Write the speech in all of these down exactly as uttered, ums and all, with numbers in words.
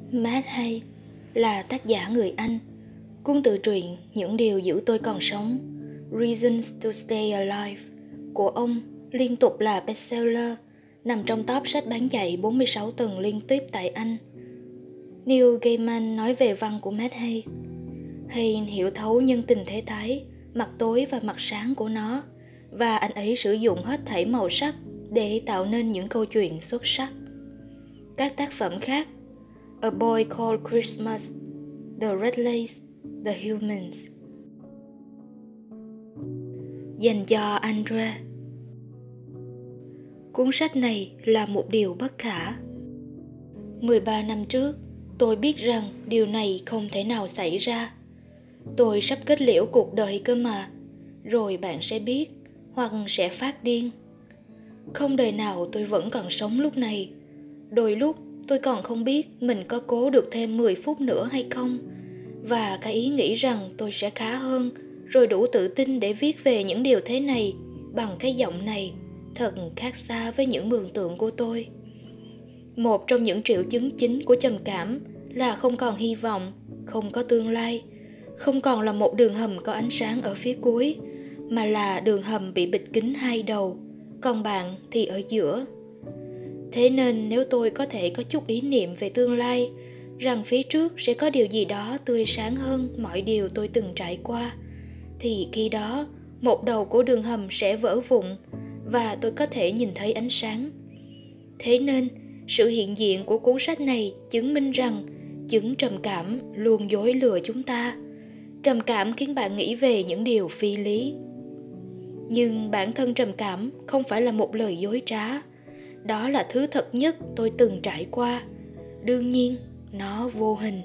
Matt Hay là tác giả người Anh. Cuốn tự truyện Những điều giữ tôi còn sống, Reasons to Stay Alive của ông liên tục là bestseller, nằm trong top sách bán chạy bốn mươi sáu tuần liên tiếp tại Anh. Neil Gaiman nói về văn của Matt Hay. Hay hiểu thấu nhân tình thế thái, mặt tối và mặt sáng của nó, và anh ấy sử dụng hết thảy màu sắc để tạo nên những câu chuyện xuất sắc. Các tác phẩm khác: A Boy Called Christmas, The Red Lace, The Humans. Dành cho Andre. Cuốn sách này là một điều bất khả. mười ba năm trước, tôi biết rằng điều này không thể nào xảy ra. Tôi sắp kết liễu cuộc đời cơ mà, rồi bạn sẽ biết, hoặc sẽ phát điên. Không đời nào tôi vẫn còn sống lúc này. Đôi lúc tôi còn không biết mình có cố được thêm mười phút nữa hay không. Và cái ý nghĩ rằng tôi sẽ khá hơn, rồi đủ tự tin để viết về những điều thế này bằng cái giọng này, thật khác xa với những mường tượng của tôi. Một trong những triệu chứng chính của trầm cảm là không còn hy vọng, không có tương lai, không còn là một đường hầm có ánh sáng ở phía cuối, mà là đường hầm bị bịt kín hai đầu, còn bạn thì ở giữa. Thế nên nếu tôi có thể có chút ý niệm về tương lai, rằng phía trước sẽ có điều gì đó tươi sáng hơn mọi điều tôi từng trải qua, thì khi đó một đầu của đường hầm sẽ vỡ vụn và tôi có thể nhìn thấy ánh sáng. Thế nên sự hiện diện của cuốn sách này chứng minh rằng chứng trầm cảm luôn dối lừa chúng ta. Trầm cảm khiến bạn nghĩ về những điều phi lý. Nhưng bản thân trầm cảm không phải là một lời dối trá. Đó là thứ thật nhất tôi từng trải qua. Đương nhiên, nó vô hình.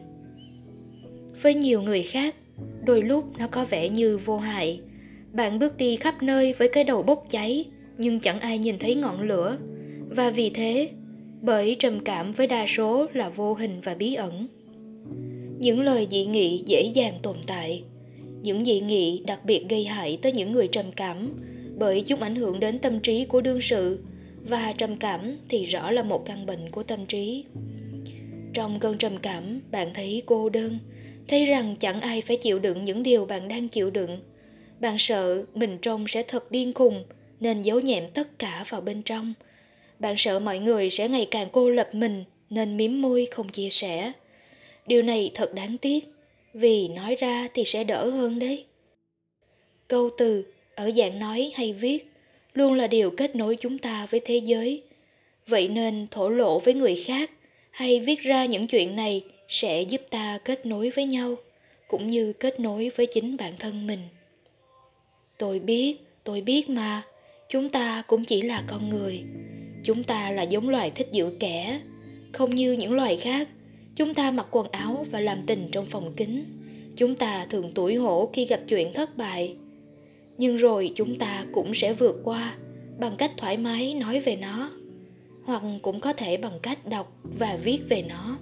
Với nhiều người khác, đôi lúc nó có vẻ như vô hại. Bạn bước đi khắp nơi với cái đầu bốc cháy, nhưng chẳng ai nhìn thấy ngọn lửa. Và vì thế, bởi trầm cảm với đa số là vô hình và bí ẩn. Những lời dị nghị dễ dàng tồn tại. Những dị nghị đặc biệt gây hại tới những người trầm cảm, bởi chúng ảnh hưởng đến tâm trí của đương sự, và trầm cảm thì rõ là một căn bệnh của tâm trí. Trong cơn trầm cảm, bạn thấy cô đơn, thấy rằng chẳng ai phải chịu đựng những điều bạn đang chịu đựng. Bạn sợ mình trông sẽ thật điên khùng, nên giấu nhẹm tất cả vào bên trong. Bạn sợ mọi người sẽ ngày càng cô lập mình, nên mím môi không chia sẻ. Điều này thật đáng tiếc, vì nói ra thì sẽ đỡ hơn đấy. Câu từ ở dạng nói hay viết luôn là điều kết nối chúng ta với thế giới. Vậy nên thổ lộ với người khác hay viết ra những chuyện này sẽ giúp ta kết nối với nhau, cũng như kết nối với chính bản thân mình. Tôi biết, tôi biết mà, chúng ta cũng chỉ là con người. Chúng ta là giống loài thích giữ kẻ. Không như những loài khác, chúng ta mặc quần áo và làm tình trong phòng kín. Chúng ta thường tủi hổ khi gặp chuyện thất bại. Nhưng rồi chúng ta cũng sẽ vượt qua bằng cách thoải mái nói về nó, hoặc cũng có thể bằng cách đọc và viết về nó.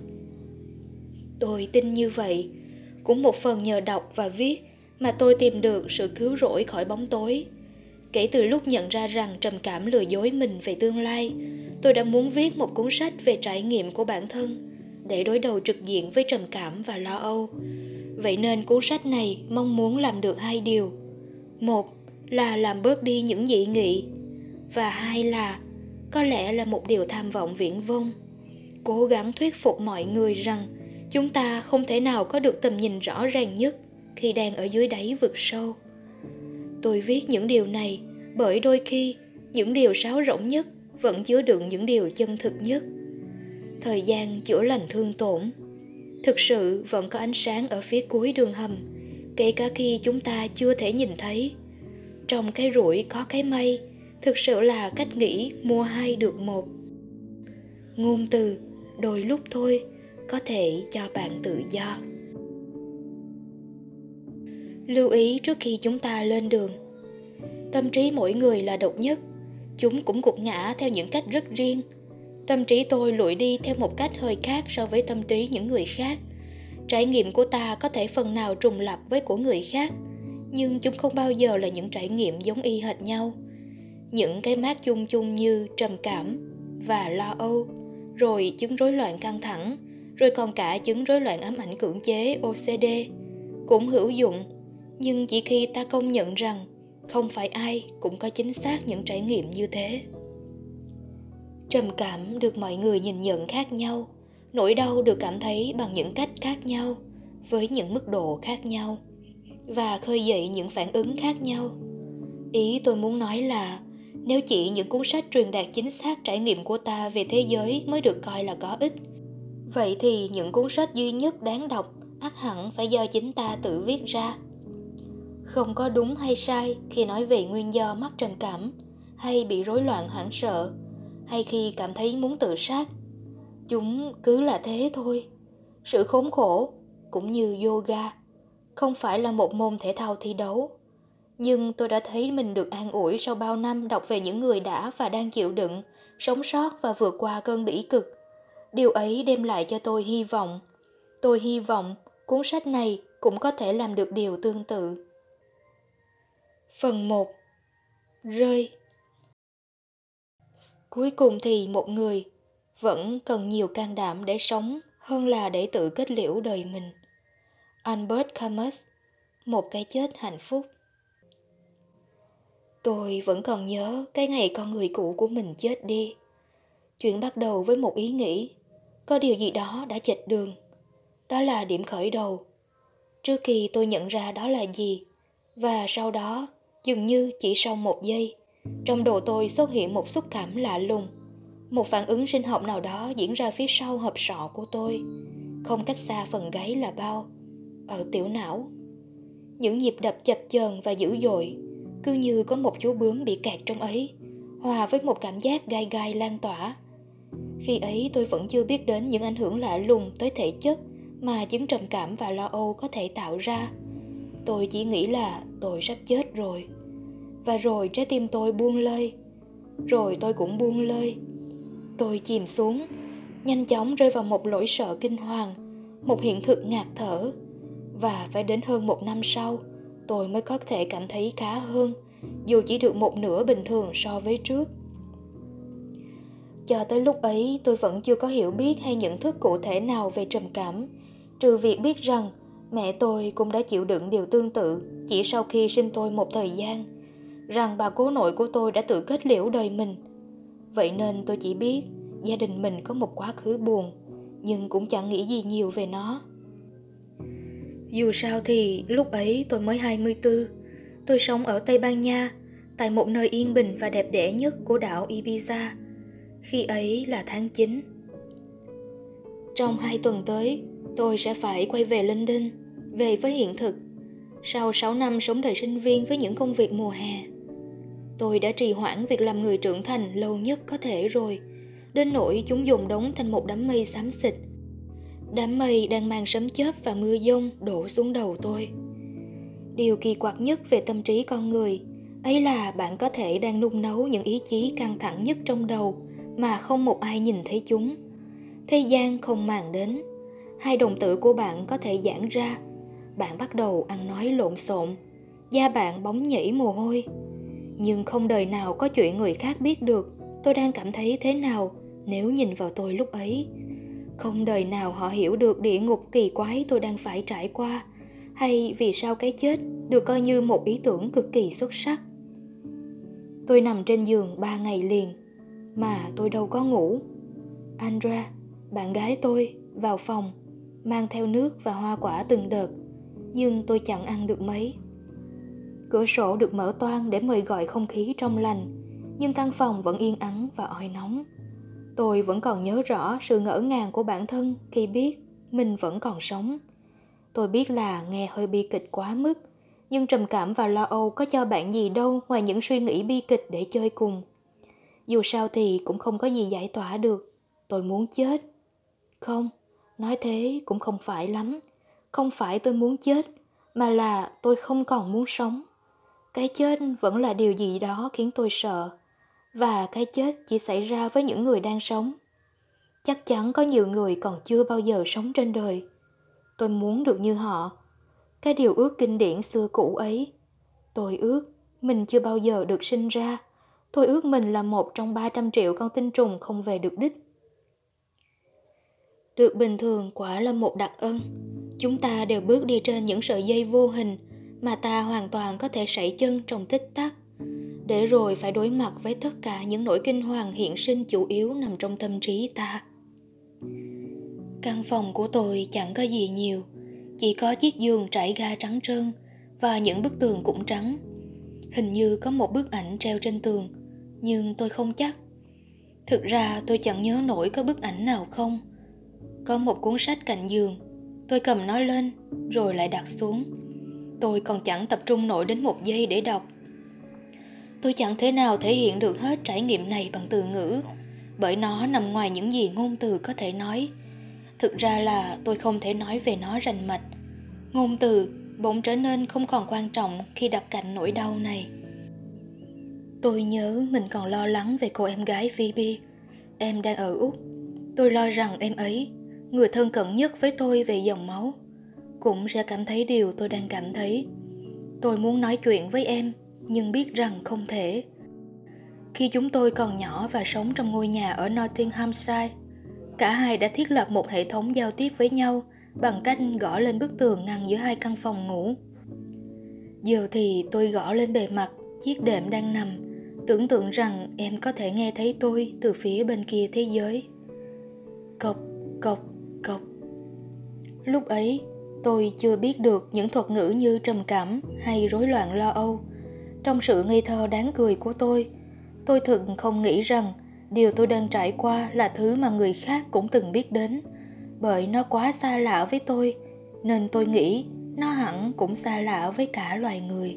Tôi tin như vậy. Cũng một phần nhờ đọc và viết mà tôi tìm được sự cứu rỗi khỏi bóng tối. Kể từ lúc nhận ra rằng trầm cảm lừa dối mình về tương lai, tôi đã muốn viết một cuốn sách về trải nghiệm của bản thân, để đối đầu trực diện với trầm cảm và lo âu. Vậy nên cuốn sách này mong muốn làm được hai điều. Một là làm bớt đi những dị nghị, và hai là, có lẽ là một điều tham vọng viển vông, cố gắng thuyết phục mọi người rằng chúng ta không thể nào có được tầm nhìn rõ ràng nhất khi đang ở dưới đáy vực sâu. Tôi viết những điều này bởi đôi khi những điều sáo rỗng nhất vẫn chứa đựng những điều chân thực nhất. Thời gian chữa lành thương tổn. Thực sự vẫn có ánh sáng ở phía cuối đường hầm, kể cả khi chúng ta chưa thể nhìn thấy. Trong cái rủi có cái may, thực sự là cách nghĩ mua hai được một. Ngôn từ, đôi lúc thôi, có thể cho bạn tự do. Lưu ý trước khi chúng ta lên đường. Tâm trí mỗi người là độc nhất. Chúng cũng gục ngã theo những cách rất riêng. Tâm trí tôi lụi đi theo một cách hơi khác so với tâm trí những người khác. Trải nghiệm của ta có thể phần nào trùng lặp với của người khác, nhưng chúng không bao giờ là những trải nghiệm giống y hệt nhau. Những cái mác chung chung như trầm cảm và lo âu, rồi chứng rối loạn căng thẳng, rồi còn cả chứng rối loạn ám ảnh cưỡng chế O C D cũng hữu dụng, nhưng chỉ khi ta công nhận rằng không phải ai cũng có chính xác những trải nghiệm như thế. Trầm cảm được mọi người nhìn nhận khác nhau, nỗi đau được cảm thấy bằng những cách khác nhau, với những mức độ khác nhau, và khơi dậy những phản ứng khác nhau. Ý tôi muốn nói là nếu chỉ những cuốn sách truyền đạt chính xác trải nghiệm của ta về thế giới mới được coi là có ích, vậy thì những cuốn sách duy nhất đáng đọc ắt hẳn phải do chính ta tự viết ra. Không có đúng hay sai khi nói về nguyên do mắc trầm cảm, hay bị rối loạn hoảng sợ, hay khi cảm thấy muốn tự sát. Chúng cứ là thế thôi. Sự khốn khổ, cũng như yoga, không phải là một môn thể thao thi đấu. Nhưng tôi đã thấy mình được an ủi sau bao năm đọc về những người đã và đang chịu đựng, sống sót và vượt qua cơn bỉ cực. Điều ấy đem lại cho tôi hy vọng. Tôi hy vọng cuốn sách này cũng có thể làm được điều tương tự. Phần một. Rơi. Cuối cùng thì một người vẫn cần nhiều can đảm để sống hơn là để tự kết liễu đời mình. Albert Camus, Một cái chết hạnh phúc. Tôi vẫn còn nhớ cái ngày con người cũ của mình chết đi. Chuyện bắt đầu với một ý nghĩ, có điều gì đó đã chệch đường. Đó là điểm khởi đầu. Trước khi tôi nhận ra đó là gì, và sau đó, dường như chỉ sau một giây, trong đầu tôi xuất hiện một xúc cảm lạ lùng. Một phản ứng sinh học nào đó diễn ra phía sau hộp sọ của tôi, không cách xa phần gáy là bao, ở tiểu não. Những nhịp đập chập chờn và dữ dội, cứ như có một chú bướm bị kẹt trong ấy, hòa với một cảm giác gai gai lan tỏa. Khi ấy tôi vẫn chưa biết đến những ảnh hưởng lạ lùng tới thể chất mà chứng trầm cảm và lo âu có thể tạo ra. Tôi chỉ nghĩ là tôi sắp chết rồi. Và rồi trái tim tôi buông lơi. Rồi tôi cũng buông lơi. Tôi chìm xuống, nhanh chóng rơi vào một nỗi sợ kinh hoàng, một hiện thực ngạt thở. Và phải đến hơn một năm sau, tôi mới có thể cảm thấy khá hơn, dù chỉ được một nửa bình thường so với trước. Cho tới lúc ấy, tôi vẫn chưa có hiểu biết hay nhận thức cụ thể nào về trầm cảm, trừ việc biết rằng mẹ tôi cũng đã chịu đựng điều tương tự chỉ sau khi sinh tôi một thời gian, rằng bà cố nội của tôi đã tự kết liễu đời mình. Vậy nên tôi chỉ biết gia đình mình có một quá khứ buồn, nhưng cũng chẳng nghĩ gì nhiều về nó. Dù sao thì lúc ấy tôi mới hai mươi tư, tôi sống ở Tây Ban Nha, tại một nơi yên bình và đẹp đẽ nhất của đảo Ibiza. Khi ấy là tháng chín. Trong hai tuần tới, tôi sẽ phải quay về London, về với hiện thực, sau sáu năm sống đời sinh viên với những công việc mùa hè. Tôi đã trì hoãn việc làm người trưởng thành lâu nhất có thể rồi, đến nỗi chúng dồn đống thành một đám mây xám xịt. Đám mây đang mang sấm chớp và mưa dông đổ xuống đầu tôi. Điều kỳ quặc nhất về tâm trí con người ấy là bạn có thể đang nung nấu những ý chí căng thẳng nhất trong đầu mà không một ai nhìn thấy chúng. Thế gian không màng đến. Hai đồng tử của bạn có thể giãn ra. Bạn bắt đầu ăn nói lộn xộn. Da bạn bóng nhảy mồ hôi. Nhưng không đời nào có chuyện người khác biết được tôi đang cảm thấy thế nào nếu nhìn vào tôi lúc ấy. Không đời nào họ hiểu được địa ngục kỳ quái tôi đang phải trải qua, hay vì sao cái chết được coi như một ý tưởng cực kỳ xuất sắc. Tôi nằm trên giường ba ngày liền, mà tôi đâu có ngủ. Andra, bạn gái tôi, vào phòng, mang theo nước và hoa quả từng đợt, nhưng tôi chẳng ăn được mấy. Cửa sổ được mở toang để mời gọi không khí trong lành, nhưng căn phòng vẫn yên ắng và oi nóng. Tôi vẫn còn nhớ rõ sự ngỡ ngàng của bản thân khi biết mình vẫn còn sống. Tôi biết là nghe hơi bi kịch quá mức, nhưng trầm cảm và lo âu có cho bạn gì đâu ngoài những suy nghĩ bi kịch để chơi cùng. Dù sao thì cũng không có gì giải tỏa được. Tôi muốn chết. Không, nói thế cũng không phải lắm. Không phải tôi muốn chết, mà là tôi không còn muốn sống. Cái chết vẫn là điều gì đó khiến tôi sợ. Và cái chết chỉ xảy ra với những người đang sống. Chắc chắn có nhiều người còn chưa bao giờ sống trên đời. Tôi muốn được như họ. Cái điều ước kinh điển xưa cũ ấy. Tôi ước mình chưa bao giờ được sinh ra. Tôi ước mình là một trong ba trăm triệu con tinh trùng không về được đích. Được bình thường quả là một đặc ân. Chúng ta đều bước đi trên những sợi dây vô hình mà ta hoàn toàn có thể sảy chân trong tích tắc, để rồi phải đối mặt với tất cả những nỗi kinh hoàng hiện sinh chủ yếu nằm trong tâm trí ta. Căn phòng của tôi chẳng có gì nhiều, chỉ có chiếc giường trải ga trắng trơn và những bức tường cũng trắng. Hình như có một bức ảnh treo trên tường, nhưng tôi không chắc. Thực ra tôi chẳng nhớ nổi có bức ảnh nào không. Có một cuốn sách cạnh giường, tôi cầm nó lên rồi lại đặt xuống. Tôi còn chẳng tập trung nổi đến một giây để đọc. Tôi chẳng thể nào thể hiện được hết trải nghiệm này bằng từ ngữ, bởi nó nằm ngoài những gì ngôn từ có thể nói. Thực ra là tôi không thể nói về nó rành mạch. Ngôn từ bỗng trở nên không còn quan trọng khi đặt cạnh nỗi đau này. Tôi nhớ mình còn lo lắng về cô em gái Phoebe. Em đang ở Úc. Tôi lo rằng em ấy, người thân cận nhất với tôi về dòng máu, cũng sẽ cảm thấy điều tôi đang cảm thấy. Tôi muốn nói chuyện với em, nhưng biết rằng không thể. Khi chúng tôi còn nhỏ và sống trong ngôi nhà ở Nottinghamshire, cả hai đã thiết lập một hệ thống giao tiếp với nhau bằng cách gõ lên bức tường ngăn giữa hai căn phòng ngủ. Giờ thì tôi gõ lên bề mặt chiếc đệm đang nằm, tưởng tượng rằng em có thể nghe thấy tôi từ phía bên kia thế giới. Cộc, cộc, cộc. Lúc ấy, tôi chưa biết được những thuật ngữ như trầm cảm hay rối loạn lo âu. Trong sự ngây thơ đáng cười của tôi, tôi thực không nghĩ rằng điều tôi đang trải qua là thứ mà người khác cũng từng biết đến, bởi nó quá xa lạ với tôi, nên tôi nghĩ nó hẳn cũng xa lạ với cả loài người.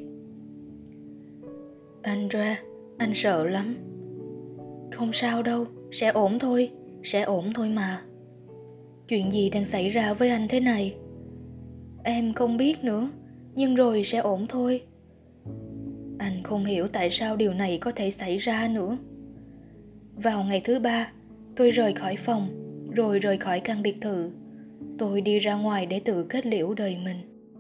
Andrea, anh sợ lắm. Không sao đâu, sẽ ổn thôi, sẽ ổn thôi mà. Chuyện gì đang xảy ra với anh thế này? Em không biết nữa, nhưng rồi sẽ ổn thôi. Anh không hiểu tại sao điều này có thể xảy ra nữa. Vào ngày thứ ba, tôi rời khỏi phòng, rồi rời khỏi căn biệt thự. Tôi đi ra ngoài để tự kết liễu đời mình.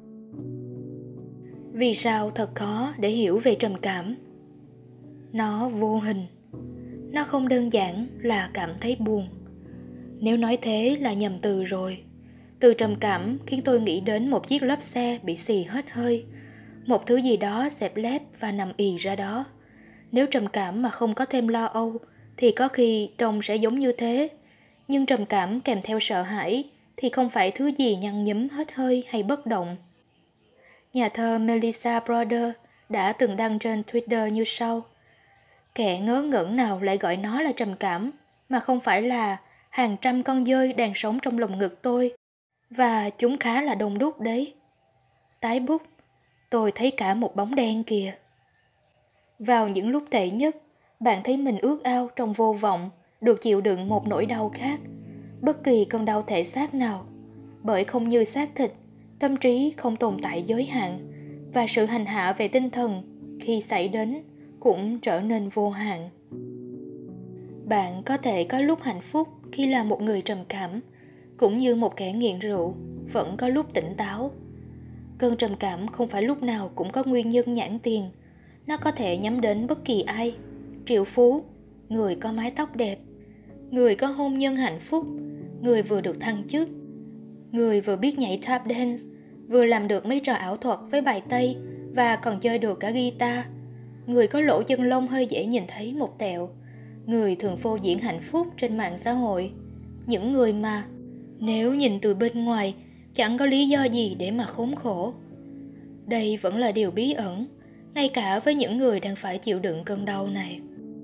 Vì sao thật khó để hiểu về trầm cảm? Nó vô hình. Nó không đơn giản là cảm thấy buồn. Nếu nói thế là nhầm từ rồi. Từ trầm cảm khiến tôi nghĩ đến một chiếc lốp xe bị xì hết hơi, một thứ gì đó xẹp lép và nằm ì ra đó. Nếu trầm cảm mà không có thêm lo âu thì có khi trông sẽ giống như thế. Nhưng trầm cảm kèm theo sợ hãi thì không phải thứ gì nhăn nhúm hết hơi hay bất động. Nhà thơ Melissa Broder đã từng đăng trên Twitter như sau: kẻ ngớ ngẩn nào lại gọi nó là trầm cảm, mà không phải là hàng trăm con dơi đang sống trong lồng ngực tôi, và chúng khá là đông đúc đấy. Tái bút, tôi thấy cả một bóng đen kìa. Vào những lúc tệ nhất, bạn thấy mình ước ao trong vô vọng được chịu đựng một nỗi đau khác, bất kỳ cơn đau thể xác nào, bởi không như xác thịt, tâm trí không tồn tại giới hạn, và sự hành hạ về tinh thần khi xảy đến cũng trở nên vô hạn. Bạn có thể có lúc hạnh phúc khi là một người trầm cảm, cũng như một kẻ nghiện rượu vẫn có lúc tỉnh táo. Cơn trầm cảm không phải lúc nào cũng có nguyên nhân nhãn tiền. Nó có thể nhắm đến bất kỳ ai: triệu phú, người có mái tóc đẹp, người có hôn nhân hạnh phúc, người vừa được thăng chức, người vừa biết nhảy tap dance, vừa làm được mấy trò ảo thuật với bài Tây và còn chơi được cả guitar, người có lỗ chân lông hơi dễ nhìn thấy một tẹo, người thường phô diễn hạnh phúc trên mạng xã hội. Những người mà nếu nhìn từ bên ngoài chẳng có lý do gì để mà khốn khổ. Đây vẫn là điều bí ẩn, ngay cả với những người đang phải chịu đựng cơn đau này.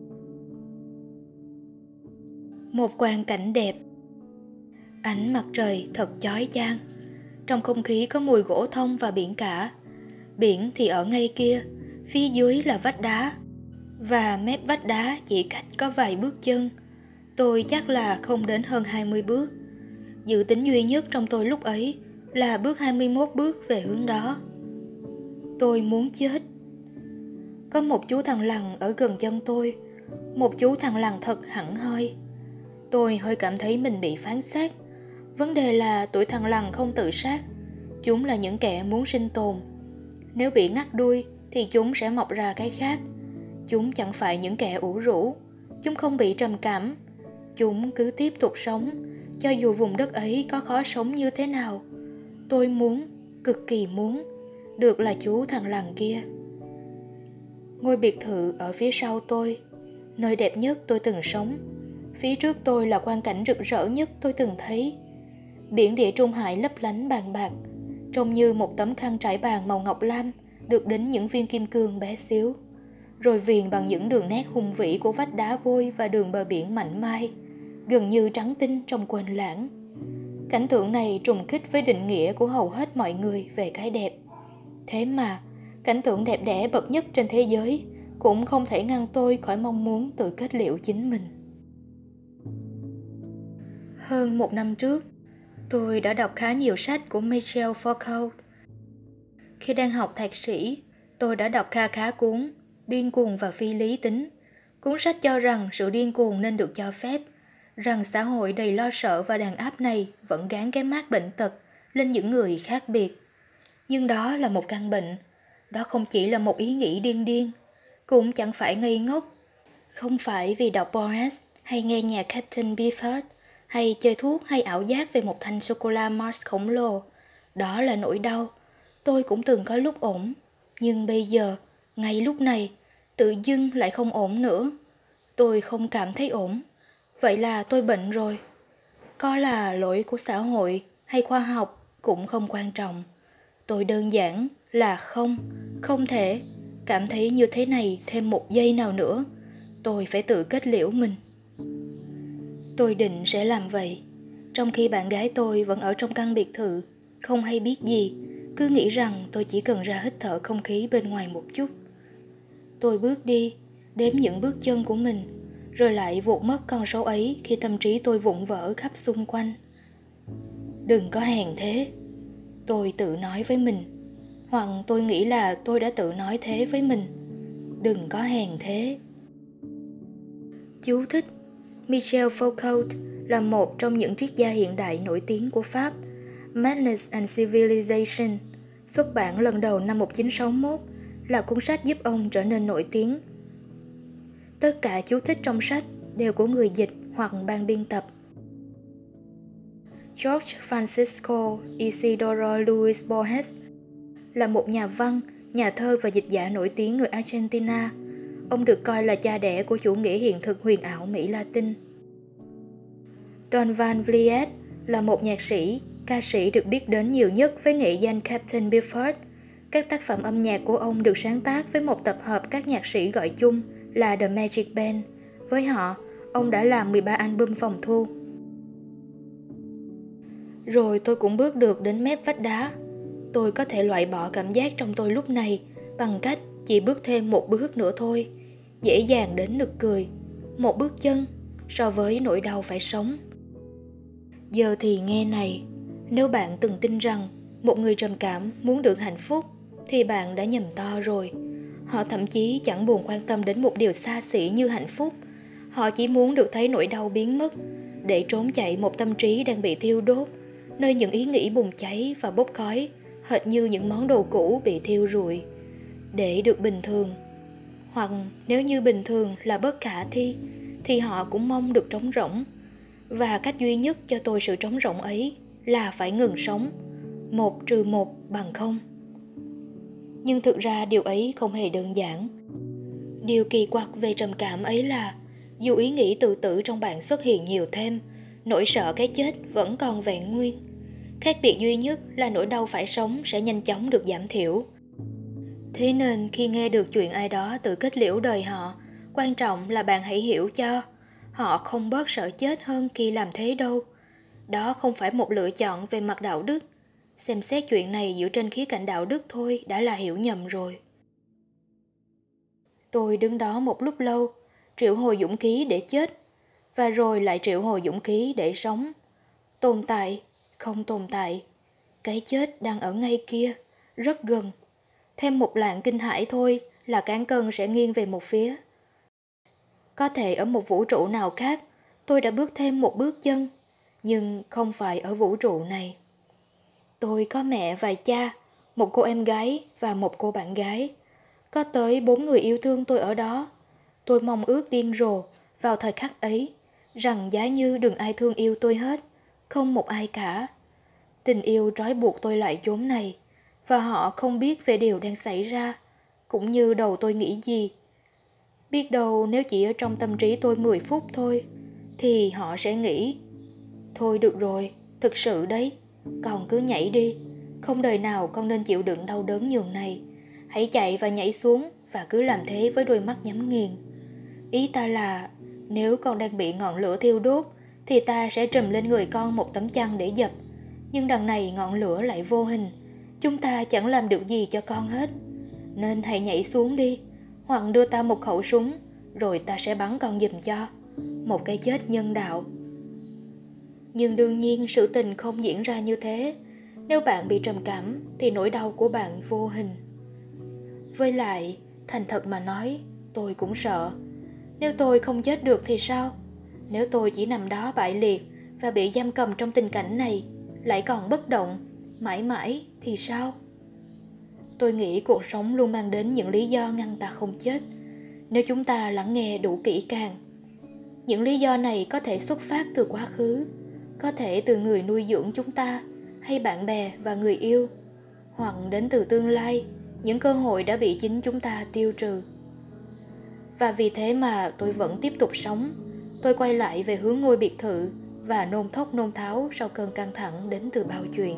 Một quang cảnh đẹp. Ánh mặt trời thật chói chang. Trong không khí có mùi gỗ thông và biển cả. Biển thì ở ngay kia, phía dưới là vách đá. Và mép vách đá chỉ cách có vài bước chân. Tôi chắc là không đến hơn hai mươi bước. Dự tính duy nhất trong tôi lúc ấy là bước hai mươi mốt bước về hướng đó. Tôi muốn chết. Có một chú thằn lằn ở gần chân tôi, một chú thằn lằn thật hẳn hoi. Tôi hơi cảm thấy mình bị phán xét. Vấn đề là tụi thằn lằn không tự sát. Chúng là những kẻ muốn sinh tồn. Nếu bị ngắt đuôi thì chúng sẽ mọc ra cái khác. Chúng chẳng phải những kẻ ủ rũ. Chúng không bị trầm cảm. Chúng cứ tiếp tục sống. Cho dù vùng đất ấy có khó sống như thế nào, tôi muốn, cực kỳ muốn, được là chú thằng lằn kia. Ngôi biệt thự ở phía sau tôi, nơi đẹp nhất tôi từng sống. Phía trước tôi là quang cảnh rực rỡ nhất tôi từng thấy. Biển Địa Trung Hải lấp lánh bàn bạc, trông như một tấm khăn trải bàn màu ngọc lam được đính những viên kim cương bé xíu, rồi viền bằng những đường nét hùng vĩ của vách đá vôi và đường bờ biển mảnh mai, gần như trắng tinh trong quên lãng. Cảnh tượng này trùng khít với định nghĩa của hầu hết mọi người về cái đẹp. Thế mà, cảnh tượng đẹp đẽ bậc nhất trên thế giới cũng không thể ngăn tôi khỏi mong muốn tự kết liễu chính mình. Hơn một năm trước, tôi đã đọc khá nhiều sách của Michel Foucault. Khi đang học thạc sĩ, tôi đã đọc kha khá cuốn Điên cuồng và phi lý tính. Cuốn sách cho rằng sự điên cuồng nên được cho phép, rằng xã hội đầy lo sợ và đàn áp này vẫn gán cái mác bệnh tật lên những người khác biệt. Nhưng đó là một căn bệnh, đó không chỉ là một ý nghĩ điên điên, cũng chẳng phải ngây ngốc. Không phải vì đọc Boris hay nghe nhạc Captain Beefheart hay chơi thuốc hay ảo giác về một thanh sô-cô-la Mars khổng lồ. Đó là nỗi đau. Tôi cũng từng có lúc ổn, nhưng bây giờ, ngay lúc này, tự dưng lại không ổn nữa. Tôi không cảm thấy ổn. Vậy là tôi bệnh rồi. Có là lỗi của xã hội hay khoa học cũng không quan trọng. Tôi đơn giản là không, không thể cảm thấy như thế này thêm một giây nào nữa. Tôi phải tự kết liễu mình. Tôi định sẽ làm vậy, trong khi bạn gái tôi vẫn ở trong căn biệt thự, không hay biết gì, cứ nghĩ rằng tôi chỉ cần ra hít thở không khí bên ngoài một chút. Tôi bước đi, đếm những bước chân của mình, rồi lại vụt mất con số ấy khi tâm trí tôi vụn vỡ khắp xung quanh. Đừng có hèn thế, tôi tự nói với mình, hoặc tôi nghĩ là tôi đã tự nói thế với mình. Đừng có hèn thế. Chú thích: Michel Foucault là một trong những triết gia hiện đại nổi tiếng của Pháp. Madness and Civilization, xuất bản lần đầu năm một nghìn chín trăm sáu mươi mốt, là cuốn sách giúp ông trở nên nổi tiếng. Tất cả chú thích trong sách đều của người dịch hoặc ban biên tập. George Francisco Isidoro Luis Borges là một nhà văn, nhà thơ và dịch giả nổi tiếng người Argentina. Ông được coi là cha đẻ của chủ nghĩa hiện thực huyền ảo Mỹ Latin. Don Van Vliet là một nhạc sĩ, ca sĩ được biết đến nhiều nhất với nghệ danh Captain Beefheart. Các tác phẩm âm nhạc của ông được sáng tác với một tập hợp các nhạc sĩ gọi chung là The Magic Band. Với họ, ông đã làm mười ba album phòng thu. Rồi tôi cũng bước được đến mép vách đá. Tôi có thể loại bỏ cảm giác trong tôi lúc này bằng cách chỉ bước thêm một bước nữa thôi, dễ dàng đến nực cười. Một bước chân so với nỗi đau phải sống. Giờ thì nghe này, nếu bạn từng tin rằng một người trầm cảm muốn được hạnh phúc thì bạn đã nhầm to rồi. Họ thậm chí chẳng buồn quan tâm đến một điều xa xỉ như hạnh phúc. Họ chỉ muốn được thấy nỗi đau biến mất, để trốn chạy một tâm trí đang bị thiêu đốt, nơi những ý nghĩ bùng cháy và bốc khói, hệt như những món đồ cũ bị thiêu rụi, để được bình thường. Hoặc nếu như bình thường là bất khả thi, thì họ cũng mong được trống rỗng. Và cách duy nhất cho tôi sự trống rỗng ấy là phải ngừng sống. Một trừ một bằng không. Nhưng thực ra điều ấy không hề đơn giản. Điều kỳ quặc về trầm cảm ấy là dù ý nghĩ tự tử trong bạn xuất hiện nhiều thêm, nỗi sợ cái chết vẫn còn vẹn nguyên. Khác biệt duy nhất là nỗi đau phải sống sẽ nhanh chóng được giảm thiểu. Thế nên khi nghe được chuyện ai đó tự kết liễu đời họ, quan trọng là bạn hãy hiểu cho họ không bớt sợ chết hơn khi làm thế đâu. Đó không phải một lựa chọn về mặt đạo đức. Xem xét chuyện này dựa trên khía cạnh đạo đức thôi đã là hiểu nhầm rồi. Tôi đứng đó một lúc lâu, triệu hồi dũng khí để chết, và rồi lại triệu hồi dũng khí để sống. Tồn tại, không tồn tại. Cái chết đang ở ngay kia, rất gần. Thêm một lạng kinh hãi thôi là cán cân sẽ nghiêng về một phía. Có thể ở một vũ trụ nào khác, tôi đã bước thêm một bước chân, nhưng không phải ở vũ trụ này. Tôi có mẹ và cha, một cô em gái và một cô bạn gái. Có tới bốn người yêu thương tôi ở đó. Tôi mong ước điên rồ vào thời khắc ấy rằng giá như đừng ai thương yêu tôi hết, không một ai cả. Tình yêu trói buộc tôi lại chốn này, và họ không biết về điều đang xảy ra, cũng như đầu tôi nghĩ gì. Biết đâu nếu chỉ ở trong tâm trí tôi mười phút thôi, thì họ sẽ nghĩ, thôi được rồi, thực sự đấy, con cứ nhảy đi, không đời nào con nên chịu đựng đau đớn nhường này. Hãy chạy và nhảy xuống, và cứ làm thế với đôi mắt nhắm nghiền. Ý ta là, nếu con đang bị ngọn lửa thiêu đốt, thì ta sẽ trùm lên người con một tấm chăn để dập. Nhưng đằng này ngọn lửa lại vô hình, chúng ta chẳng làm được gì cho con hết. Nên hãy nhảy xuống đi, hoặc đưa ta một khẩu súng, rồi ta sẽ bắn con giùm cho. Một cái chết nhân đạo. Nhưng đương nhiên sự tình không diễn ra như thế. Nếu bạn bị trầm cảm thì nỗi đau của bạn vô hình. Với lại, thành thật mà nói, tôi cũng sợ. Nếu tôi không chết được thì sao? Nếu tôi chỉ nằm đó bại liệt và bị giam cầm trong tình cảnh này, lại còn bất động, mãi mãi thì sao? Tôi nghĩ cuộc sống luôn mang đến những lý do ngăn ta không chết, nếu chúng ta lắng nghe đủ kỹ càng. Những lý do này có thể xuất phát từ quá khứ, có thể từ người nuôi dưỡng chúng ta, hay bạn bè và người yêu, hoặc đến từ tương lai, những cơ hội đã bị chính chúng ta tiêu trừ. Và vì thế mà tôi vẫn tiếp tục sống. Tôi quay lại về hướng ngôi biệt thự và nôn thốc nôn tháo sau cơn căng thẳng đến từ bao chuyện.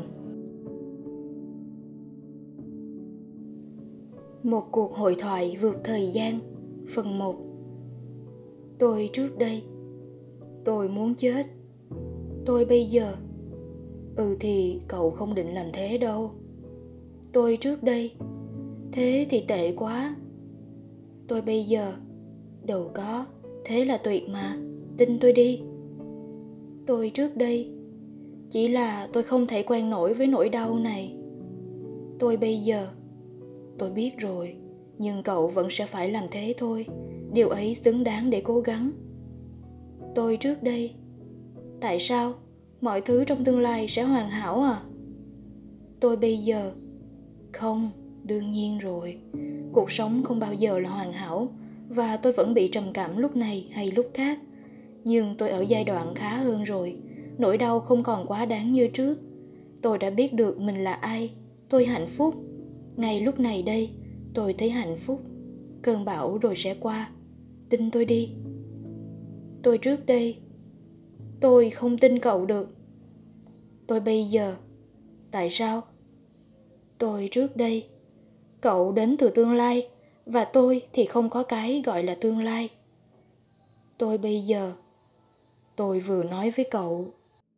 Một cuộc hội thoại vượt thời gian. Phần một. Tôi trước đây. Tôi muốn chết. Tôi bây giờ. Ừ thì cậu không định làm thế đâu. Tôi trước đây. Thế thì tệ quá. Tôi bây giờ. Đâu có, thế là tuyệt mà, tin tôi đi. Tôi trước đây. Chỉ là tôi không thể quen nổi với nỗi đau này. Tôi bây giờ. Tôi biết rồi, nhưng cậu vẫn sẽ phải làm thế thôi. Điều ấy xứng đáng để cố gắng. Tôi trước đây. Tại sao? Mọi thứ trong tương lai sẽ hoàn hảo à? Tôi bây giờ. Không, đương nhiên rồi. Cuộc sống không bao giờ là hoàn hảo, và tôi vẫn bị trầm cảm lúc này hay lúc khác. Nhưng tôi ở giai đoạn khá hơn rồi. Nỗi đau không còn quá đáng như trước. Tôi đã biết được mình là ai. Tôi hạnh phúc. Ngay lúc này đây, tôi thấy hạnh phúc. Cơn bão rồi sẽ qua. Tin tôi đi. Tôi trước đây. Tôi không tin cậu được. Tôi bây giờ. Tại sao? Tôi trước đây. Cậu đến từ tương lai, và tôi thì không có cái gọi là tương lai. Tôi bây giờ. Tôi vừa nói với cậu.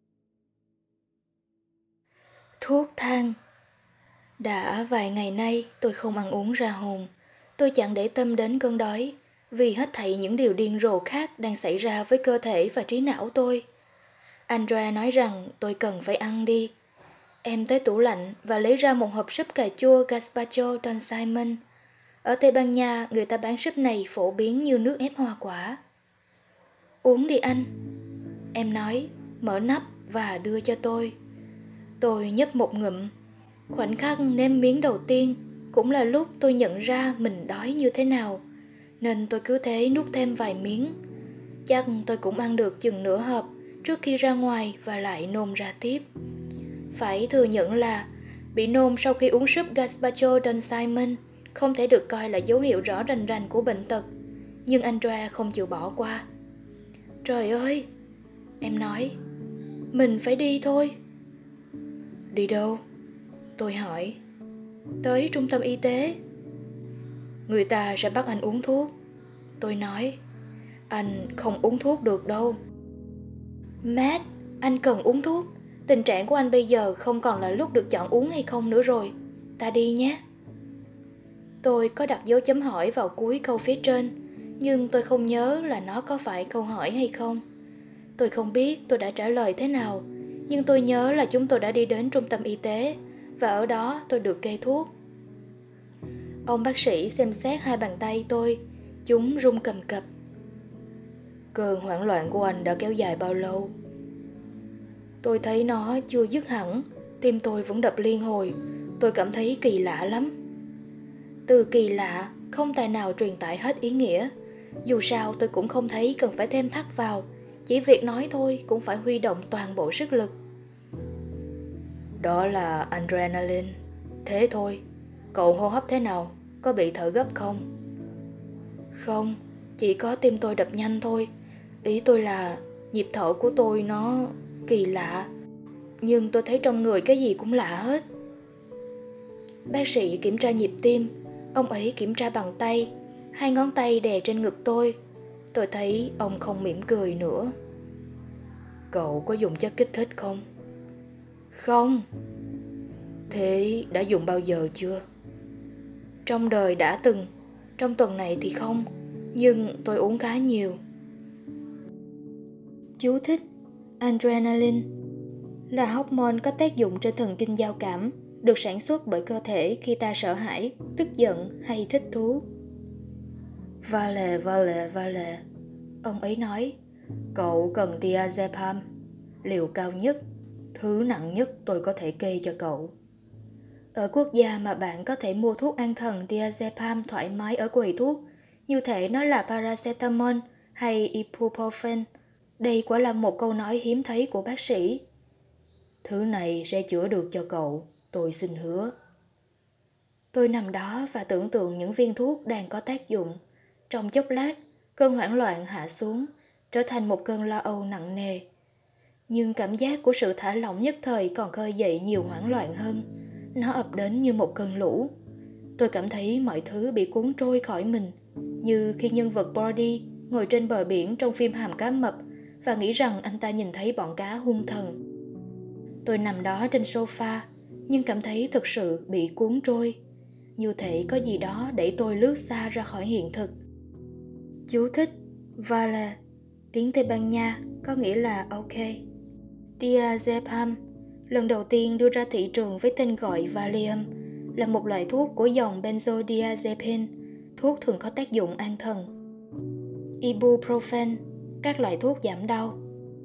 Thuốc thang. Đã vài ngày nay tôi không ăn uống ra hồn. Tôi chẳng để tâm đến cơn đói, vì hết thảy những điều điên rồ khác đang xảy ra với cơ thể và trí não tôi. Andrea nói rằng tôi cần phải ăn đi. Em tới tủ lạnh và lấy ra một hộp súp cà chua Gazpacho Don Simon. Ở Tây Ban Nha, người ta bán súp này phổ biến như nước ép hoa quả. Uống đi anh. Em nói, mở nắp và đưa cho tôi. Tôi nhấp một ngụm. Khoảnh khắc nếm miếng đầu tiên cũng là lúc tôi nhận ra mình đói như thế nào, nên tôi cứ thế nuốt thêm vài miếng. Chắc tôi cũng ăn được chừng nửa hộp trước khi ra ngoài và lại nôn ra tiếp. Phải thừa nhận là bị nôn sau khi uống súp Gazpacho Don Simon không thể được coi là dấu hiệu rõ rành rành của bệnh tật, nhưng Andrea không chịu bỏ qua. Trời ơi, em nói, mình phải đi thôi. Đi đâu? Tôi hỏi. Tới trung tâm y tế. Người ta sẽ bắt anh uống thuốc. Tôi nói. Anh không uống thuốc được đâu. Matt, anh cần uống thuốc. Tình trạng của anh bây giờ không còn là lúc được chọn uống hay không nữa rồi. Ta đi nhé. Tôi có đặt dấu chấm hỏi vào cuối câu phía trên, nhưng tôi không nhớ là nó có phải câu hỏi hay không. Tôi không biết tôi đã trả lời thế nào, nhưng tôi nhớ là chúng tôi đã đi đến trung tâm y tế, và ở đó tôi được kê thuốc. Ông bác sĩ xem xét hai bàn tay tôi, chúng run cầm cập. Cơn hoảng loạn của anh đã kéo dài bao lâu? Tôi thấy nó chưa dứt hẳn, tim tôi vẫn đập liên hồi. Tôi cảm thấy kỳ lạ lắm. Từ kỳ lạ không tài nào truyền tải hết ý nghĩa. Dù sao tôi cũng không thấy cần phải thêm thắt vào, chỉ việc nói thôi cũng phải huy động toàn bộ sức lực. Đó là adrenaline. Thế thôi. Cậu hô hấp thế nào? Có bị thở gấp không? Không, chỉ có tim tôi đập nhanh thôi. Ý tôi là nhịp thở của tôi nó kỳ lạ. Nhưng tôi thấy trong người cái gì cũng lạ hết. Bác sĩ kiểm tra nhịp tim. Ông ấy kiểm tra bằng tay. Hai ngón tay đè trên ngực tôi. Tôi thấy ông không mỉm cười nữa. Cậu có dùng chất kích thích không? Không. Thế đã dùng bao giờ chưa? Trong đời đã từng. Trong tuần này thì không. Nhưng tôi uống khá nhiều. Chú thích: adrenaline là hormone có tác dụng trên thần kinh giao cảm, được sản xuất bởi cơ thể khi ta sợ hãi, tức giận hay thích thú. Vale, vale, vale. Ông ấy nói, cậu cần diazepam, liều cao nhất, thứ nặng nhất tôi có thể kê cho cậu. Ở quốc gia mà bạn có thể mua thuốc an thần diazepam thoải mái ở quầy thuốc, như thể nó là paracetamol hay ibuprofen, đây quả là một câu nói hiếm thấy của bác sĩ. Thứ này sẽ chữa được cho cậu, tôi xin hứa. Tôi nằm đó và tưởng tượng những viên thuốc đang có tác dụng. Trong chốc lát, cơn hoảng loạn hạ xuống, trở thành một cơn lo âu nặng nề. Nhưng cảm giác của sự thả lỏng nhất thời còn khơi dậy nhiều hoảng loạn hơn. Nó ập đến như một cơn lũ. Tôi cảm thấy mọi thứ bị cuốn trôi khỏi mình, như khi nhân vật Brody ngồi trên bờ biển trong phim Hàm Cá Mập và nghĩ rằng anh ta nhìn thấy bọn cá hung thần. Tôi nằm đó trên sofa, nhưng cảm thấy thực sự bị cuốn trôi, như thể có gì đó đẩy tôi lướt xa ra khỏi hiện thực. Chú thích: Vale, tiếng Tây Ban Nha, có nghĩa là ok. Diazepam, lần đầu tiên đưa ra thị trường với tên gọi Valium, là một loại thuốc của dòng benzodiazepine, thuốc thường có tác dụng an thần. Ibuprofen, các loại thuốc giảm đau.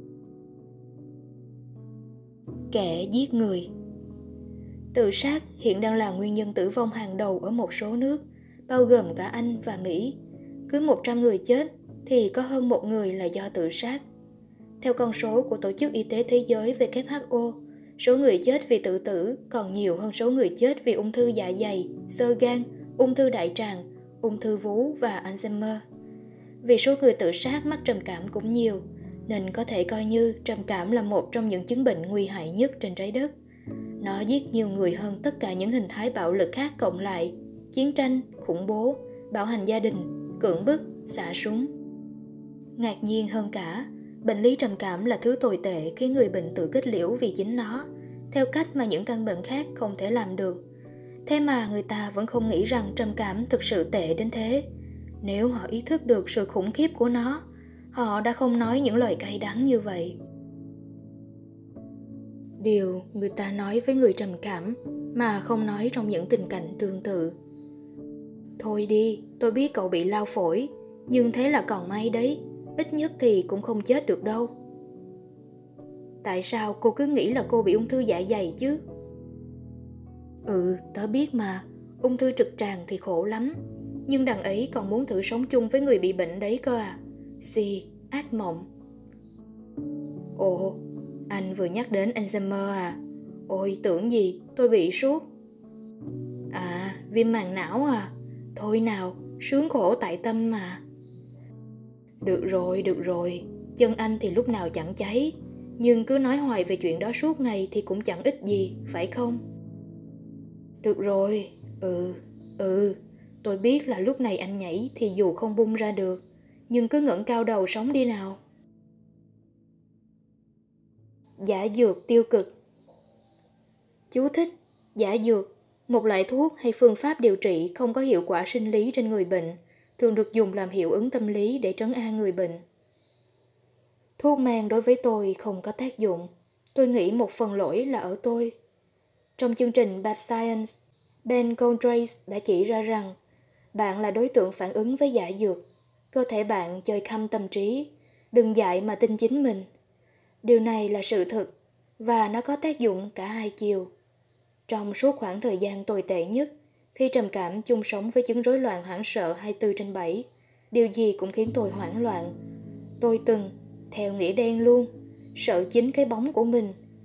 Kẻ giết người. Tự sát hiện đang là nguyên nhân tử vong hàng đầu ở một số nước, bao gồm cả Anh và Mỹ. Cứ một trăm người chết thì có hơn một người là do tự sát. Theo con số của Tổ chức Y tế Thế giới W H O, số người chết vì tự tử còn nhiều hơn số người chết vì ung thư dạ dày, xơ gan, ung thư đại tràng, ung thư vú và Alzheimer. Vì số người tự sát mắc trầm cảm cũng nhiều, nên có thể coi như trầm cảm là một trong những chứng bệnh nguy hại nhất trên trái đất. Nó giết nhiều người hơn tất cả những hình thái bạo lực khác cộng lại: chiến tranh, khủng bố, bạo hành gia đình, cưỡng bức, xả súng. Ngạc nhiên hơn cả, bệnh lý trầm cảm là thứ tồi tệ khiến người bệnh tự kết liễu vì chính nó, theo cách mà những căn bệnh khác không thể làm được. Thế mà người ta vẫn không nghĩ rằng trầm cảm thực sự tệ đến thế. Nếu họ ý thức được sự khủng khiếp của nó, họ đã không nói những lời cay đắng như vậy. Điều người ta nói với người trầm cảm mà không nói trong những tình cảnh tương tự. Thôi đi, tôi biết cậu bị lao phổi, nhưng thế là còn may đấy, ít nhất thì cũng không chết được đâu. Tại sao cô cứ nghĩ là cô bị ung thư dạ dày chứ? Ừ, tớ biết mà, ung thư trực tràng thì khổ lắm, nhưng đằng ấy còn muốn thử sống chung với người bị bệnh đấy cơ à. Xì, ác mộng. Ồ, anh vừa nhắc đến Alzheimer à? Ôi, tưởng gì, tôi bị suốt. À, viêm màng não à? Thôi nào, sướng khổ tại tâm mà. Được rồi, được rồi, chân anh thì lúc nào chẳng cháy, nhưng cứ nói hoài về chuyện đó suốt ngày thì cũng chẳng ích gì, phải không? Được rồi, ừ, ừ, tôi biết là lúc này anh nhảy thì dù không bung ra được, nhưng cứ ngẩng cao đầu sống đi nào. Giả dược tiêu cực. Chú thích: giả dược, một loại thuốc hay phương pháp điều trị không có hiệu quả sinh lý trên người bệnh, thường được dùng làm hiệu ứng tâm lý để trấn an người bệnh. Thuốc men đối với tôi không có tác dụng. Tôi nghĩ một phần lỗi là ở tôi. Trong chương trình Bad Science, Ben Condrais đã chỉ ra rằng bạn là đối tượng phản ứng với giả dược. Cơ thể bạn chơi khăm tâm trí. Đừng dại mà tin chính mình. Điều này là sự thật, và nó có tác dụng cả hai chiều. Trong suốt khoảng thời gian tồi tệ nhất, khi trầm cảm chung sống với chứng rối loạn hoảng sợ hai mươi bốn trên bảy, điều gì cũng khiến tôi hoảng loạn. Tôi từng, theo nghĩa đen luôn, sợ chính cái bóng của mình.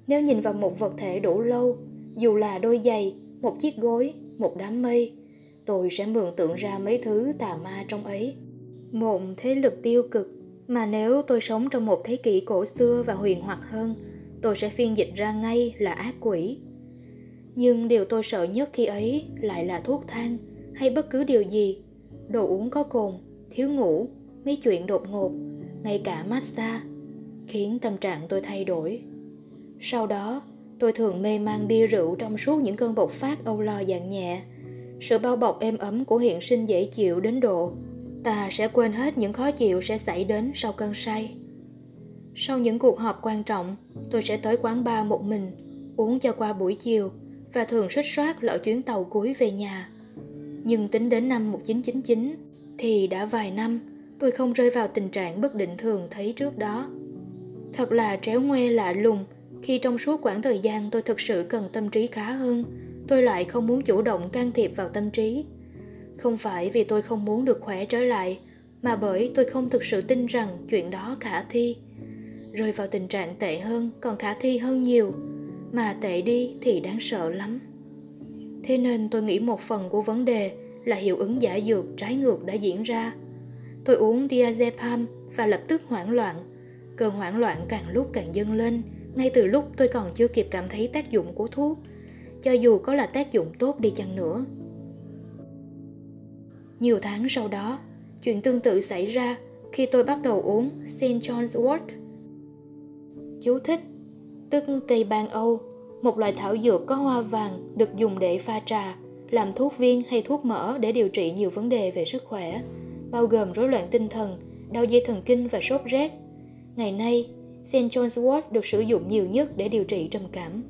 Nếu nhìn vào một vật thể đủ lâu, dù là đôi giày, một chiếc gối, một đám mây, tôi sẽ mường tượng ra mấy thứ tà ma trong ấy. Một thế lực tiêu cực mà nếu tôi sống trong một thế kỷ cổ xưa và huyền hoặc hơn, tôi sẽ phiên dịch ra ngay là ác quỷ. Nhưng điều tôi sợ nhất khi ấy lại là thuốc thang hay bất cứ điều gì, đồ uống có cồn, thiếu ngủ, mấy chuyện đột ngột, ngay cả massage, khiến tâm trạng tôi thay đổi. Sau đó, tôi thường mê man bia rượu trong suốt những cơn bộc phát âu lo dạng nhẹ. Sự bao bọc êm ấm của hiện sinh dễ chịu đến độ ta sẽ quên hết những khó chịu sẽ xảy đến sau cơn say. Sau những cuộc họp quan trọng, tôi sẽ tới quán bar một mình, uống cho qua buổi chiều và thường suýt soát lỡ chuyến tàu cuối về nhà. Nhưng tính đến năm một nghìn chín trăm chín mươi chín thì đã vài năm tôi không rơi vào tình trạng bất định thường thấy trước đó. Thật là tréo ngoe lạ lùng khi trong suốt quãng thời gian tôi thực sự cần tâm trí khá hơn, tôi lại không muốn chủ động can thiệp vào tâm trí. Không phải vì tôi không muốn được khỏe trở lại, mà bởi tôi không thực sự tin rằng chuyện đó khả thi. Rơi vào tình trạng tệ hơn còn khả thi hơn nhiều, mà tệ đi thì đáng sợ lắm. Thế nên tôi nghĩ một phần của vấn đề là hiệu ứng giả dược trái ngược đã diễn ra. Tôi uống diazepam và lập tức hoảng loạn. Cơn hoảng loạn càng lúc càng dâng lên, ngay từ lúc tôi còn chưa kịp cảm thấy tác dụng của thuốc, cho dù có là tác dụng tốt đi chăng nữa. Nhiều tháng sau đó, chuyện tương tự xảy ra khi tôi bắt đầu uống Saint John's wort. Chú thích: tức Tây Ban Âu, một loại thảo dược có hoa vàng được dùng để pha trà, làm thuốc viên hay thuốc mỡ để điều trị nhiều vấn đề về sức khỏe, bao gồm rối loạn tinh thần, đau dây thần kinh và sốt rét. Ngày nay, Saint John's wort được sử dụng nhiều nhất để điều trị trầm cảm.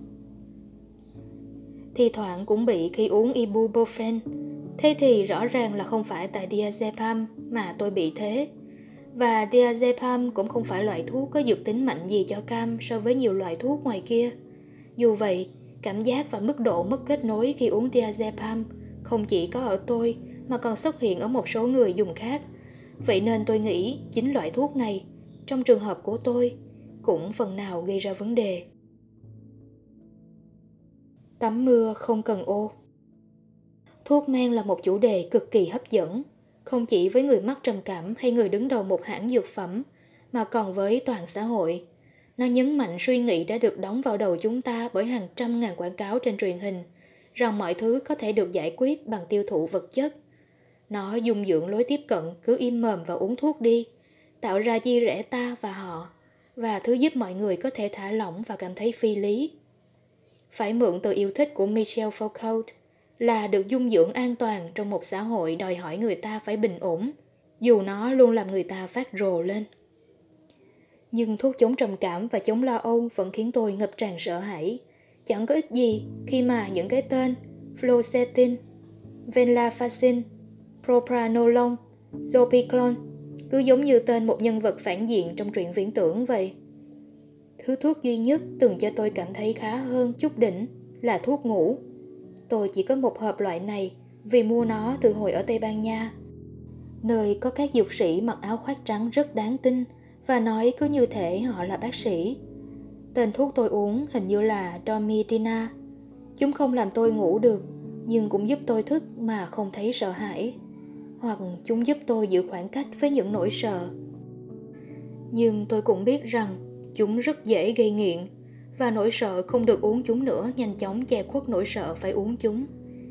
Thì thoảng cũng bị khi uống ibuprofen. Thế thì rõ ràng là không phải tại diazepam mà tôi bị thế. Và diazepam cũng không phải loại thuốc có dược tính mạnh gì cho cam so với nhiều loại thuốc ngoài kia. Dù vậy, cảm giác và mức độ mất kết nối khi uống diazepam không chỉ có ở tôi mà còn xuất hiện ở một số người dùng khác. Vậy nên tôi nghĩ chính loại thuốc này, trong trường hợp của tôi, cũng phần nào gây ra vấn đề. Tắm mưa không cần ô. Thuốc men là một chủ đề cực kỳ hấp dẫn, không chỉ với người mắc trầm cảm hay người đứng đầu một hãng dược phẩm, mà còn với toàn xã hội. Nó nhấn mạnh suy nghĩ đã được đóng vào đầu chúng ta bởi hàng trăm ngàn quảng cáo trên truyền hình, rằng mọi thứ có thể được giải quyết bằng tiêu thụ vật chất. Nó dung dưỡng lối tiếp cận cứ im mồm và uống thuốc đi, tạo ra chia rẽ ta và họ, và thứ giúp mọi người có thể thả lỏng và cảm thấy phi lý. Phải mượn từ yêu thích của Michel Foucault là được dung dưỡng an toàn trong một xã hội đòi hỏi người ta phải bình ổn, dù nó luôn làm người ta phát rồ lên. Nhưng thuốc chống trầm cảm và chống lo âu vẫn khiến tôi ngập tràn sợ hãi. Chẳng có ích gì khi mà những cái tên fluoxetine, venlafaxine, propranolol, zopiclone cứ giống như tên một nhân vật phản diện trong truyện viễn tưởng vậy. Thứ thuốc duy nhất từng cho tôi cảm thấy khá hơn chút đỉnh là thuốc ngủ. Tôi chỉ có một hộp loại này vì mua nó từ hồi ở Tây Ban Nha, nơi có các dược sĩ mặc áo khoác trắng rất đáng tin và nói cứ như thể họ là bác sĩ. Tên thuốc tôi uống hình như là Dormidina. Chúng không làm tôi ngủ được, nhưng cũng giúp tôi thức mà không thấy sợ hãi, hoặc chúng giúp tôi giữ khoảng cách với những nỗi sợ. Nhưng tôi cũng biết rằng chúng rất dễ gây nghiện, và nỗi sợ không được uống chúng nữa nhanh chóng che khuất nỗi sợ phải uống chúng.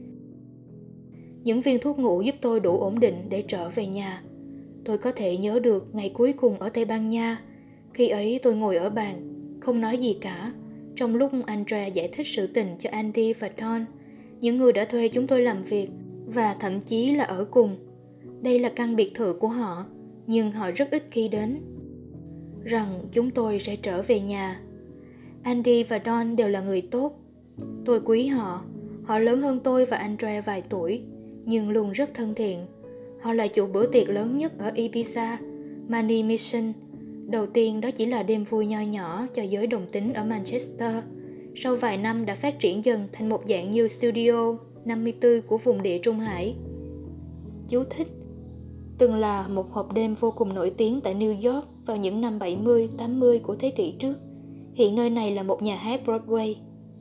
Những viên thuốc ngủ giúp tôi đủ ổn định để trở về nhà. Tôi có thể nhớ được ngày cuối cùng ở Tây Ban Nha. Khi ấy tôi ngồi ở bàn, không nói gì cả, trong lúc Andrea giải thích sự tình cho Andy và Don, những người đã thuê chúng tôi làm việc, và thậm chí là ở cùng. Đây là căn biệt thự của họ, nhưng họ rất ít khi đến. Rằng chúng tôi sẽ trở về nhà. Andy và Don đều là người tốt. Tôi quý họ. Họ lớn hơn tôi và Andrea vài tuổi, nhưng luôn rất thân thiện. Họ là chủ bữa tiệc lớn nhất ở Ibiza, Money Mission. Đầu tiên đó chỉ là đêm vui nho nhỏ cho giới đồng tính ở Manchester. Sau vài năm đã phát triển dần thành một dạng như Studio năm mươi tư của vùng địa Trung Hải. Chú thích: từng là một hộp đêm vô cùng nổi tiếng tại New York vào những năm bảy mươi tám mươi của thế kỷ trước. Hiện nơi này là một nhà hát Broadway.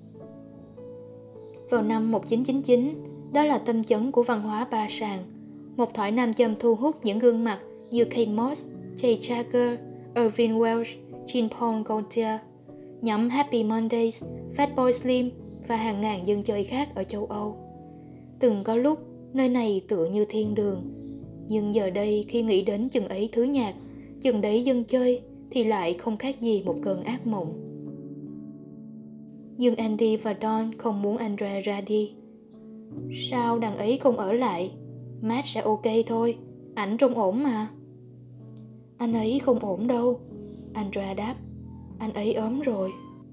Vào năm một nghìn chín trăm chín mươi chín, đó là tâm chấn của văn hóa ba sàn. Một thỏi nam châm thu hút những gương mặt như Kate Moss, Jay Jagger, Irving Welsh, Jean Paul Gaultier, nhóm Happy Mondays, Fatboy Slim và hàng ngàn dân chơi khác ở châu Âu. Từng có lúc, nơi này tựa như thiên đường. Nhưng giờ đây khi nghĩ đến chừng ấy thứ nhạc, chừng đấy dân chơi, thì lại không khác gì một cơn ác mộng. Nhưng Andy và Don không muốn Andrea ra đi. Sao đằng ấy không ở lại? Matt sẽ ok thôi, ảnh trông ổn mà. Anh ấy không ổn đâu, Andrea đáp. Anh ấy ốm rồi.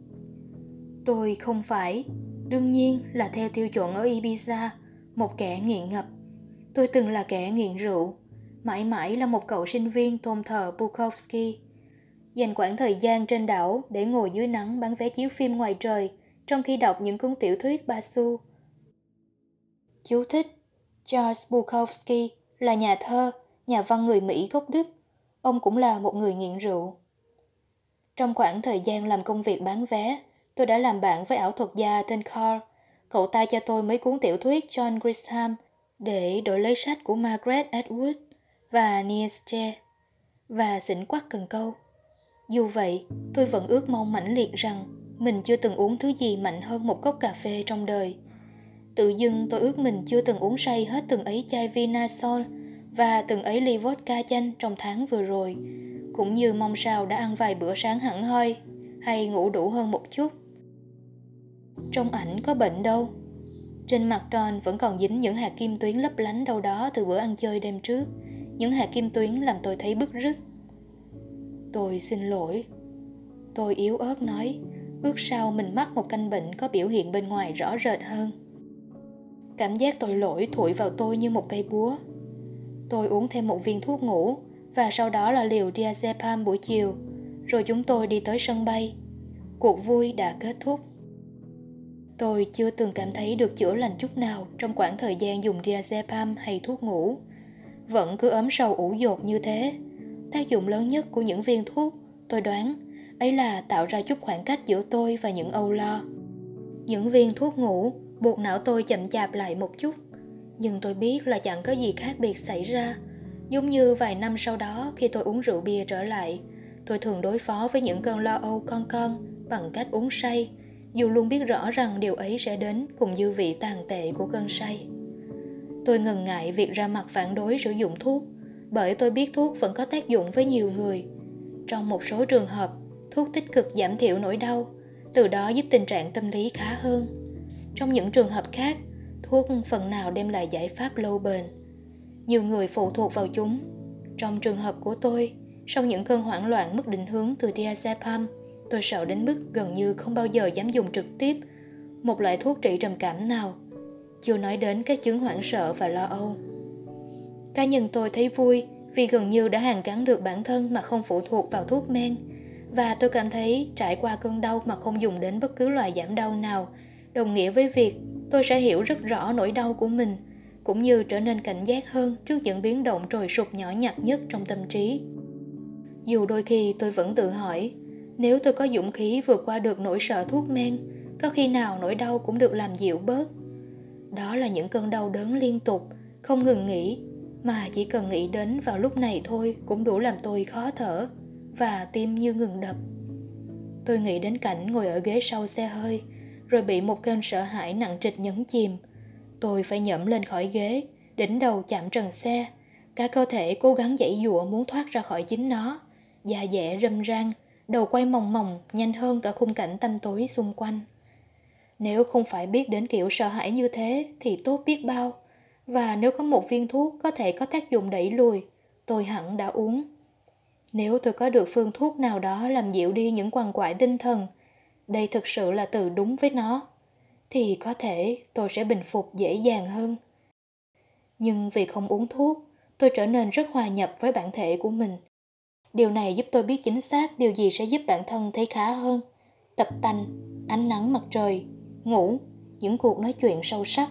Tôi không phải, đương nhiên là theo tiêu chuẩn ở Ibiza, một kẻ nghiện ngập. Tôi từng là kẻ nghiện rượu, mãi mãi là một cậu sinh viên tôn thờ Bukowski. Dành quãng thời gian trên đảo để ngồi dưới nắng bán vé chiếu phim ngoài trời, trong khi đọc những cuốn tiểu thuyết ba xu. Chú thích: Charles Bukowski là nhà thơ, nhà văn người Mỹ gốc Đức. Ông cũng là một người nghiện rượu. Trong khoảng thời gian làm công việc bán vé, tôi đã làm bạn với ảo thuật gia tên Carl. Cậu ta cho tôi mấy cuốn tiểu thuyết John Grisham để đổi lấy sách của Margaret Atwood và Nietzsche và xỉn quắc cần câu. Dù vậy, tôi vẫn ước mong mãnh liệt rằng mình chưa từng uống thứ gì mạnh hơn một cốc cà phê trong đời. Tự dưng tôi ước mình chưa từng uống say hết từng ấy chai Vinasol và từng ấy ly vodka chanh trong tháng vừa rồi, cũng như mong sao đã ăn vài bữa sáng hẳn hoi hay ngủ đủ hơn một chút. Trong ảnh có bệnh đâu. Trên mặt John vẫn còn dính những hạt kim tuyến lấp lánh đâu đó từ bữa ăn chơi đêm trước. Những hạt kim tuyến làm tôi thấy bứt rứt. Tôi xin lỗi. Tôi yếu ớt nói, ước sao mình mắc một căn bệnh có biểu hiện bên ngoài rõ rệt hơn. Cảm giác tội lỗi thụi vào tôi như một cây búa. Tôi uống thêm một viên thuốc ngủ và sau đó là liều diazepam buổi chiều, rồi chúng tôi đi tới sân bay. Cuộc vui đã kết thúc. Tôi chưa từng cảm thấy được chữa lành chút nào trong quãng thời gian dùng diazepam hay thuốc ngủ. Vẫn cứ ốm sầu ủ dột như thế. Tác dụng lớn nhất của những viên thuốc, tôi đoán, ấy là tạo ra chút khoảng cách giữa tôi và những âu lo. Những viên thuốc ngủ buộc não tôi chậm chạp lại một chút, nhưng tôi biết là chẳng có gì khác biệt xảy ra. Giống như vài năm sau đó khi tôi uống rượu bia trở lại, tôi thường đối phó với những cơn lo âu con con bằng cách uống say, dù luôn biết rõ rằng điều ấy sẽ đến cùng dư vị tàn tệ của cơn say. Tôi ngần ngại việc ra mặt phản đối sử dụng thuốc, bởi tôi biết thuốc vẫn có tác dụng với nhiều người. Trong một số trường hợp, thuốc tích cực giảm thiểu nỗi đau, từ đó giúp tình trạng tâm lý khá hơn. Trong những trường hợp khác, thuốc phần nào đem lại giải pháp lâu bền. Nhiều người phụ thuộc vào chúng. Trong trường hợp của tôi, sau những cơn hoảng loạn mất định hướng từ diazepam, tôi sợ đến mức gần như không bao giờ dám dùng trực tiếp một loại thuốc trị trầm cảm nào, chưa nói đến các chứng hoảng sợ và lo âu. Cá nhân tôi thấy vui vì gần như đã hàn gắn được bản thân mà không phụ thuộc vào thuốc men, và tôi cảm thấy trải qua cơn đau mà không dùng đến bất cứ loại giảm đau nào đồng nghĩa với việc tôi sẽ hiểu rất rõ nỗi đau của mình, cũng như trở nên cảnh giác hơn trước những biến động trồi sụp nhỏ nhặt nhất trong tâm trí. Dù đôi khi tôi vẫn tự hỏi, nếu tôi có dũng khí vượt qua được nỗi sợ thuốc men, có khi nào nỗi đau cũng được làm dịu bớt. Đó là những cơn đau đớn liên tục, không ngừng nghỉ, mà chỉ cần nghĩ đến vào lúc này thôi cũng đủ làm tôi khó thở và tim như ngừng đập. Tôi nghĩ đến cảnh ngồi ở ghế sau xe hơi, rồi bị một cơn sợ hãi nặng trịch nhấn chìm. Tôi phải nhẫm lên khỏi ghế, đỉnh đầu chạm trần xe, cả cơ thể cố gắng giãy giụa muốn thoát ra khỏi chính nó, da dẻ râm ran, đầu quay mòng mòng nhanh hơn cả khung cảnh tăm tối xung quanh. Nếu không phải biết đến kiểu sợ hãi như thế thì tốt biết bao, và nếu có một viên thuốc có thể có tác dụng đẩy lùi, tôi hẳn đã uống. Nếu tôi có được phương thuốc nào đó làm dịu đi những quằn quại tinh thần, đây thực sự là từ đúng với nó, thì có thể tôi sẽ bình phục dễ dàng hơn. Nhưng vì không uống thuốc, tôi trở nên rất hòa nhập với bản thể của mình. Điều này giúp tôi biết chính xác điều gì sẽ giúp bản thân thấy khá hơn. Tập tành, ánh nắng mặt trời, ngủ, những cuộc nói chuyện sâu sắc.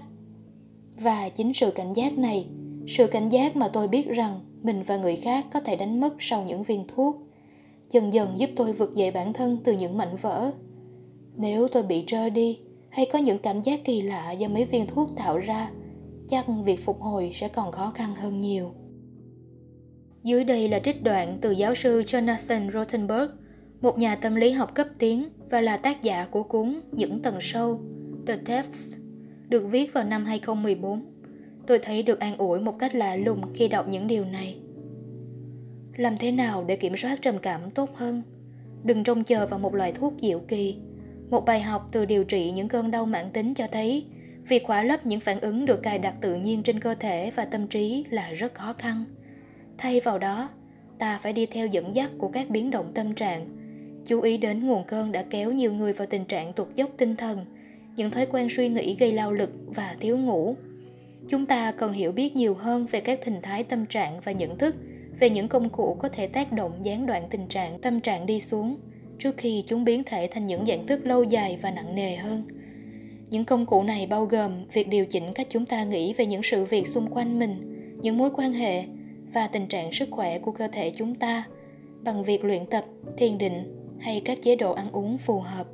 Và chính sự cảnh giác này, sự cảnh giác mà tôi biết rằng mình và người khác có thể đánh mất sau những viên thuốc, dần dần giúp tôi vực dậy bản thân từ những mảnh vỡ. Nếu tôi bị trơ đi hay có những cảm giác kỳ lạ do mấy viên thuốc tạo ra, chắc việc phục hồi sẽ còn khó khăn hơn nhiều. Dưới đây là trích đoạn từ giáo sư Jonathan Rothenberg, một nhà tâm lý học cấp tiến và là tác giả của cuốn Những tầng sâu, The Depths, được viết vào năm hai không một bốn. Tôi thấy được an ủi một cách lạ lùng khi đọc những điều này. Làm thế nào để kiểm soát trầm cảm tốt hơn? Đừng trông chờ vào một loại thuốc diệu kỳ. Một bài học từ điều trị những cơn đau mãn tính cho thấy việc khỏa lấp những phản ứng được cài đặt tự nhiên trên cơ thể và tâm trí là rất khó khăn. Thay vào đó, ta phải đi theo dẫn dắt của các biến động tâm trạng, chú ý đến nguồn cơn đã kéo nhiều người vào tình trạng tụt dốc tinh thần, những thói quen suy nghĩ gây lao lực và thiếu ngủ. Chúng ta cần hiểu biết nhiều hơn về các hình thái tâm trạng và nhận thức về những công cụ có thể tác động gián đoạn tình trạng tâm trạng đi xuống trước khi chúng biến thể thành những dạng thức lâu dài và nặng nề hơn. Những công cụ này bao gồm việc điều chỉnh cách chúng ta nghĩ về những sự việc xung quanh mình, những mối quan hệ và tình trạng sức khỏe của cơ thể chúng ta bằng việc luyện tập, thiền định hay các chế độ ăn uống phù hợp.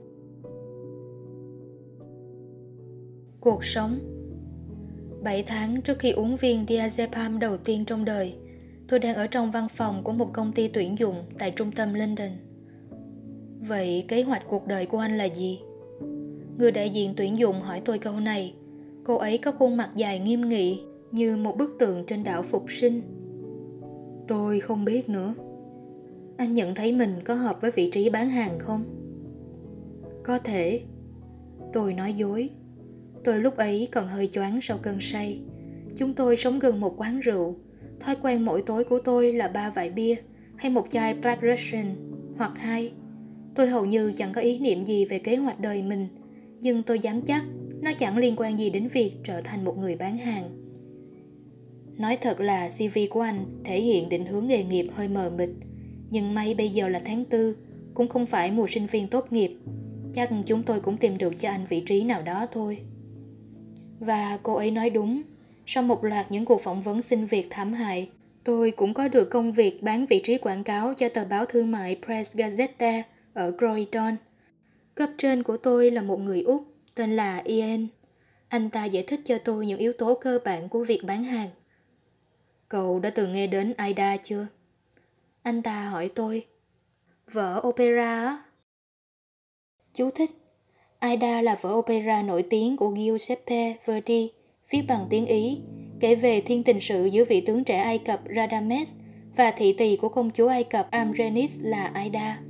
Cuộc sống. bảy tháng trước khi uống viên diazepam đầu tiên trong đời, tôi đang ở trong văn phòng của một công ty tuyển dụng tại trung tâm London. Vậy kế hoạch cuộc đời của anh là gì? Người đại diện tuyển dụng hỏi tôi câu này. Cô ấy có khuôn mặt dài nghiêm nghị như một bức tượng trên đảo Phục Sinh. Tôi không biết nữa. Anh nhận thấy mình có hợp với vị trí bán hàng không? Có thể. Tôi nói dối. Tôi lúc ấy còn hơi choáng sau cơn say. Chúng tôi sống gần một quán rượu. Thói quen mỗi tối của tôi là ba vại bia hay một chai Black Russian hoặc hai. Tôi hầu như chẳng có ý niệm gì về kế hoạch đời mình, nhưng tôi dám chắc nó chẳng liên quan gì đến việc trở thành một người bán hàng. Nói thật là xê vê của anh thể hiện định hướng nghề nghiệp hơi mờ mịt, nhưng may bây giờ là tháng tư, cũng không phải mùa sinh viên tốt nghiệp. Chắc chúng tôi cũng tìm được cho anh vị trí nào đó thôi. Và cô ấy nói đúng. Sau một loạt những cuộc phỏng vấn xin việc thảm hại, tôi cũng có được công việc bán vị trí quảng cáo cho tờ báo thương mại Press Gazette ở Croydon. Cấp trên của tôi là một người Úc tên là Ian. Anh ta giải thích cho tôi những yếu tố cơ bản của việc bán hàng. Cậu đã từng nghe đến Aida chưa? Anh ta hỏi tôi. Vở opera á? Chú thích. Aida là vở opera nổi tiếng của Giuseppe Verdi, viết bằng tiếng Ý, kể về thiên tình sự giữa vị tướng trẻ Ai Cập Radames và thị tỳ của công chúa Ai Cập Amrenis là Aida.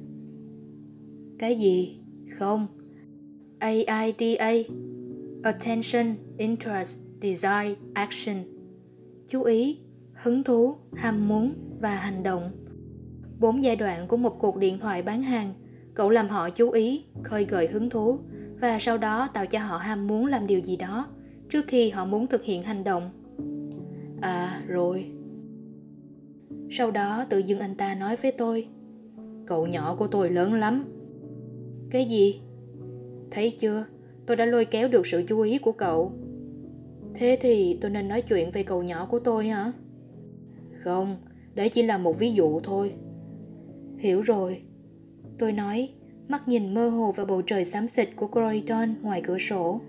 Cái gì? Không. A I D A. Attention, Interest, Desire, Action. Chú ý, hứng thú, ham muốn và hành động. Bốn giai đoạn của một cuộc điện thoại bán hàng. Cậu làm họ chú ý, khơi gợi hứng thú và sau đó tạo cho họ ham muốn làm điều gì đó trước khi họ muốn thực hiện hành động. À rồi. Sau đó tự dưng anh ta nói với tôi. Cậu nhỏ của tôi lớn lắm. Cái gì? Thấy chưa, tôi đã lôi kéo được sự chú ý của cậu. Thế thì tôi nên nói chuyện về cậu nhỏ của tôi hả? Không, đấy chỉ là một ví dụ thôi. Hiểu rồi. Tôi nói, mắt nhìn mơ hồ vào bầu trời xám xịt của Croydon ngoài cửa sổ.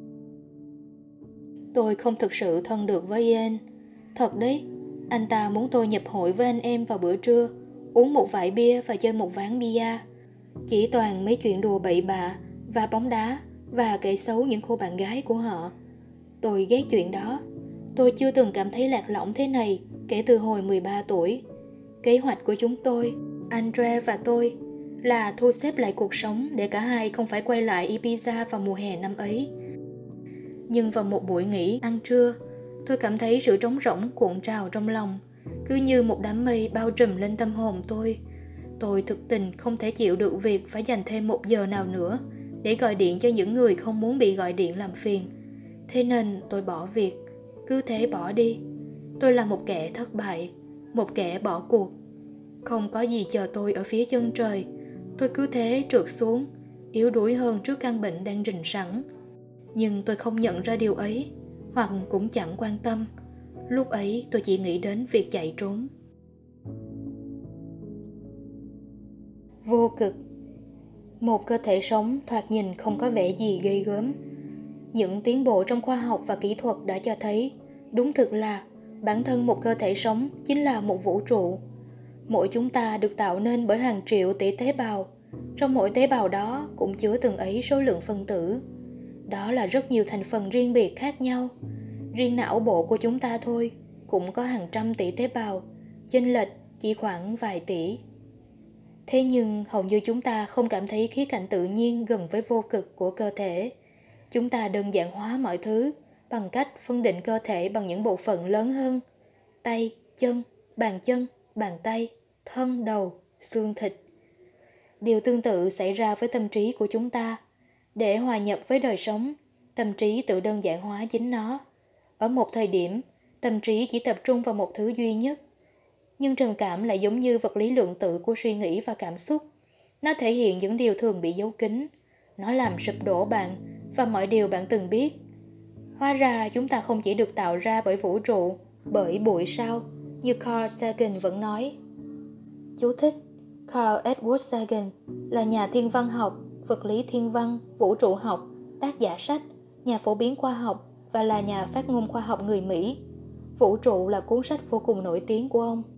Tôi không thực sự thân được với Ian. Thật đấy, anh ta muốn tôi nhập hội với anh em vào bữa trưa, uống một vại bia và chơi một ván bia. Chỉ toàn mấy chuyện đùa bậy bạ và bóng đá và kể xấu những cô bạn gái của họ. Tôi ghét chuyện đó. Tôi chưa từng cảm thấy lạc lõng thế này kể từ hồi mười ba tuổi. Kế hoạch của chúng tôi, Andre và tôi, là thu xếp lại cuộc sống để cả hai không phải quay lại Ibiza vào mùa hè năm ấy. Nhưng vào một buổi nghỉ ăn trưa, tôi cảm thấy sự trống rỗng cuộn trào trong lòng, cứ như một đám mây bao trùm lên tâm hồn tôi. Tôi thực tình không thể chịu được việc phải dành thêm một giờ nào nữa để gọi điện cho những người không muốn bị gọi điện làm phiền. Thế nên tôi bỏ việc, cứ thế bỏ đi. Tôi là một kẻ thất bại, một kẻ bỏ cuộc. Không có gì chờ tôi ở phía chân trời. Tôi cứ thế trượt xuống, yếu đuối hơn trước căn bệnh đang rình sẵn. Nhưng tôi không nhận ra điều ấy, hoặc cũng chẳng quan tâm. Lúc ấy, tôi chỉ nghĩ đến việc chạy trốn. Vô cực. Một cơ thể sống thoạt nhìn không có vẻ gì ghê gớm. Những tiến bộ trong khoa học và kỹ thuật đã cho thấy đúng thực là bản thân một cơ thể sống chính là một vũ trụ. Mỗi chúng ta được tạo nên bởi hàng triệu tỷ tế bào. Trong mỗi tế bào đó cũng chứa từng ấy số lượng phân tử. Đó là rất nhiều thành phần riêng biệt khác nhau. Riêng não bộ của chúng ta thôi cũng có hàng trăm tỷ tế bào, chênh lệch chỉ khoảng vài tỷ. Thế nhưng hầu như chúng ta không cảm thấy khía cạnh tự nhiên gần với vô cực của cơ thể. Chúng ta đơn giản hóa mọi thứ bằng cách phân định cơ thể bằng những bộ phận lớn hơn: tay, chân, bàn chân, bàn tay, thân, đầu, xương thịt. Điều tương tự xảy ra với tâm trí của chúng ta. Để hòa nhập với đời sống, tâm trí tự đơn giản hóa chính nó. Ở một thời điểm, tâm trí chỉ tập trung vào một thứ duy nhất. Nhưng trầm cảm lại giống như vật lý lượng tử của suy nghĩ và cảm xúc. Nó thể hiện những điều thường bị giấu kín. Nó làm sụp đổ bạn và mọi điều bạn từng biết. Hóa ra chúng ta không chỉ được tạo ra bởi vũ trụ, bởi bụi sao, như Carl Sagan vẫn nói. Chú thích: Carl Edward Sagan là nhà thiên văn học, vật lý thiên văn, vũ trụ học, tác giả sách, nhà phổ biến khoa học và là nhà phát ngôn khoa học người Mỹ. Vũ trụ là cuốn sách vô cùng nổi tiếng của ông.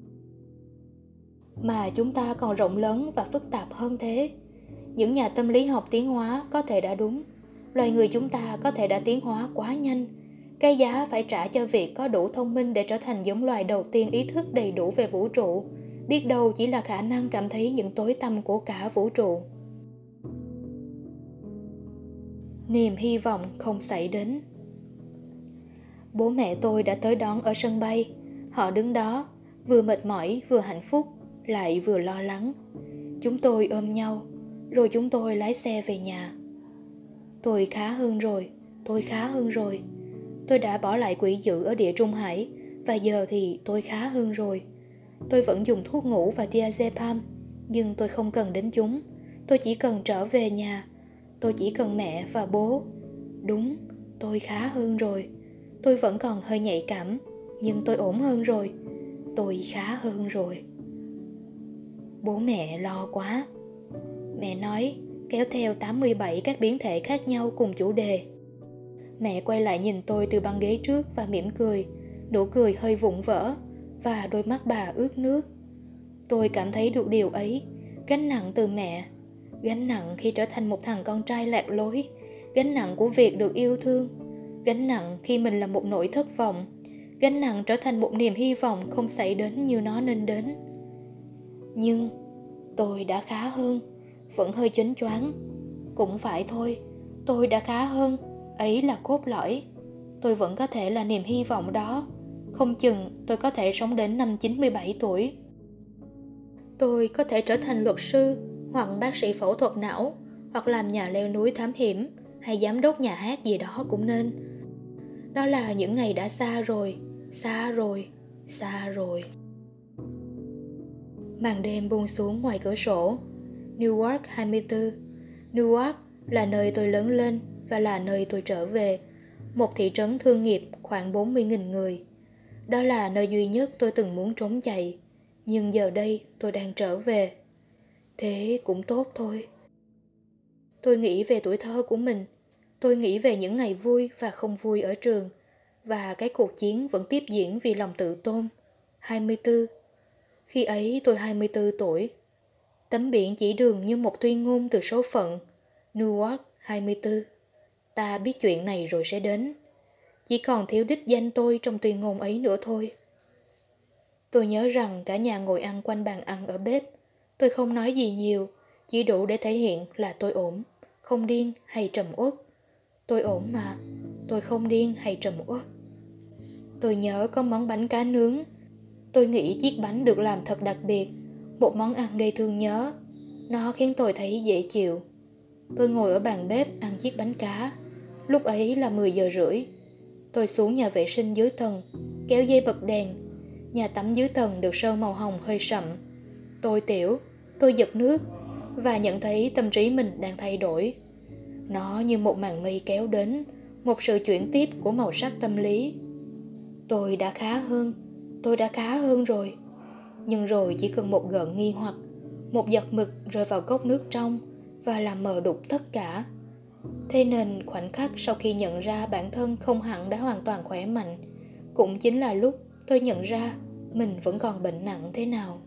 Mà chúng ta còn rộng lớn và phức tạp hơn thế. Những nhà tâm lý học tiến hóa có thể đã đúng. Loài người chúng ta có thể đã tiến hóa quá nhanh. Cái giá phải trả cho việc có đủ thông minh để trở thành giống loài đầu tiên ý thức đầy đủ về vũ trụ, biết đâu chỉ là khả năng cảm thấy những tối tăm của cả vũ trụ. Niềm hy vọng không xảy đến. Bố mẹ tôi đã tới đón ở sân bay. Họ đứng đó, vừa mệt mỏi vừa hạnh phúc, lại vừa lo lắng. Chúng tôi ôm nhau, rồi chúng tôi lái xe về nhà. Tôi khá hơn rồi, tôi khá hơn rồi. Tôi đã bỏ lại quỹ dự ở Địa Trung Hải, và giờ thì tôi khá hơn rồi. Tôi vẫn dùng thuốc ngủ và diazepam, nhưng tôi không cần đến chúng. Tôi chỉ cần trở về nhà. Tôi chỉ cần mẹ và bố. Đúng, tôi khá hơn rồi. Tôi vẫn còn hơi nhạy cảm, nhưng tôi ổn hơn rồi. Tôi khá hơn rồi. Bố mẹ lo quá. Mẹ nói, kéo theo tám mươi bảy các biến thể khác nhau cùng chủ đề. Mẹ quay lại nhìn tôi từ băng ghế trước và mỉm cười, nụ cười hơi vụn vỡ, và đôi mắt bà ướt nước. Tôi cảm thấy được điều ấy, gánh nặng từ mẹ, gánh nặng khi trở thành một thằng con trai lạc lối, gánh nặng của việc được yêu thương, gánh nặng khi mình là một nỗi thất vọng, gánh nặng trở thành một niềm hy vọng không xảy đến như nó nên đến. Nhưng tôi đã khá hơn, vẫn hơi chớn choáng. Cũng phải thôi, tôi đã khá hơn, ấy là cốt lõi. Tôi vẫn có thể là niềm hy vọng đó. Không chừng tôi có thể sống đến năm chín mươi bảy tuổi. Tôi có thể trở thành luật sư, hoặc bác sĩ phẫu thuật não, hoặc làm nhà leo núi thám hiểm, hay giám đốc nhà hát gì đó cũng nên. Đó là những ngày đã xa rồi, xa rồi, xa rồi. Màn đêm buông xuống ngoài cửa sổ. Newark hai mươi tư. Newark là nơi tôi lớn lên và là nơi tôi trở về. Một thị trấn thương nghiệp khoảng bốn mươi nghìn người. Đó là nơi duy nhất tôi từng muốn trốn chạy. Nhưng giờ đây tôi đang trở về. Thế cũng tốt thôi. Tôi nghĩ về tuổi thơ của mình. Tôi nghĩ về những ngày vui và không vui ở trường. Và cái cuộc chiến vẫn tiếp diễn vì lòng tự tôn. hai mươi tư. Khi ấy tôi hai mươi tư tuổi. Tấm biển chỉ đường như một tuyên ngôn từ số phận. Newark hai mươi tư. Ta biết chuyện này rồi sẽ đến. Chỉ còn thiếu đích danh tôi trong tuyên ngôn ấy nữa thôi. Tôi nhớ rằng cả nhà ngồi ăn quanh bàn ăn ở bếp. Tôi không nói gì nhiều, chỉ đủ để thể hiện là tôi ổn, không điên hay trầm uất. Tôi ổn mà, tôi không điên hay trầm uất. Tôi nhớ có món bánh cá nướng. Tôi nghĩ chiếc bánh được làm thật đặc biệt, một món ăn gây thương nhớ. Nó khiến tôi thấy dễ chịu. Tôi ngồi ở bàn bếp ăn chiếc bánh cá. Lúc ấy là mười giờ rưỡi. Tôi xuống nhà vệ sinh dưới tầng, kéo dây bật đèn. Nhà tắm dưới tầng được sơn màu hồng hơi sậm. Tôi tiểu, tôi giật nước và nhận thấy tâm trí mình đang thay đổi. Nó như một màn mây kéo đến, một sự chuyển tiếp của màu sắc tâm lý. Tôi đã khá hơn, tôi đã khá hơn rồi. Nhưng rồi chỉ cần một gợn nghi hoặc, Một giọt mực rơi vào cốc nước trong và làm mờ đục tất cả. Thế nên khoảnh khắc sau khi nhận ra bản thân không hẳn đã hoàn toàn khỏe mạnh, cũng chính là lúc tôi nhận ra mình vẫn còn bệnh nặng thế nào.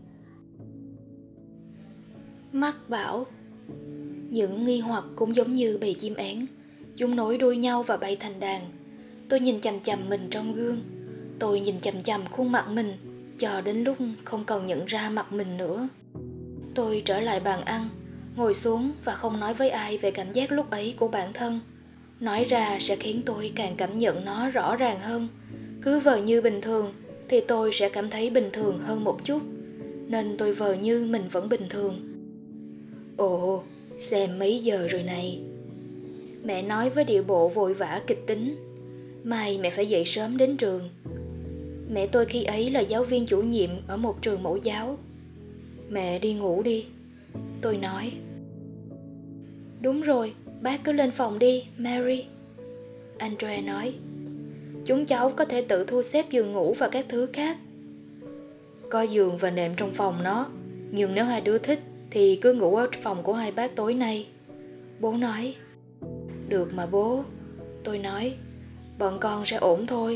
Mắc bảo, những nghi hoặc cũng giống như bầy chim én, chúng nối đuôi nhau và bay thành đàn. Tôi nhìn chằm chằm mình trong gương. Tôi nhìn chằm chằm khuôn mặt mình cho đến lúc không còn nhận ra mặt mình nữa. Tôi trở lại bàn ăn, ngồi xuống và không nói với ai về cảm giác lúc ấy của bản thân. Nói ra sẽ khiến tôi càng cảm nhận nó rõ ràng hơn. Cứ vờ như bình thường thì tôi sẽ cảm thấy bình thường hơn một chút, nên tôi vờ như mình vẫn bình thường. Ồ, xem mấy giờ rồi này. Mẹ nói với điệu bộ vội vã kịch tính. Mai mẹ phải dậy sớm đến trường. Mẹ tôi khi ấy là giáo viên chủ nhiệm ở một trường mẫu giáo. Mẹ đi ngủ đi, tôi nói. Đúng rồi, bác cứ lên phòng đi, Mary, Andrea nói. Chúng cháu có thể tự thu xếp giường ngủ và các thứ khác. Có giường và nệm trong phòng nó, nhưng nếu hai đứa thích thì cứ ngủ ở phòng của hai bác tối nay, bố nói. Được mà bố, tôi nói, bọn con sẽ ổn thôi.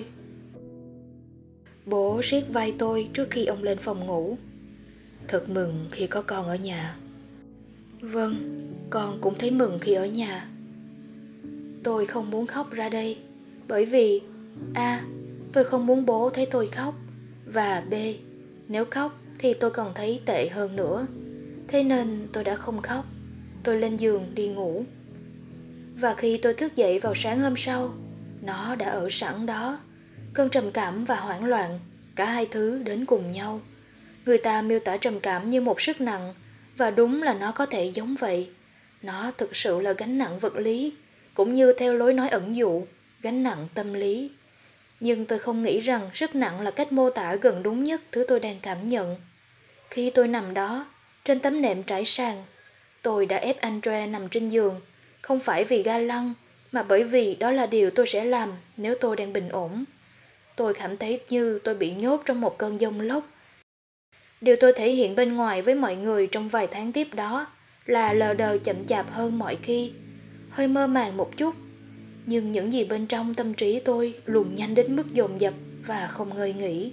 Bố siết vai tôi trước khi ông lên phòng ngủ. Thật mừng khi có con ở nhà. Vâng, con cũng thấy mừng khi ở nhà. Tôi không muốn khóc ra đây, bởi vì A. Tôi không muốn bố thấy tôi khóc, và B. Nếu khóc thì tôi còn thấy tệ hơn nữa. Thế nên tôi đã không khóc. Tôi lên giường đi ngủ. Và khi tôi thức dậy vào sáng hôm sau, nó đã ở sẵn đó. Cơn trầm cảm và hoảng loạn, cả hai thứ đến cùng nhau. Người ta miêu tả trầm cảm như một sức nặng, và đúng là nó có thể giống vậy. Nó thực sự là gánh nặng vật lý, cũng như theo lối nói ẩn dụ, gánh nặng tâm lý. Nhưng tôi không nghĩ rằng sức nặng là cách mô tả gần đúng nhất thứ tôi đang cảm nhận. Khi tôi nằm đó, trên tấm nệm trải sàn, tôi đã ép Andrea nằm trên giường, không phải vì ga lăng, mà bởi vì đó là điều tôi sẽ làm nếu tôi đang bình ổn. Tôi cảm thấy như tôi bị nhốt trong một cơn giông lốc. Điều tôi thể hiện bên ngoài với mọi người trong vài tháng tiếp đó là lờ đờ chậm chạp hơn mọi khi, hơi mơ màng một chút. Nhưng những gì bên trong tâm trí tôi luồn nhanh đến mức dồn dập và không ngơi nghỉ.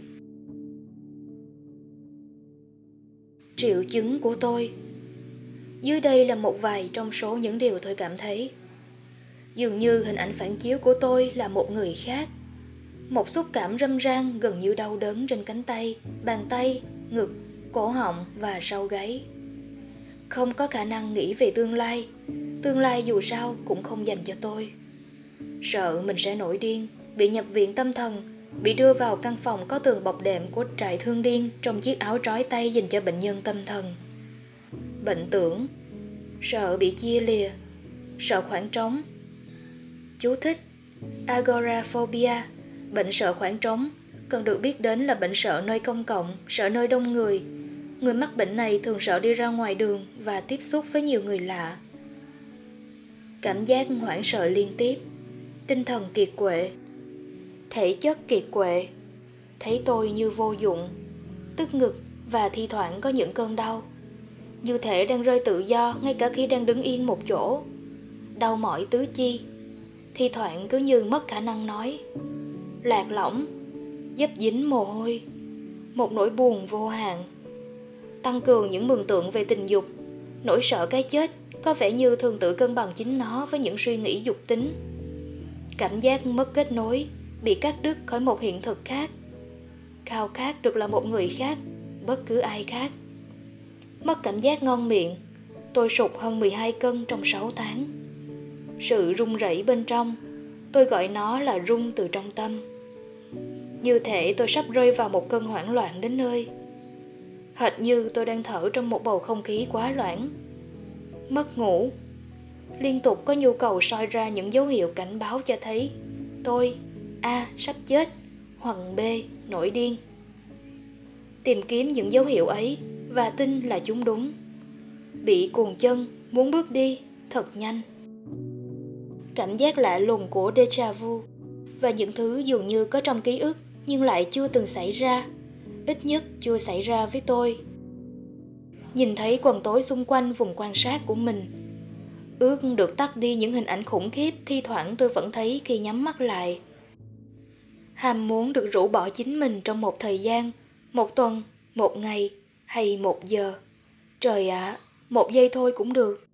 Triệu chứng của tôi. Dưới đây là một vài trong số những điều tôi cảm thấy. Dường như hình ảnh phản chiếu của tôi là một người khác. Một xúc cảm râm ran gần như đau đớn trên cánh tay, bàn tay, ngực, cổ họng và sau gáy. Không có khả năng nghĩ về tương lai. Tương lai dù sao cũng không dành cho tôi. Sợ mình sẽ nổi điên, bị nhập viện tâm thần, bị đưa vào căn phòng có tường bọc đệm của trại thương điên trong chiếc áo trói tay dành cho bệnh nhân tâm thần. Bệnh tưởng, sợ bị chia lìa, sợ khoảng trống. Chú thích: agoraphobia, bệnh sợ khoảng trống, cần được biết đến là bệnh sợ nơi công cộng, sợ nơi đông người. Người mắc bệnh này thường sợ đi ra ngoài đường và tiếp xúc với nhiều người lạ. Cảm giác hoảng sợ liên tiếp, tinh thần kiệt quệ, thể chất kiệt quệ, thấy tôi như vô dụng, tức ngực và thi thoảng có những cơn đau, như thể đang rơi tự do ngay cả khi đang đứng yên một chỗ, đau mỏi tứ chi, thi thoảng cứ như mất khả năng nói, lạc lõng, dấp dính mồ hôi, một nỗi buồn vô hạn, tăng cường những mường tượng về tình dục, nỗi sợ cái chết có vẻ như thường tự cân bằng chính nó với những suy nghĩ dục tính. Cảm giác mất kết nối, bị cắt đứt khỏi một hiện thực khác, khao khát được là một người khác, bất cứ ai khác. Mất cảm giác ngon miệng, tôi sụt hơn mười hai cân trong sáu tháng. Sự run rẩy bên trong, tôi gọi nó là run từ trong tâm. Như thể tôi sắp rơi vào một cơn hoảng loạn đến nơi. Hệt như tôi đang thở trong một bầu không khí quá loãng. Mất ngủ, liên tục có nhu cầu soi ra những dấu hiệu cảnh báo cho thấy tôi A. sắp chết, hoặc B. nổi điên. Tìm kiếm những dấu hiệu ấy và tin là chúng đúng. Bị cuồng chân, muốn bước đi thật nhanh. Cảm giác lạ lùng của déjà vu và những thứ dường như có trong ký ức nhưng lại chưa từng xảy ra, ít nhất chưa xảy ra với tôi. nhìn thấy quần tối xung quanh vùng quan sát của mình. Ước được tắt đi những hình ảnh khủng khiếp thi thoảng tôi vẫn thấy khi nhắm mắt lại. Ham muốn được rũ bỏ chính mình trong một thời gian, một tuần, một ngày hay một giờ. Trời ạ, à, một giây thôi cũng được.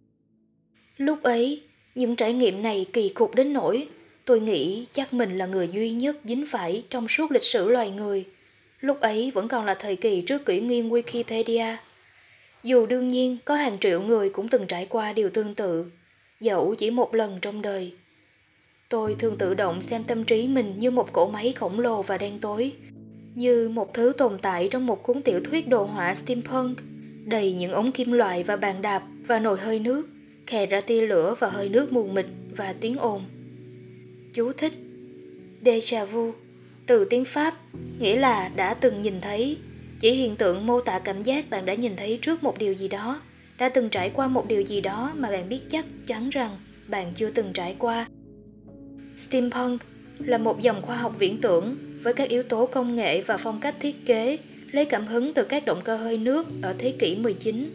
Lúc ấy, những trải nghiệm này kỳ cục đến nỗi tôi nghĩ chắc mình là người duy nhất dính phải trong suốt lịch sử loài người. Lúc ấy vẫn còn là thời kỳ trước kỷ nguyên Wikipedia. Dù đương nhiên có hàng triệu người cũng từng trải qua điều tương tự, dẫu chỉ một lần trong đời. Tôi thường tự động xem tâm trí mình như một cỗ máy khổng lồ và đen tối, như một thứ tồn tại trong một cuốn tiểu thuyết đồ họa steampunk, đầy những ống kim loại và bàn đạp và nồi hơi nước, khè ra tia lửa và hơi nước mù mịt và tiếng ồn. Chú thích: Déjà vu, từ tiếng Pháp, nghĩa là đã từng nhìn thấy, chỉ hiện tượng mô tả cảm giác bạn đã nhìn thấy trước một điều gì đó, đã từng trải qua một điều gì đó mà bạn biết chắc chắn rằng bạn chưa từng trải qua. Steampunk là một dòng khoa học viễn tưởng với các yếu tố công nghệ và phong cách thiết kế lấy cảm hứng từ các động cơ hơi nước ở thế kỷ mười chín.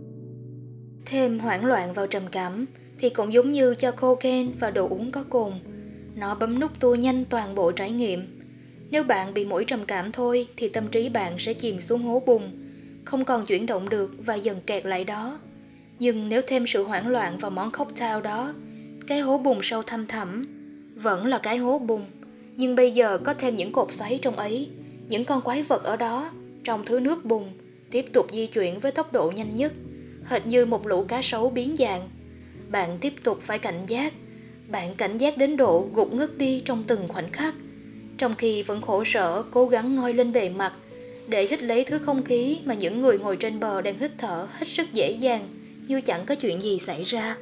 Thêm hoảng loạn vào trầm cảm thì cũng giống như cho cocaine và đồ uống có cồn. Nó bấm nút tua nhanh toàn bộ trải nghiệm. Nếu bạn bị mỗi trầm cảm thôi thì tâm trí bạn sẽ chìm xuống hố bùn, không còn chuyển động được và dần kẹt lại đó. Nhưng nếu thêm sự hoảng loạn vào món cocktail đó, cái hố bùn sâu thăm thẳm vẫn là cái hố bùn, nhưng bây giờ có thêm những cột xoáy trong ấy, những con quái vật ở đó, trong thứ nước bùn, tiếp tục di chuyển với tốc độ nhanh nhất, hệt như một lũ cá sấu biến dạng. Bạn tiếp tục phải cảnh giác, bạn cảnh giác đến độ gục ngất đi trong từng khoảnh khắc, trong khi vẫn khổ sở cố gắng ngoi lên bề mặt để hít lấy thứ không khí mà những người ngồi trên bờ đang hít thở hết sức dễ dàng, như chẳng có chuyện gì xảy ra.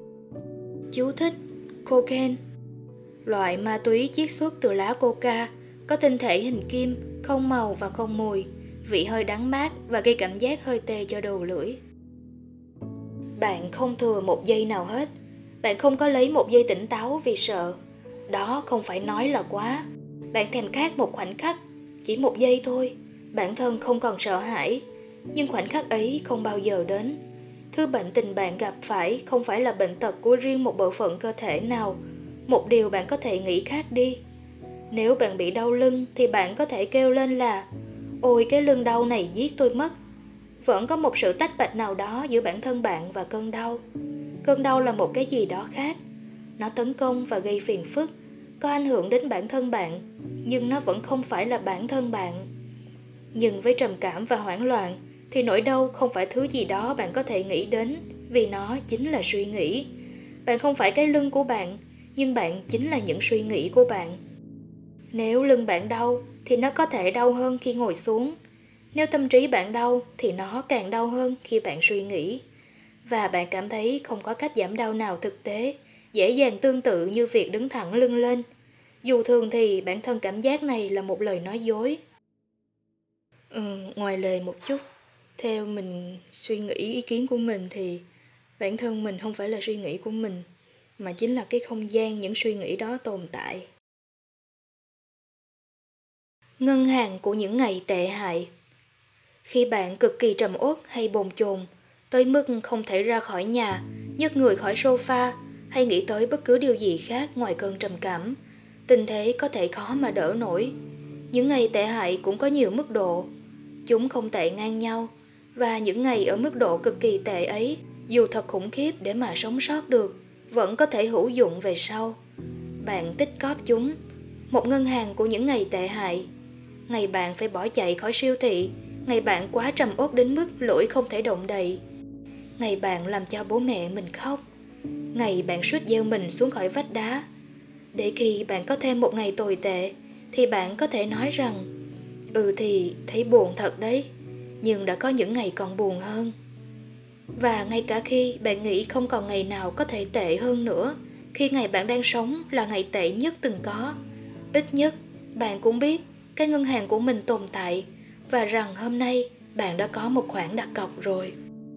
Chú thích: cocaine, loại ma túy chiết xuất từ lá coca, có tinh thể hình kim, không màu và không mùi, vị hơi đắng mát và gây cảm giác hơi tê cho đầu lưỡi. Bạn không thừa một giây nào hết. Bạn không có lấy một giây tỉnh táo vì sợ. Đó không phải nói là quá. Bạn thèm khát một khoảnh khắc, chỉ một giây thôi. Bản thân không còn sợ hãi, nhưng khoảnh khắc ấy không bao giờ đến. Thứ bệnh tình bạn gặp phải không phải là bệnh tật của riêng một bộ phận cơ thể nào. Một điều bạn có thể nghĩ khác đi. Nếu bạn bị đau lưng thì bạn có thể kêu lên là: ôi, cái lưng đau này giết tôi mất. Vẫn có một sự tách bạch nào đó giữa bản thân bạn và cơn đau. Cơn đau là một cái gì đó khác. Nó tấn công và gây phiền phức, có ảnh hưởng đến bản thân bạn, nhưng nó vẫn không phải là bản thân bạn. Nhưng với trầm cảm và hoảng loạn thì nỗi đau không phải thứ gì đó bạn có thể nghĩ đến, vì nó chính là suy nghĩ. Bạn không phải cái lưng của bạn, nhưng bạn chính là những suy nghĩ của bạn. Nếu lưng bạn đau thì nó có thể đau hơn khi ngồi xuống. Nếu tâm trí bạn đau thì nó càng đau hơn khi bạn suy nghĩ. Và bạn cảm thấy không có cách giảm đau nào thực tế, dễ dàng tương tự như việc đứng thẳng lưng lên. Dù thường thì bản thân cảm giác này là một lời nói dối. Ừ, ngoài lề một chút, theo mình suy nghĩ ý kiến của mình thì bản thân mình không phải là suy nghĩ của mình, mà chính là cái không gian những suy nghĩ đó tồn tại. Ngân hàng của những ngày tệ hại. Khi bạn cực kỳ trầm uất hay bồn chồn, tới mức không thể ra khỏi nhà, nhấc người khỏi sofa hay nghĩ tới bất cứ điều gì khác ngoài cơn trầm cảm, tình thế có thể khó mà đỡ nổi. Những ngày tệ hại cũng có nhiều mức độ. Chúng không tệ ngang nhau, và những ngày ở mức độ cực kỳ tệ ấy, dù thật khủng khiếp để mà sống sót được, vẫn có thể hữu dụng về sau. Bạn tích cóp chúng. Một ngân hàng của những ngày tệ hại. Ngày bạn phải bỏ chạy khỏi siêu thị, ngày bạn quá trầm uất đến mức lưỡi không thể động đậy, ngày bạn làm cho bố mẹ mình khóc, ngày bạn suýt gieo mình xuống khỏi vách đá. Để khi bạn có thêm một ngày tồi tệ thì bạn có thể nói rằng: ừ thì thấy buồn thật đấy, nhưng đã có những ngày còn buồn hơn. Và ngay cả khi bạn nghĩ không còn ngày nào có thể tệ hơn nữa, khi ngày bạn đang sống là ngày tệ nhất từng có, ít nhất bạn cũng biết cái ngân hàng của mình tồn tại, và rằng hôm nay bạn đã có một khoản đặt cọc rồi.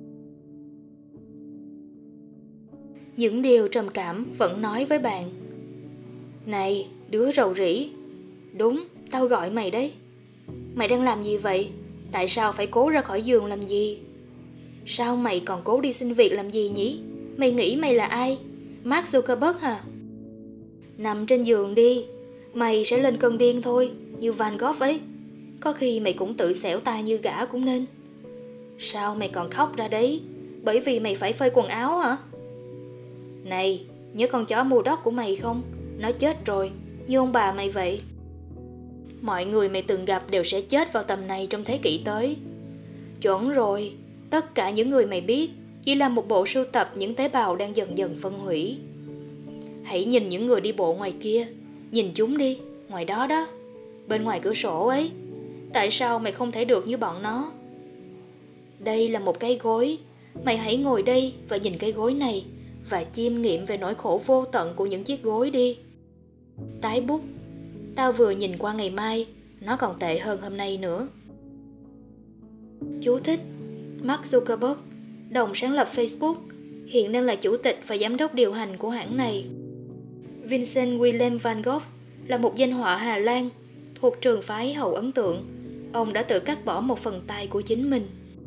Những điều trầm cảm vẫn nói với bạn: này, đứa rầu rĩ, đúng, tao gọi mày đấy. Mày đang làm gì vậy? Tại sao phải cố ra khỏi giường làm gì? Sao mày còn cố đi xin việc làm gì nhỉ? Mày nghĩ mày là ai? Mark Zuckerberg hả? Nằm trên giường đi, mày sẽ lên cơn điên thôi, như Van Gogh ấy. Có khi mày cũng tự xẻo tai như gã cũng nên. Sao mày còn khóc ra đấy? Bởi vì mày phải phơi quần áo hả? Này, nhớ con chó Murdoch của mày không? Nó chết rồi, như ông bà mày vậy. Mọi người mày từng gặp đều sẽ chết vào tầm này trong thế kỷ tới. Chuẩn rồi, tất cả những người mày biết chỉ là một bộ sưu tập những tế bào đang dần dần phân hủy. Hãy nhìn những người đi bộ ngoài kia, nhìn chúng đi, ngoài đó đó, bên ngoài cửa sổ ấy. Tại sao mày không thể được như bọn nó? Đây là một cái gối, mày hãy ngồi đây và nhìn cái gối này và chiêm nghiệm về nỗi khổ vô tận của những chiếc gối đi. Tái bút, tao vừa nhìn qua ngày mai, nó còn tệ hơn hôm nay nữa. Chú thích: Mark Zuckerberg, đồng sáng lập Facebook, hiện đang là chủ tịch và giám đốc điều hành của hãng này. Vincent Willem van Gogh là một danh họa Hà Lan thuộc trường phái hậu ấn tượng. Ông đã tự cắt bỏ một phần tay của chính mình.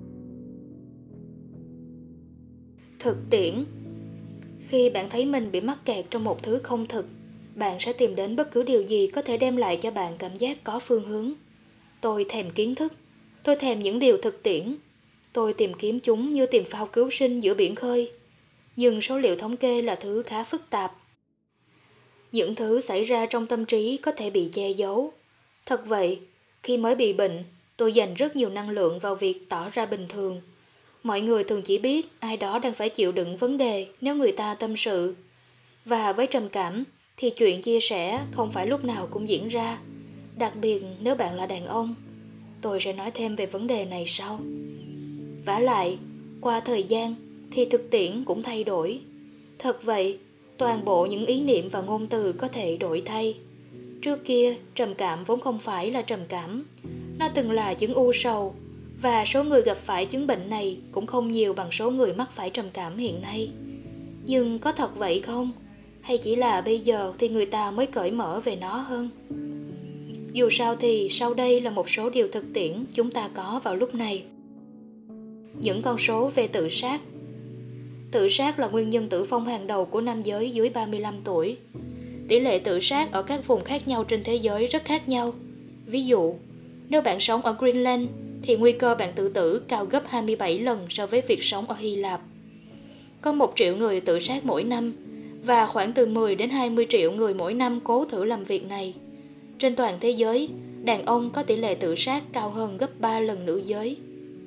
Thực tiễn. Khi bạn thấy mình bị mắc kẹt trong một thứ không thực, bạn sẽ tìm đến bất cứ điều gì có thể đem lại cho bạn cảm giác có phương hướng. Tôi thèm kiến thức. Tôi thèm những điều thực tiễn. Tôi tìm kiếm chúng như tìm phao cứu sinh giữa biển khơi. Nhưng số liệu thống kê là thứ khá phức tạp. Những thứ xảy ra trong tâm trí có thể bị che giấu. Thật vậy, khi mới bị bệnh, tôi dành rất nhiều năng lượng vào việc tỏ ra bình thường. Mọi người thường chỉ biết ai đó đang phải chịu đựng vấn đề nếu người ta tâm sự. Và với trầm cảm thì chuyện chia sẻ không phải lúc nào cũng diễn ra, đặc biệt nếu bạn là đàn ông. Tôi sẽ nói thêm về vấn đề này sau. Vả lại, qua thời gian thì thực tiễn cũng thay đổi. Thật vậy, toàn bộ những ý niệm và ngôn từ có thể đổi thay. Trước kia, trầm cảm vốn không phải là trầm cảm. Nó từng là chứng u sầu, và số người gặp phải chứng bệnh này cũng không nhiều bằng số người mắc phải trầm cảm hiện nay. Nhưng có thật vậy không? Hay chỉ là bây giờ thì người ta mới cởi mở về nó hơn? Dù sao thì sau đây là một số điều thực tiễn chúng ta có vào lúc này. Những con số về tự sát. Tự sát là nguyên nhân tử vong hàng đầu của nam giới dưới ba mươi lăm tuổi. Tỷ lệ tự sát ở các vùng khác nhau trên thế giới rất khác nhau. Ví dụ, nếu bạn sống ở Greenland thì nguy cơ bạn tự tử cao gấp hai mươi bảy lần so với việc sống ở Hy Lạp. Có một triệu người tự sát mỗi năm và khoảng từ mười đến hai mươi triệu người mỗi năm cố thử làm việc này. Trên toàn thế giới, đàn ông có tỷ lệ tự sát cao hơn gấp ba lần nữ giới.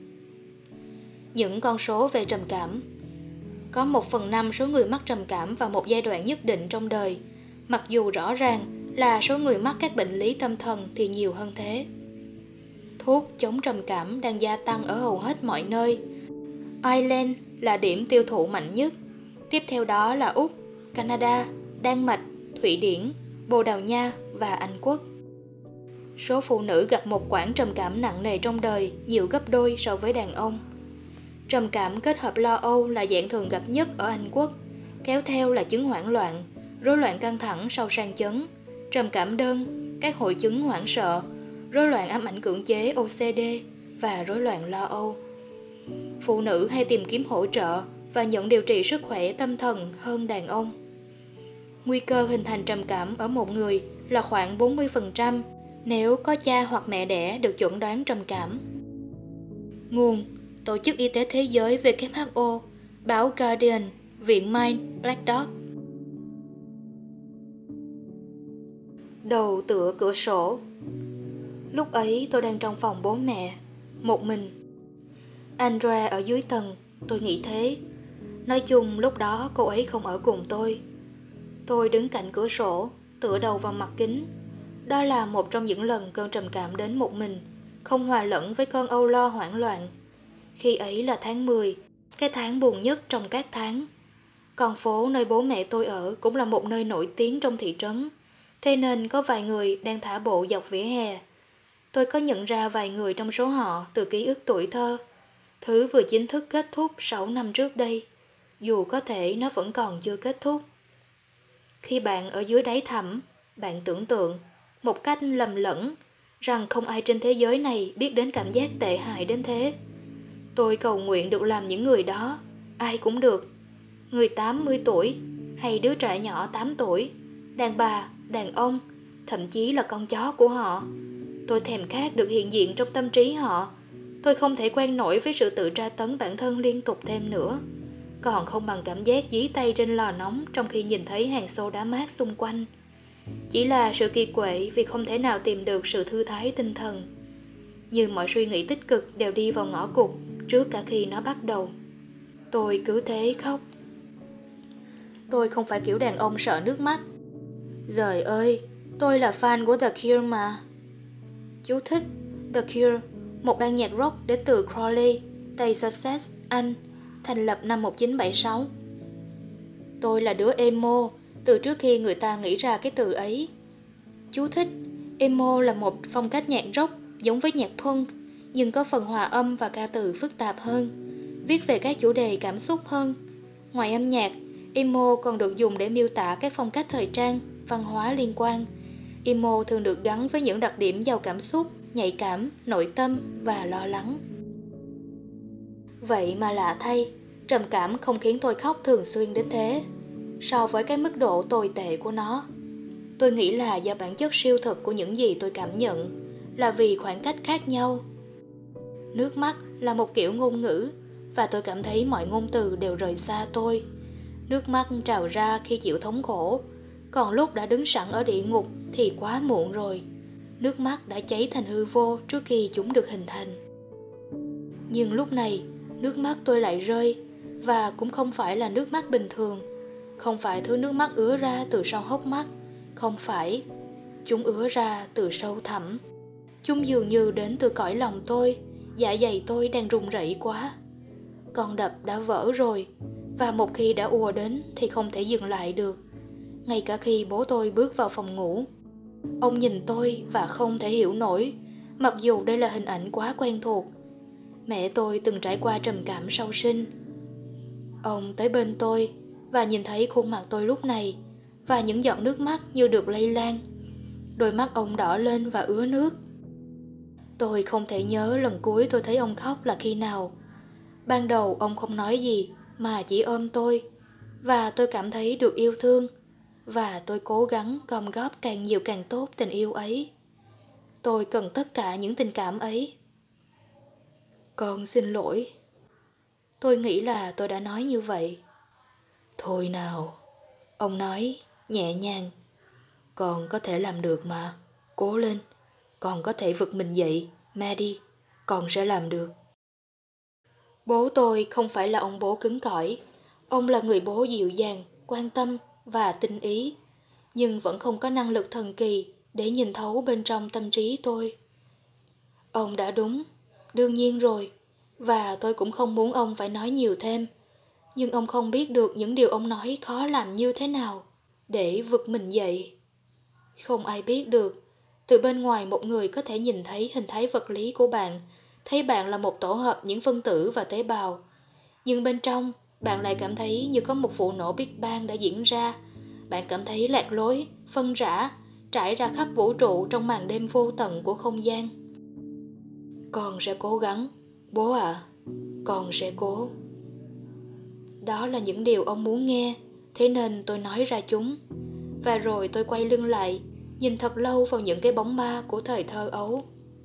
Những con số về trầm cảm. Có một phần năm số người mắc trầm cảm vào một giai đoạn nhất định trong đời, mặc dù rõ ràng là số người mắc các bệnh lý tâm thần thì nhiều hơn thế. Thuốc chống trầm cảm đang gia tăng ở hầu hết mọi nơi. Ireland là điểm tiêu thụ mạnh nhất. Tiếp theo đó là Úc, Canada, Đan Mạch, Thụy Điển, Bồ Đào Nha và Anh Quốc. Số phụ nữ gặp một quãng trầm cảm nặng nề trong đời nhiều gấp đôi so với đàn ông. Trầm cảm kết hợp lo âu là dạng thường gặp nhất ở Anh Quốc, kéo theo là chứng hoảng loạn, rối loạn căng thẳng sau sang chấn, trầm cảm đơn, các hội chứng hoảng sợ, rối loạn ám ảnh cưỡng chế O C D và rối loạn lo âu. Phụ nữ hay tìm kiếm hỗ trợ và nhận điều trị sức khỏe tâm thần hơn đàn ông. Nguy cơ hình thành trầm cảm ở một người là khoảng bốn mươi phần trăm nếu có cha hoặc mẹ đẻ được chẩn đoán trầm cảm. Nguồn: Tổ chức Y tế Thế giới W H O, báo Guardian, Viện Mind, Black Dog. Đầu tựa cửa sổ. Lúc ấy tôi đang trong phòng bố mẹ, một mình. Andrea ở dưới tầng, tôi nghĩ thế. Nói chung lúc đó cô ấy không ở cùng tôi. Tôi đứng cạnh cửa sổ, tựa đầu vào mặt kính. Đó là một trong những lần cơn trầm cảm đến một mình, không hòa lẫn với cơn âu lo hoảng loạn. Khi ấy là tháng mười, cái tháng buồn nhất trong các tháng. Con phố nơi bố mẹ tôi ở cũng là một nơi nổi tiếng trong thị trấn, thế nên có vài người đang thả bộ dọc vỉa hè. Tôi có nhận ra vài người trong số họ từ ký ức tuổi thơ, thứ vừa chính thức kết thúc sáu năm trước đây, dù có thể nó vẫn còn chưa kết thúc. Khi bạn ở dưới đáy thẳm, bạn tưởng tượng, một cách lầm lẫn, rằng không ai trên thế giới này biết đến cảm giác tệ hại đến thế. Tôi cầu nguyện được làm những người đó, ai cũng được. Người tám mươi tuổi, hay đứa trẻ nhỏ tám tuổi, đàn bà, đàn ông, thậm chí là con chó của họ. Tôi thèm khát được hiện diện trong tâm trí họ. Tôi không thể quen nổi với sự tự tra tấn bản thân liên tục thêm nữa. Còn không bằng cảm giác dí tay trên lò nóng trong khi nhìn thấy hàng xô đá mát xung quanh. Chỉ là sự kỳ quệ vì không thể nào tìm được sự thư thái tinh thần. Nhưng mọi suy nghĩ tích cực đều đi vào ngõ cụt trước cả khi nó bắt đầu. Tôi cứ thế khóc. Tôi không phải kiểu đàn ông sợ nước mắt. Giời ơi, tôi là fan của The Cure mà. Chú thích: The Cure, một ban nhạc rock đến từ Crawley, Tây Sussex, Anh, thành lập năm một nghìn chín trăm bảy mươi sáu. Tôi là đứa emo từ trước khi người ta nghĩ ra cái từ ấy. Chú thích: emo là một phong cách nhạc rock giống với nhạc punk, nhưng có phần hòa âm và ca từ phức tạp hơn, viết về các chủ đề cảm xúc hơn. Ngoài âm nhạc, emo còn được dùng để miêu tả các phong cách thời trang, văn hóa liên quan. Emo thường được gắn với những đặc điểm giàu cảm xúc, nhạy cảm, nội tâm và lo lắng. Vậy mà lạ thay, trầm cảm không khiến tôi khóc thường xuyên đến thế. So với cái mức độ tồi tệ của nó, tôi nghĩ là do bản chất siêu thực của những gì tôi cảm nhận, là vì khoảng cách khác nhau. Nước mắt là một kiểu ngôn ngữ, và tôi cảm thấy mọi ngôn từ đều rời xa tôi. Nước mắt trào ra khi chịu thống khổ, còn lúc đã đứng sẵn ở địa ngục thì quá muộn rồi. Nước mắt đã cháy thành hư vô trước khi chúng được hình thành. Nhưng lúc này, nước mắt tôi lại rơi, và cũng không phải là nước mắt bình thường. Không phải thứ nước mắt ứa ra từ sau hốc mắt. Không phải. Chúng ứa ra từ sâu thẳm. Chúng dường như đến từ cõi lòng tôi. Dạ dày tôi đang run rẩy quá. Con đập đã vỡ rồi, và một khi đã ùa đến thì không thể dừng lại được. Ngay cả khi bố tôi bước vào phòng ngủ, ông nhìn tôi và không thể hiểu nổi, mặc dù đây là hình ảnh quá quen thuộc. Mẹ tôi từng trải qua trầm cảm sau sinh. Ông tới bên tôi và nhìn thấy khuôn mặt tôi lúc này, và những giọt nước mắt như được lây lan. Đôi mắt ông đỏ lên và ứa nước. Tôi không thể nhớ lần cuối tôi thấy ông khóc là khi nào. Ban đầu ông không nói gì mà chỉ ôm tôi, và tôi cảm thấy được yêu thương, và tôi cố gắng gom góp càng nhiều càng tốt tình yêu ấy. Tôi cần tất cả những tình cảm ấy. Con xin lỗi. Tôi nghĩ là tôi đã nói như vậy. Thôi nào, ông nói nhẹ nhàng. Con có thể làm được mà, cố lên. Con có thể vực mình dậy, Maddie, con sẽ làm được. Bố tôi không phải là ông bố cứng cỏi. Ông là người bố dịu dàng, quan tâm và tinh ý, nhưng vẫn không có năng lực thần kỳ để nhìn thấu bên trong tâm trí tôi. Ông đã đúng, đương nhiên rồi, và tôi cũng không muốn ông phải nói nhiều thêm. Nhưng ông không biết được những điều ông nói khó làm như thế nào để vực mình dậy. Không ai biết được. Từ bên ngoài một người có thể nhìn thấy hình thái vật lý của bạn, thấy bạn là một tổ hợp những phân tử và tế bào. Nhưng bên trong, bạn lại cảm thấy như có một vụ nổ Big Bang đã diễn ra. Bạn cảm thấy lạc lối, phân rã, trải ra khắp vũ trụ trong màn đêm vô tận của không gian. Con sẽ cố gắng, bố ạ. À, con sẽ cố. Đó là những điều ông muốn nghe, thế nên tôi nói ra chúng. Và rồi tôi quay lưng lại, nhìn thật lâu vào những cái bóng ma của thời thơ ấu.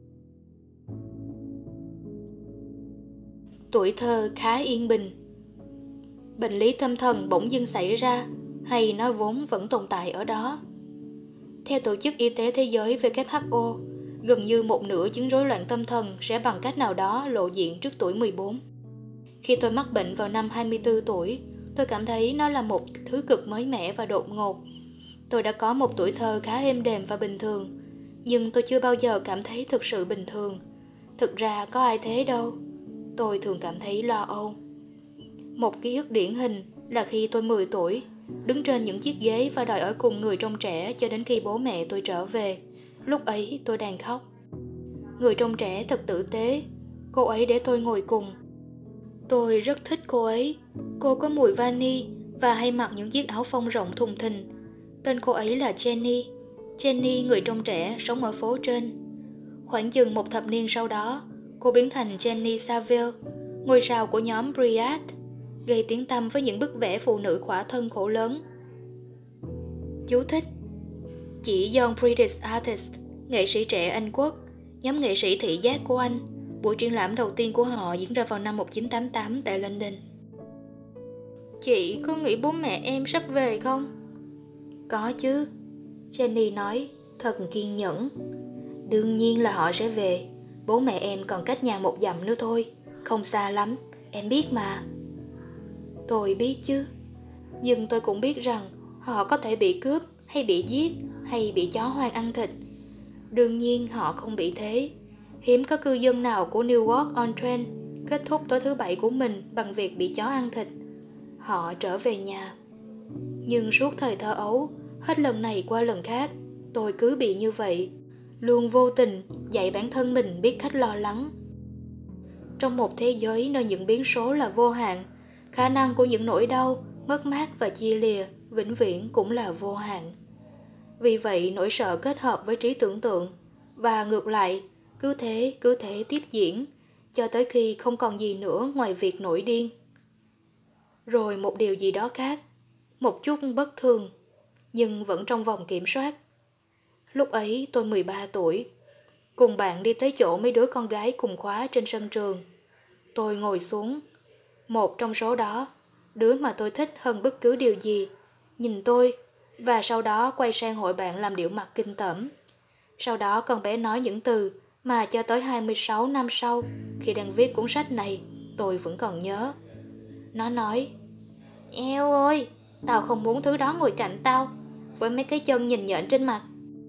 Tuổi thơ khá yên bình. Bệnh lý tâm thần bỗng dưng xảy ra, hay nói vốn vẫn tồn tại ở đó. Theo Tổ chức Y tế Thế giới W H O, gần như một nửa chứng rối loạn tâm thần sẽ bằng cách nào đó lộ diện trước tuổi mười bốn. Khi tôi mắc bệnh vào năm hai mươi tư tuổi, tôi cảm thấy nó là một thứ cực mới mẻ và đột ngột. Tôi đã có một tuổi thơ khá êm đềm và bình thường, nhưng tôi chưa bao giờ cảm thấy thực sự bình thường. Thực ra có ai thế đâu. Tôi thường cảm thấy lo âu. Một ký ức điển hình là khi tôi mười tuổi, đứng trên những chiếc ghế và đòi ở cùng người trông trẻ cho đến khi bố mẹ tôi trở về. Lúc ấy tôi đang khóc. Người trông trẻ thật tử tế. Cô ấy để tôi ngồi cùng. Tôi rất thích cô ấy. Cô có mùi vani và hay mặc những chiếc áo phông rộng thùng thình. Tên cô ấy là Jenny. Jenny, người trông trẻ, sống ở phố trên. Khoảng chừng một thập niên sau đó, cô biến thành Jenny Saville, ngôi sao của nhóm Bryat, gây tiếng tăm với những bức vẽ phụ nữ khỏa thân khổ lớn. Chú thích: Chị Young British Artist, nghệ sĩ trẻ Anh Quốc, nhóm nghệ sĩ thị giác của Anh. Buổi triển lãm đầu tiên của họ diễn ra vào năm một nghìn chín trăm tám mươi tám tại London. Chị có nghĩ bố mẹ em sắp về không? Có chứ, Jenny nói, thật kiên nhẫn. Đương nhiên là họ sẽ về. Bố mẹ em còn cách nhà một dặm nữa thôi, không xa lắm, em biết mà. Tôi biết chứ, nhưng tôi cũng biết rằng họ có thể bị cướp hay bị giết hay bị chó hoang ăn thịt. Đương nhiên họ không bị thế. Hiếm có cư dân nào của Newark-on-Trent kết thúc tối thứ bảy của mình bằng việc bị chó ăn thịt. Họ trở về nhà. Nhưng suốt thời thơ ấu, hết lần này qua lần khác, tôi cứ bị như vậy, luôn vô tình dạy bản thân mình biết cách lo lắng. Trong một thế giới nơi những biến số là vô hạn, khả năng của những nỗi đau, mất mát và chia lìa vĩnh viễn cũng là vô hạn. Vì vậy nỗi sợ kết hợp với trí tưởng tượng, và ngược lại, cứ thế cứ thế tiếp diễn, cho tới khi không còn gì nữa ngoài việc nổi điên. Rồi một điều gì đó khác, một chút bất thường, nhưng vẫn trong vòng kiểm soát. Lúc ấy tôi mười ba tuổi, cùng bạn đi tới chỗ mấy đứa con gái cùng khóa trên sân trường. Tôi ngồi xuống, một trong số đó, đứa mà tôi thích hơn bất cứ điều gì, nhìn tôi, và sau đó quay sang hội bạn làm điệu mặt kinh tởm. Sau đó con bé nói những từ mà cho tới hai mươi sáu năm sau, khi đang viết cuốn sách này, tôi vẫn còn nhớ. Nó nói: Eo ơi, tao không muốn thứ đó ngồi cạnh tao, với mấy cái chân nhìn nhện trên mặt.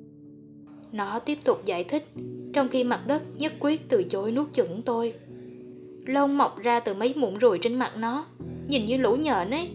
Nó tiếp tục giải thích, trong khi mặt đất nhất quyết từ chối nuốt chửng tôi. Lông mọc ra từ mấy mụn ruồi trên mặt nó, nhìn như lũ nhện ấy.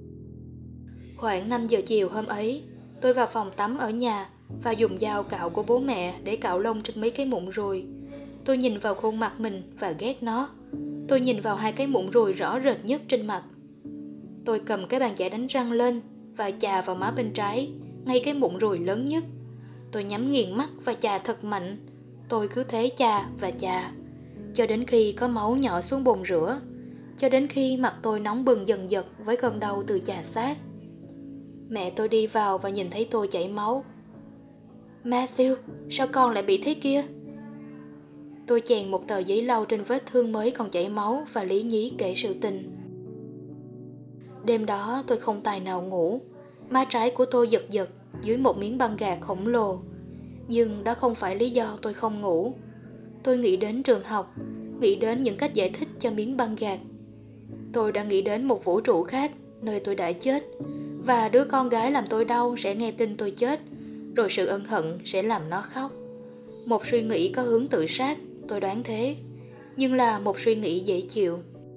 Khoảng năm giờ chiều hôm ấy, tôi vào phòng tắm ở nhà và dùng dao cạo của bố mẹ để cạo lông trên mấy cái mụn ruồi. Tôi nhìn vào khuôn mặt mình và ghét nó. Tôi nhìn vào hai cái mụn ruồi rõ rệt nhất trên mặt. Tôi cầm cái bàn chải đánh răng lên và chà vào má bên trái, ngay cái mụn ruồi lớn nhất. Tôi nhắm nghiền mắt và chà thật mạnh. Tôi cứ thế chà và chà, cho đến khi có máu nhỏ xuống bồn rửa, cho đến khi mặt tôi nóng bừng dần dật với cơn đau từ chà xát. Mẹ tôi đi vào và nhìn thấy tôi chảy máu. Matthew, sao con lại bị thế kia? Tôi chèn một tờ giấy lau trên vết thương mới còn chảy máu và lý nhí kể sự tình. Đêm đó tôi không tài nào ngủ. Má trái của tôi giật giật dưới một miếng băng gạc khổng lồ. Nhưng đó không phải lý do tôi không ngủ. Tôi nghĩ đến trường học, nghĩ đến những cách giải thích cho miếng băng gạc. Tôi đã nghĩ đến một vũ trụ khác, nơi tôi đã chết, và đứa con gái làm tôi đau sẽ nghe tin tôi chết, rồi sự ân hận sẽ làm nó khóc. Một suy nghĩ có hướng tự sát, tôi đoán thế, nhưng là một suy nghĩ dễ chịu.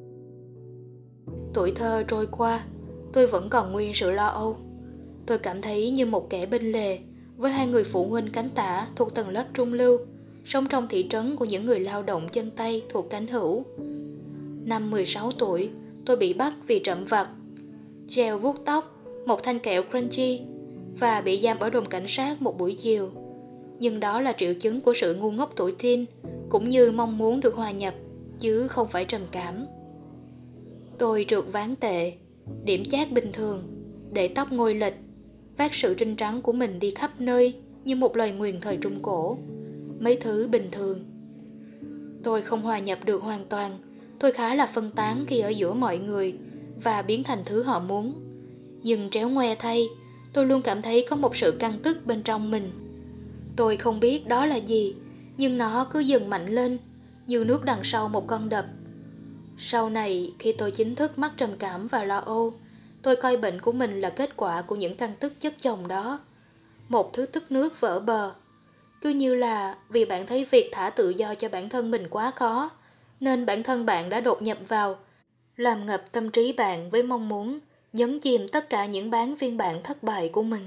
Tuổi thơ trôi qua, tôi vẫn còn nguyên sự lo âu. Tôi cảm thấy như một kẻ bên lề, với hai người phụ huynh cánh tả thuộc tầng lớp trung lưu, sống trong thị trấn của những người lao động chân tay thuộc cánh hữu. Năm mười sáu tuổi, tôi bị bắt vì trộm vặt, gel vuốt tóc, một thanh kẹo crunchy, và bị giam ở đồn cảnh sát một buổi chiều. Nhưng đó là triệu chứng của sự ngu ngốc tuổi teen, cũng như mong muốn được hòa nhập, chứ không phải trầm cảm. Tôi trượt ván tệ, điểm chát bình thường, để tóc ngôi lệch, vác sự trinh trắng của mình đi khắp nơi như một lời nguyền thời Trung Cổ. Mấy thứ bình thường. Tôi không hòa nhập được hoàn toàn. Tôi khá là phân tán khi ở giữa mọi người và biến thành thứ họ muốn. Nhưng tréo ngoe thay, tôi luôn cảm thấy có một sự căng tức bên trong mình. Tôi không biết đó là gì, nhưng nó cứ dần mạnh lên, như nước đằng sau một con đập. Sau này, khi tôi chính thức mắc trầm cảm và lo âu, tôi coi bệnh của mình là kết quả của những căng tức chất chồng đó. Một thứ tức nước vỡ bờ. Cứ như là vì bạn thấy việc thả tự do cho bản thân mình quá khó, nên bản thân bạn đã đột nhập vào, làm ngập tâm trí bạn với mong muốn nhấn chìm tất cả những bán phiên bản thất bại của mình.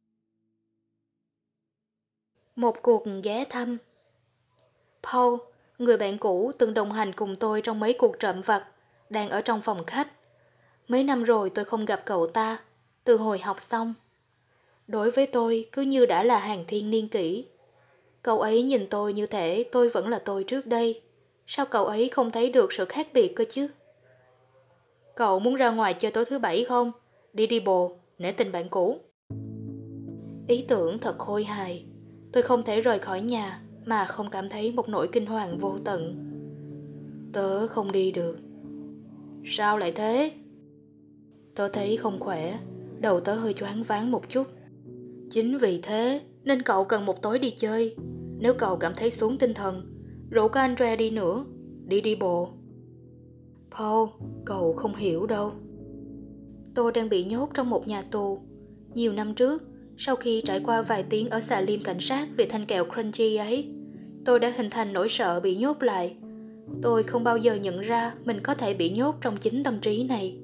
Một cuộc ghé thăm. Paul, người bạn cũ từng đồng hành cùng tôi trong mấy cuộc trộm vặt, đang ở trong phòng khách. Mấy năm rồi tôi không gặp cậu ta, từ hồi học xong. Đối với tôi cứ như đã là hàng thiên niên kỷ. Cậu ấy nhìn tôi như thể tôi vẫn là tôi trước đây, Sao cậu ấy không thấy được sự khác biệt cơ chứ? Cậu muốn ra ngoài chơi tối thứ bảy không? Đi đi bộ, nể tình bạn cũ. Ý tưởng thật khôi hài. Tôi không thể rời khỏi nhà mà không cảm thấy một nỗi kinh hoàng vô tận. Tớ không đi được. Sao lại thế? Tớ thấy không khỏe, đầu tớ hơi choáng váng một chút. Chính vì thế nên cậu cần một tối đi chơi. Nếu cậu cảm thấy xuống tinh thần, rủ cả Andre đi nữa, đi đi bộ. Paul, cậu không hiểu đâu. Tôi đang bị nhốt trong một nhà tù. Nhiều năm trước, sau khi trải qua vài tiếng ở xà lim cảnh sát vì thanh kẹo crunchy ấy, tôi đã hình thành nỗi sợ bị nhốt lại. Tôi không bao giờ nhận ra mình có thể bị nhốt trong chính tâm trí này.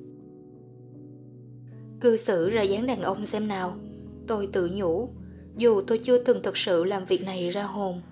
Cư xử ra dáng đàn ông xem nào, tôi tự nhủ, dù tôi chưa từng thực sự làm việc này ra hồn.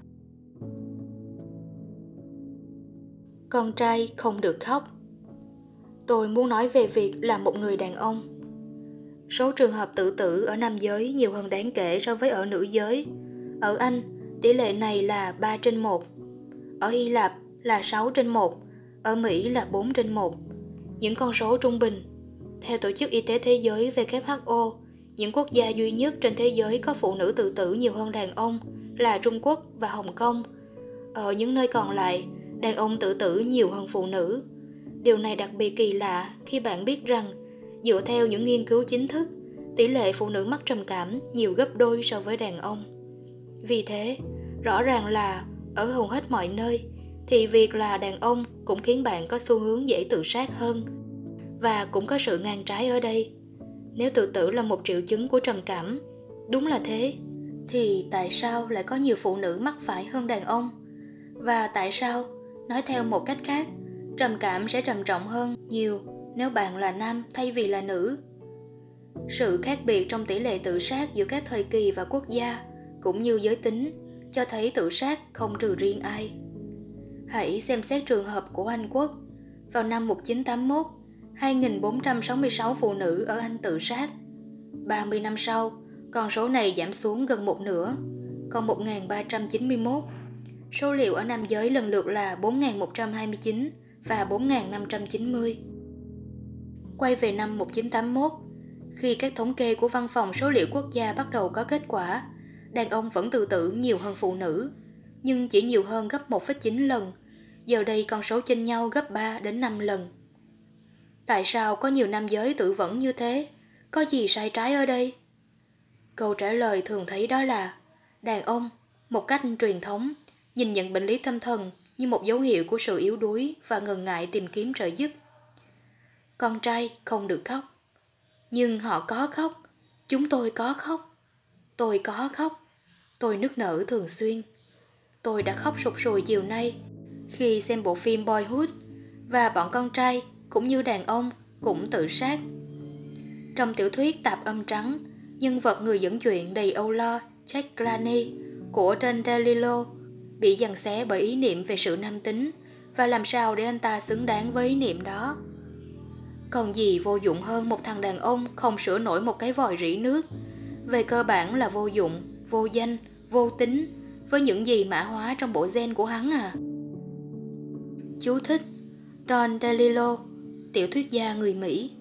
Con trai không được khóc. Tôi muốn nói về việc làm một người đàn ông. Số trường hợp tự tử ở nam giới nhiều hơn đáng kể so với ở nữ giới. Ở Anh, tỷ lệ này là ba trên một. Ở Hy Lạp là sáu trên một. Ở Mỹ là bốn trên một. Những con số trung bình. Theo Tổ chức Y tế Thế giới W H O, những quốc gia duy nhất trên thế giới có phụ nữ tự tử nhiều hơn đàn ông là Trung Quốc và Hồng Kông. Ở những nơi còn lại, đàn ông tự tử nhiều hơn phụ nữ. Điều này đặc biệt kỳ lạ khi bạn biết rằng, dựa theo những nghiên cứu chính thức, tỷ lệ phụ nữ mắc trầm cảm nhiều gấp đôi so với đàn ông. Vì thế, rõ ràng là ở hầu hết mọi nơi, thì việc là đàn ông cũng khiến bạn có xu hướng dễ tự sát hơn. Và cũng có sự ngang trái ở đây. Nếu tự tử là một triệu chứng của trầm cảm, đúng là thế, thì tại sao lại có nhiều phụ nữ mắc phải hơn đàn ông? Và tại sao, nói theo một cách khác, trầm cảm sẽ trầm trọng hơn nhiều nếu bạn là nam thay vì là nữ? Sự khác biệt trong tỷ lệ tự sát giữa các thời kỳ và quốc gia, cũng như giới tính, cho thấy tự sát không trừ riêng ai. Hãy xem xét trường hợp của Anh Quốc. Vào năm một nghìn chín trăm tám mươi mốt, hai nghìn bốn trăm sáu mươi sáu phụ nữ ở Anh tự sát. ba mươi năm sau, con số này giảm xuống gần một nửa, còn một nghìn ba trăm chín mươi mốt. Số liệu ở nam giới lần lượt là bốn nghìn một trăm hai mươi chín và bốn nghìn năm trăm chín mươi. Quay về năm một nghìn chín trăm tám mươi mốt, khi các thống kê của Văn phòng Số liệu Quốc gia bắt đầu có kết quả, đàn ông vẫn tự tử nhiều hơn phụ nữ, nhưng chỉ nhiều hơn gấp một phẩy chín lần. Giờ đây con số chênh nhau gấp ba đến năm lần. Tại sao có nhiều nam giới tự vẫn như thế? Có gì sai trái ở đây? Câu trả lời thường thấy đó là đàn ông, một cách truyền thống, nhìn nhận bệnh lý tâm thần như một dấu hiệu của sự yếu đuối và ngần ngại tìm kiếm trợ giúp. Con trai không được khóc. Nhưng họ có khóc. Chúng tôi có khóc. Tôi có khóc. Tôi nức nở thường xuyên. Tôi đã khóc sụt sùi chiều nay khi xem bộ phim Boyhood, và bọn con trai cũng như đàn ông cũng tự sát. Trong tiểu thuyết Tạp âm trắng, nhân vật người dẫn chuyện đầy âu lo Jack Glaney của Dan DeLillo bị giằng xé bởi ý niệm về sự nam tính và làm sao để anh ta xứng đáng với ý niệm đó. Còn gì vô dụng hơn một thằng đàn ông không sửa nổi một cái vòi rỉ nước? Về cơ bản là vô dụng, vô danh, vô tính với những gì mã hóa trong bộ gen của hắn à. Chú thích: Don DeLillo, tiểu thuyết gia người Mỹ.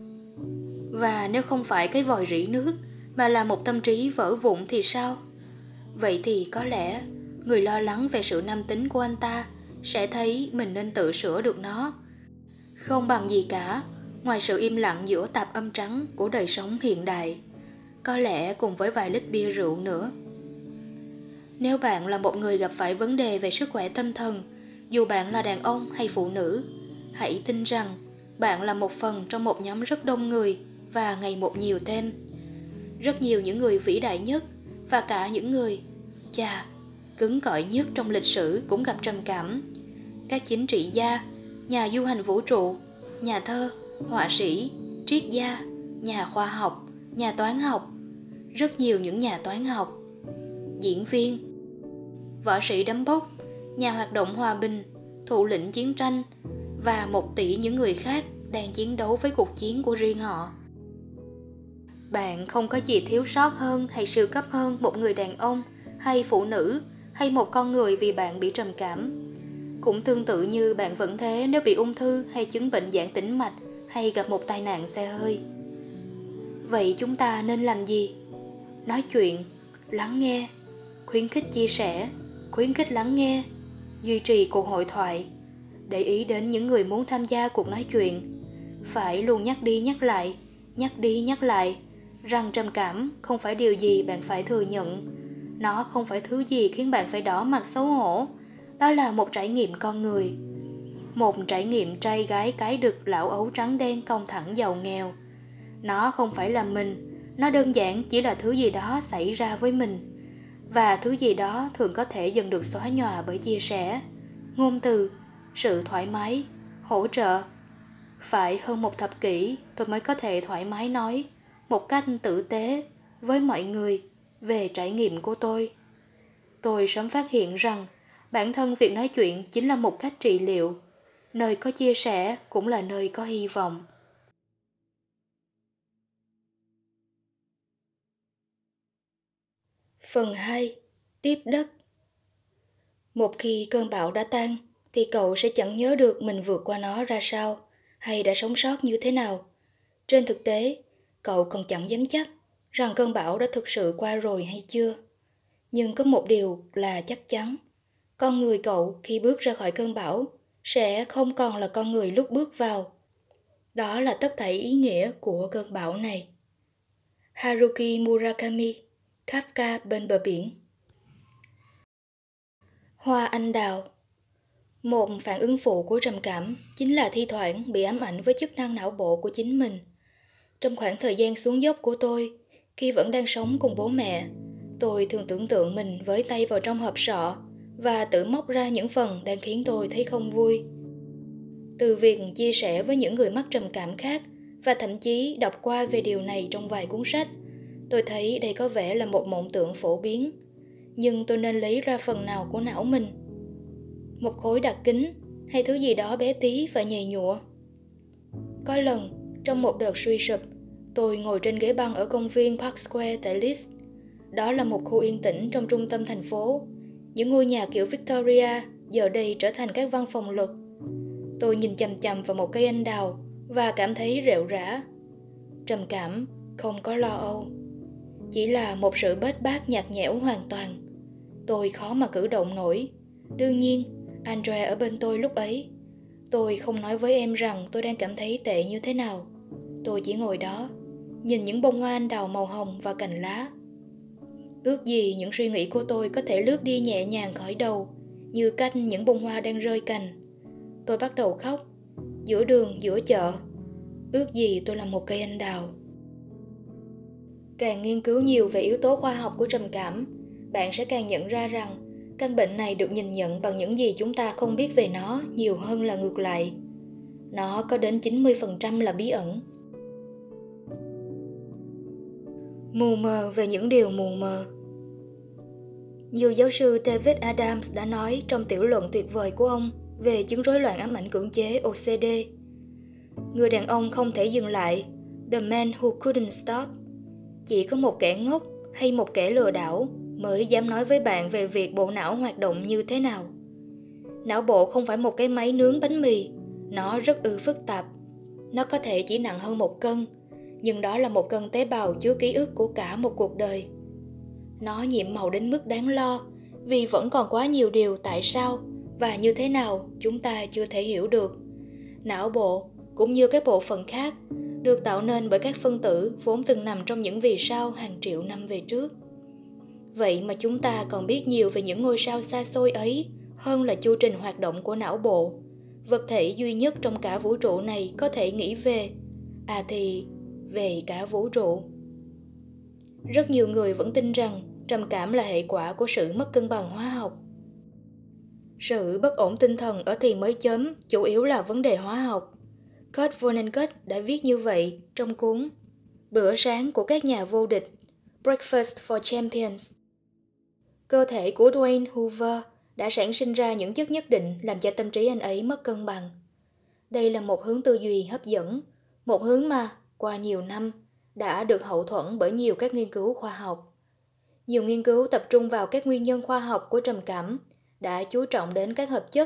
Và nếu không phải cái vòi rỉ nước mà là một tâm trí vỡ vụn thì sao? Vậy thì có lẽ người lo lắng về sự nam tính của anh ta sẽ thấy mình nên tự sửa được nó. Không bằng gì cả ngoài sự im lặng giữa tạp âm trắng của đời sống hiện đại, có lẽ cùng với vài lít bia rượu nữa. Nếu bạn là một người gặp phải vấn đề về sức khỏe tâm thần, dù bạn là đàn ông hay phụ nữ, hãy tin rằng bạn là một phần trong một nhóm rất đông người và ngày một nhiều thêm. Rất nhiều những người vĩ đại nhất và cả những người, chà, cứng cỏi nhất trong lịch sử cũng gặp trầm cảm. Các chính trị gia, nhà du hành vũ trụ, nhà thơ, họa sĩ, triết gia, nhà khoa học, nhà toán học, rất nhiều những nhà toán học, diễn viên, võ sĩ đấm bốc, nhà hoạt động hòa bình, thủ lĩnh chiến tranh và một tỷ những người khác đang chiến đấu với cuộc chiến của riêng họ. Bạn không có gì thiếu sót hơn hay siêu cấp hơn một người đàn ông hay phụ nữ hay một con người vì bạn bị trầm cảm. Cũng tương tự như bạn vẫn thế nếu bị ung thư hay chứng bệnh giãn tĩnh mạch hay gặp một tai nạn xe hơi. Vậy chúng ta nên làm gì? Nói chuyện, lắng nghe, khuyến khích chia sẻ, khuyến khích lắng nghe, duy trì cuộc hội thoại, để ý đến những người muốn tham gia cuộc nói chuyện. Phải luôn nhắc đi nhắc lại, nhắc đi nhắc lại rằng trầm cảm không phải điều gì bạn phải thừa nhận. Nó không phải thứ gì khiến bạn phải đỏ mặt xấu hổ. Đó là một trải nghiệm con người. Một trải nghiệm trai gái cái đực lão ấu trắng đen cong thẳng giàu nghèo. Nó không phải là mình, nó đơn giản chỉ là thứ gì đó xảy ra với mình. Và thứ gì đó thường có thể dần được xóa nhòa bởi chia sẻ, ngôn từ, sự thoải mái, hỗ trợ. Phải hơn một thập kỷ tôi mới có thể thoải mái nói một cách tử tế với mọi người về trải nghiệm của tôi. Tôi sớm phát hiện rằng bản thân việc nói chuyện chính là một cách trị liệu. Nơi có chia sẻ cũng là nơi có hy vọng. Phần hai. Tiếp đất. Một khi cơn bão đã tan, thì cậu sẽ chẳng nhớ được mình vượt qua nó ra sao, hay đã sống sót như thế nào. Trên thực tế, cậu còn chẳng dám chắc rằng cơn bão đã thực sự qua rồi hay chưa. Nhưng có một điều là chắc chắn, con người cậu khi bước ra khỏi cơn bão sẽ không còn là con người lúc bước vào. Đó là tất thảy ý nghĩa của cơn bão này. Haruki Murakami, Kafka bên bờ biển. Hoa anh đào. Một phản ứng phụ của trầm cảm chính là thi thoảng bị ám ảnh với chức năng não bộ của chính mình. Trong khoảng thời gian xuống dốc của tôi, khi vẫn đang sống cùng bố mẹ, tôi thường tưởng tượng mình với tay vào trong hộp sọ và tự móc ra những phần đang khiến tôi thấy không vui. Từ việc chia sẻ với những người mắc trầm cảm khác và thậm chí đọc qua về điều này trong vài cuốn sách, tôi thấy đây có vẻ là một mộng tưởng phổ biến. Nhưng tôi nên lấy ra phần nào của não mình? Một khối đặc kính hay thứ gì đó bé tí và nhầy nhụa? Có lần, trong một đợt suy sụp, tôi ngồi trên ghế băng ở công viên Park Square tại Leeds. Đó là một khu yên tĩnh trong trung tâm thành phố. Những ngôi nhà kiểu Victoria giờ đây trở thành các văn phòng luật. Tôi nhìn chằm chằm vào một cây anh đào và cảm thấy rệu rã. Trầm cảm, không có lo âu. Chỉ là một sự bết bát nhạt nhẽo hoàn toàn. Tôi khó mà cử động nổi. Đương nhiên, Andre ở bên tôi lúc ấy. Tôi không nói với em rằng tôi đang cảm thấy tệ như thế nào. Tôi chỉ ngồi đó, nhìn những bông hoa anh đào màu hồng và cành lá. Ước gì những suy nghĩ của tôi có thể lướt đi nhẹ nhàng khỏi đầu, như cách những bông hoa đang rơi cành. Tôi bắt đầu khóc, giữa đường, giữa chợ. Ước gì tôi là một cây anh đào. Càng nghiên cứu nhiều về yếu tố khoa học của trầm cảm, bạn sẽ càng nhận ra rằng căn bệnh này được nhìn nhận bằng những gì chúng ta không biết về nó nhiều hơn là ngược lại. Nó có đến chín mươi phần trăm là bí ẩn. Mù mờ về những điều mù mờ. Nhiều giáo sư David Adams đã nói trong tiểu luận tuyệt vời của ông về chứng rối loạn ám ảnh cưỡng chế O C D. Người đàn ông không thể dừng lại, The Man Who Couldn't Stop. Chỉ có một kẻ ngốc hay một kẻ lừa đảo mới dám nói với bạn về việc bộ não hoạt động như thế nào. Não bộ không phải một cái máy nướng bánh mì, nó rất ư phức tạp. Nó có thể chỉ nặng hơn một cân, nhưng đó là một cân tế bào chứa ký ức của cả một cuộc đời. Nó nhiệm màu đến mức đáng lo, vì vẫn còn quá nhiều điều tại sao và như thế nào chúng ta chưa thể hiểu được. Não bộ, cũng như các bộ phận khác, được tạo nên bởi các phân tử vốn từng nằm trong những vì sao hàng triệu năm về trước. Vậy mà chúng ta còn biết nhiều về những ngôi sao xa xôi ấy hơn là chu trình hoạt động của não bộ, vật thể duy nhất trong cả vũ trụ này có thể nghĩ về, à thì về cả vũ trụ. Rất nhiều người vẫn tin rằng trầm cảm là hệ quả của sự mất cân bằng hóa học. Sự bất ổn tinh thần ở thì mới chớm chủ yếu là vấn đề hóa học. Kurt Vonnegut đã viết như vậy trong cuốn Bữa sáng của các nhà vô địch, Breakfast for Champions. Cơ thể của Dwayne Hoover đã sản sinh ra những chất nhất định làm cho tâm trí anh ấy mất cân bằng. Đây là một hướng tư duy hấp dẫn, một hướng mà, qua nhiều năm, đã được hậu thuẫn bởi nhiều các nghiên cứu khoa học. Nhiều nghiên cứu tập trung vào các nguyên nhân khoa học của trầm cảm, đã chú trọng đến các hợp chất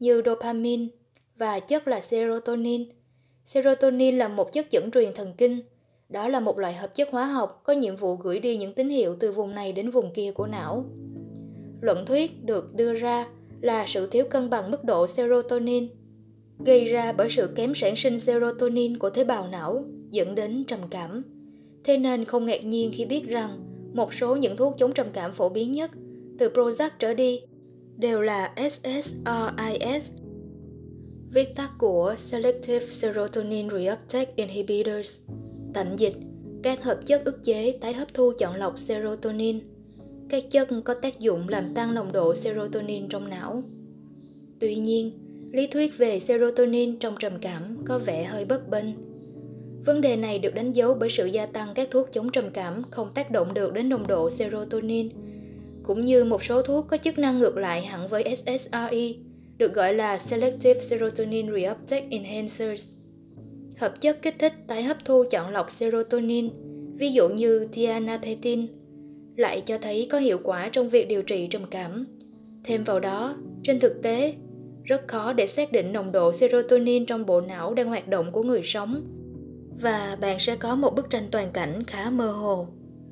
như dopamine và chất là serotonin. Serotonin là một chất dẫn truyền thần kinh. Đó là một loại hợp chất hóa học có nhiệm vụ gửi đi những tín hiệu từ vùng này đến vùng kia của não. Luận thuyết được đưa ra là sự thiếu cân bằng mức độ serotonin gây ra bởi sự kém sản sinh serotonin của tế bào não, dẫn đến trầm cảm. Thế nên không ngạc nhiên khi biết rằng một số những thuốc chống trầm cảm phổ biến nhất, từ Prozac trở đi, đều là ét ét rờ i s, viết tắt của Selective Serotonin Reuptake Inhibitors, tạm dịch, các hợp chất ức chế tái hấp thu chọn lọc serotonin. Các chất có tác dụng làm tăng nồng độ serotonin trong não. Tuy nhiên, lý thuyết về serotonin trong trầm cảm có vẻ hơi bấp bênh. Vấn đề này được đánh dấu bởi sự gia tăng các thuốc chống trầm cảm không tác động được đến nồng độ serotonin, cũng như một số thuốc có chức năng ngược lại hẳn với ét ét rờ i, được gọi là Selective Serotonin Reuptake Enhancers. Hợp chất kích thích tái hấp thu chọn lọc serotonin, ví dụ như tianapentine, lại cho thấy có hiệu quả trong việc điều trị trầm cảm. Thêm vào đó, trên thực tế, rất khó để xác định nồng độ serotonin trong bộ não đang hoạt động của người sống, và bạn sẽ có một bức tranh toàn cảnh khá mơ hồ.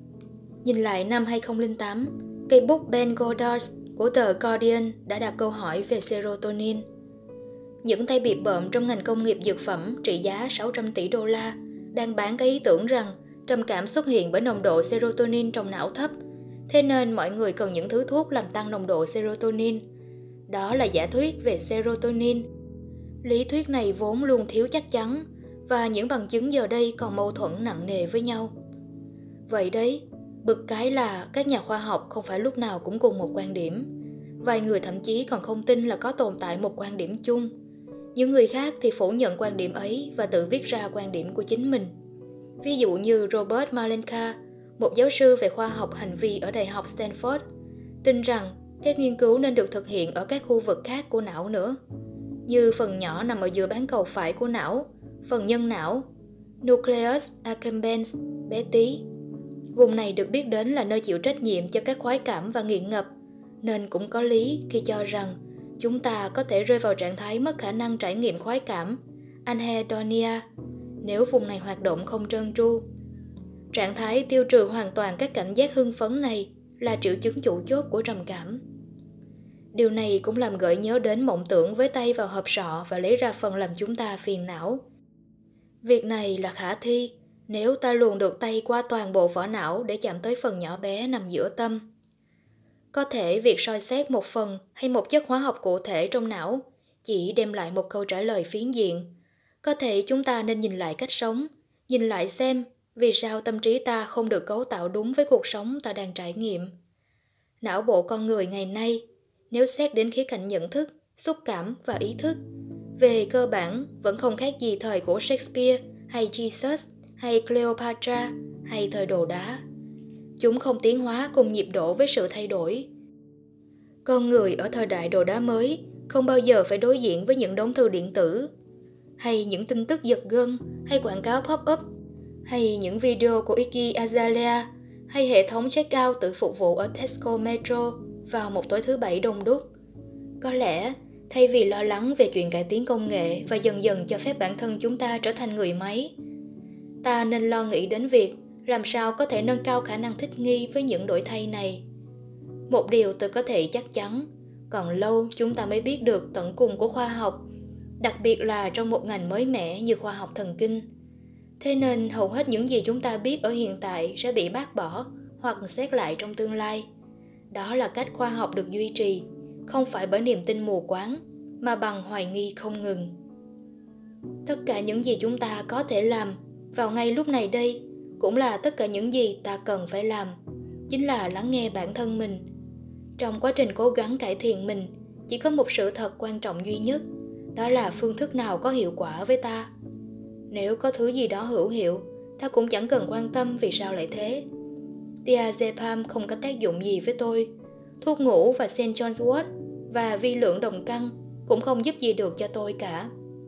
Nhìn lại năm hai không không tám, cây bút Ben Goddard của tờ Guardian đã đặt câu hỏi về serotonin. Những tay bịp bợm trong ngành công nghiệp dược phẩm trị giá sáu trăm tỷ đô la đang bán cái ý tưởng rằng trầm cảm xuất hiện bởi nồng độ serotonin trong não thấp, thế nên mọi người cần những thứ thuốc làm tăng nồng độ serotonin. Đó là giả thuyết về serotonin. Lý thuyết này vốn luôn thiếu chắc chắn, và những bằng chứng giờ đây còn mâu thuẫn nặng nề với nhau. Vậy đấy, bực cái là các nhà khoa học không phải lúc nào cũng cùng một quan điểm. Vài người thậm chí còn không tin là có tồn tại một quan điểm chung. Những người khác thì phủ nhận quan điểm ấy và tự viết ra quan điểm của chính mình. Ví dụ như Robert Malenka, một giáo sư về khoa học hành vi ở Đại học Stanford, tin rằng các nghiên cứu nên được thực hiện ở các khu vực khác của não nữa, như phần nhỏ nằm ở giữa bán cầu phải của não, phần nhân não, nucleus accumbens, bé tí. Vùng này được biết đến là nơi chịu trách nhiệm cho các khoái cảm và nghiện ngập, nên cũng có lý khi cho rằng chúng ta có thể rơi vào trạng thái mất khả năng trải nghiệm khoái cảm, anhedonia, nếu vùng này hoạt động không trơn tru. Trạng thái tiêu trừ hoàn toàn các cảm giác hưng phấn này là triệu chứng chủ chốt của trầm cảm. Điều này cũng làm gợi nhớ đến mộng tưởng với tay vào hộp sọ và lấy ra phần làm chúng ta phiền não. Việc này là khả thi nếu ta luồn được tay qua toàn bộ vỏ não để chạm tới phần nhỏ bé nằm giữa tâm. Có thể việc soi xét một phần hay một chất hóa học cụ thể trong não chỉ đem lại một câu trả lời phiến diện. Có thể chúng ta nên nhìn lại cách sống, nhìn lại xem vì sao tâm trí ta không được cấu tạo đúng với cuộc sống ta đang trải nghiệm. Não bộ con người ngày nay, nếu xét đến khía cạnh nhận thức, xúc cảm và ý thức, về cơ bản vẫn không khác gì thời của Shakespeare hay Jesus hay Cleopatra hay thời đồ đá. Chúng không tiến hóa cùng nhịp độ với sự thay đổi. Con người ở thời đại đồ đá mới không bao giờ phải đối diện với những đống thư điện tử, hay những tin tức giật gân, hay quảng cáo pop-up, hay những video của Iggy Azalea, hay hệ thống check-out tự phục vụ ở Tesco Metro vào một tối thứ Bảy đông đúc. Có lẽ, thay vì lo lắng về chuyện cải tiến công nghệ và dần dần cho phép bản thân chúng ta trở thành người máy, ta nên lo nghĩ đến việc làm sao có thể nâng cao khả năng thích nghi với những đổi thay này. Một điều tôi có thể chắc chắn, còn lâu chúng ta mới biết được tận cùng của khoa học, đặc biệt là trong một ngành mới mẻ như khoa học thần kinh. Thế nên hầu hết những gì chúng ta biết ở hiện tại sẽ bị bác bỏ hoặc xét lại trong tương lai. Đó là cách khoa học được duy trì, không phải bởi niềm tin mù quáng, mà bằng hoài nghi không ngừng. Tất cả những gì chúng ta có thể làm vào ngay lúc này đây cũng là tất cả những gì ta cần phải làm, chính là lắng nghe bản thân mình. Trong quá trình cố gắng cải thiện mình, chỉ có một sự thật quan trọng duy nhất, đó là phương thức nào có hiệu quả với ta. Nếu có thứ gì đó hữu hiệu, ta cũng chẳng cần quan tâm vì sao lại thế. Diazepam không có tác dụng gì với tôi. Thuốc ngủ và Saint John's wort và vi lượng đồng căn cũng không giúp gì được cho tôi cả.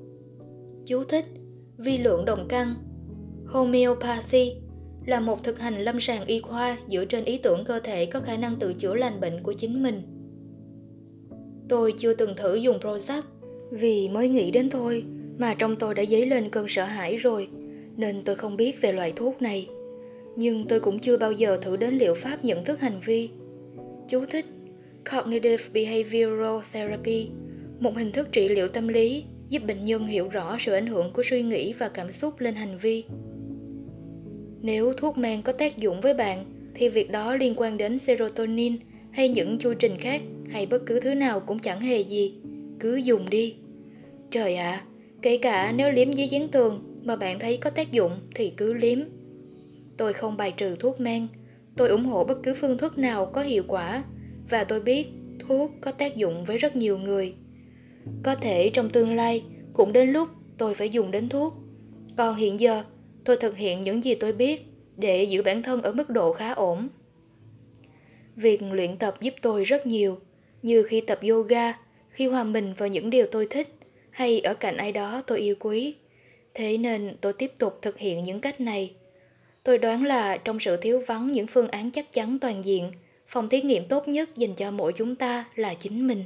Chú thích: vi lượng đồng căn, homeopathy, là một thực hành lâm sàng y khoa dựa trên ý tưởng cơ thể có khả năng tự chữa lành bệnh của chính mình. Tôi chưa từng thử dùng Prozac Vì mới nghĩ đến thôi mà trong tôi đã dấy lên cơn sợ hãi rồi, nên tôi không biết về loại thuốc này. Nhưng tôi cũng chưa bao giờ thử đến liệu pháp nhận thức hành vi. Chú thích: Cognitive Behavioral Therapy, một hình thức trị liệu tâm lý giúp bệnh nhân hiểu rõ sự ảnh hưởng của suy nghĩ và cảm xúc lên hành vi. Nếu thuốc men có tác dụng với bạn, thì việc đó liên quan đến serotonin hay những chu trình khác hay bất cứ thứ nào cũng chẳng hề gì. Cứ dùng đi. Trời ạ, à, kể cả nếu liếm giấy dán tường mà bạn thấy có tác dụng thì cứ liếm. Tôi không bài trừ thuốc men, tôi ủng hộ bất cứ phương thức nào có hiệu quả, và tôi biết thuốc có tác dụng với rất nhiều người. Có thể trong tương lai cũng đến lúc tôi phải dùng đến thuốc. Còn hiện giờ, tôi thực hiện những gì tôi biết để giữ bản thân ở mức độ khá ổn. Việc luyện tập giúp tôi rất nhiều, như khi tập yoga, khi hòa mình vào những điều tôi thích, hay ở cạnh ai đó tôi yêu quý. Thế nên tôi tiếp tục thực hiện những cách này. Tôi đoán là trong sự thiếu vắng những phương án chắc chắn toàn diện, phòng thí nghiệm tốt nhất dành cho mỗi chúng ta là chính mình.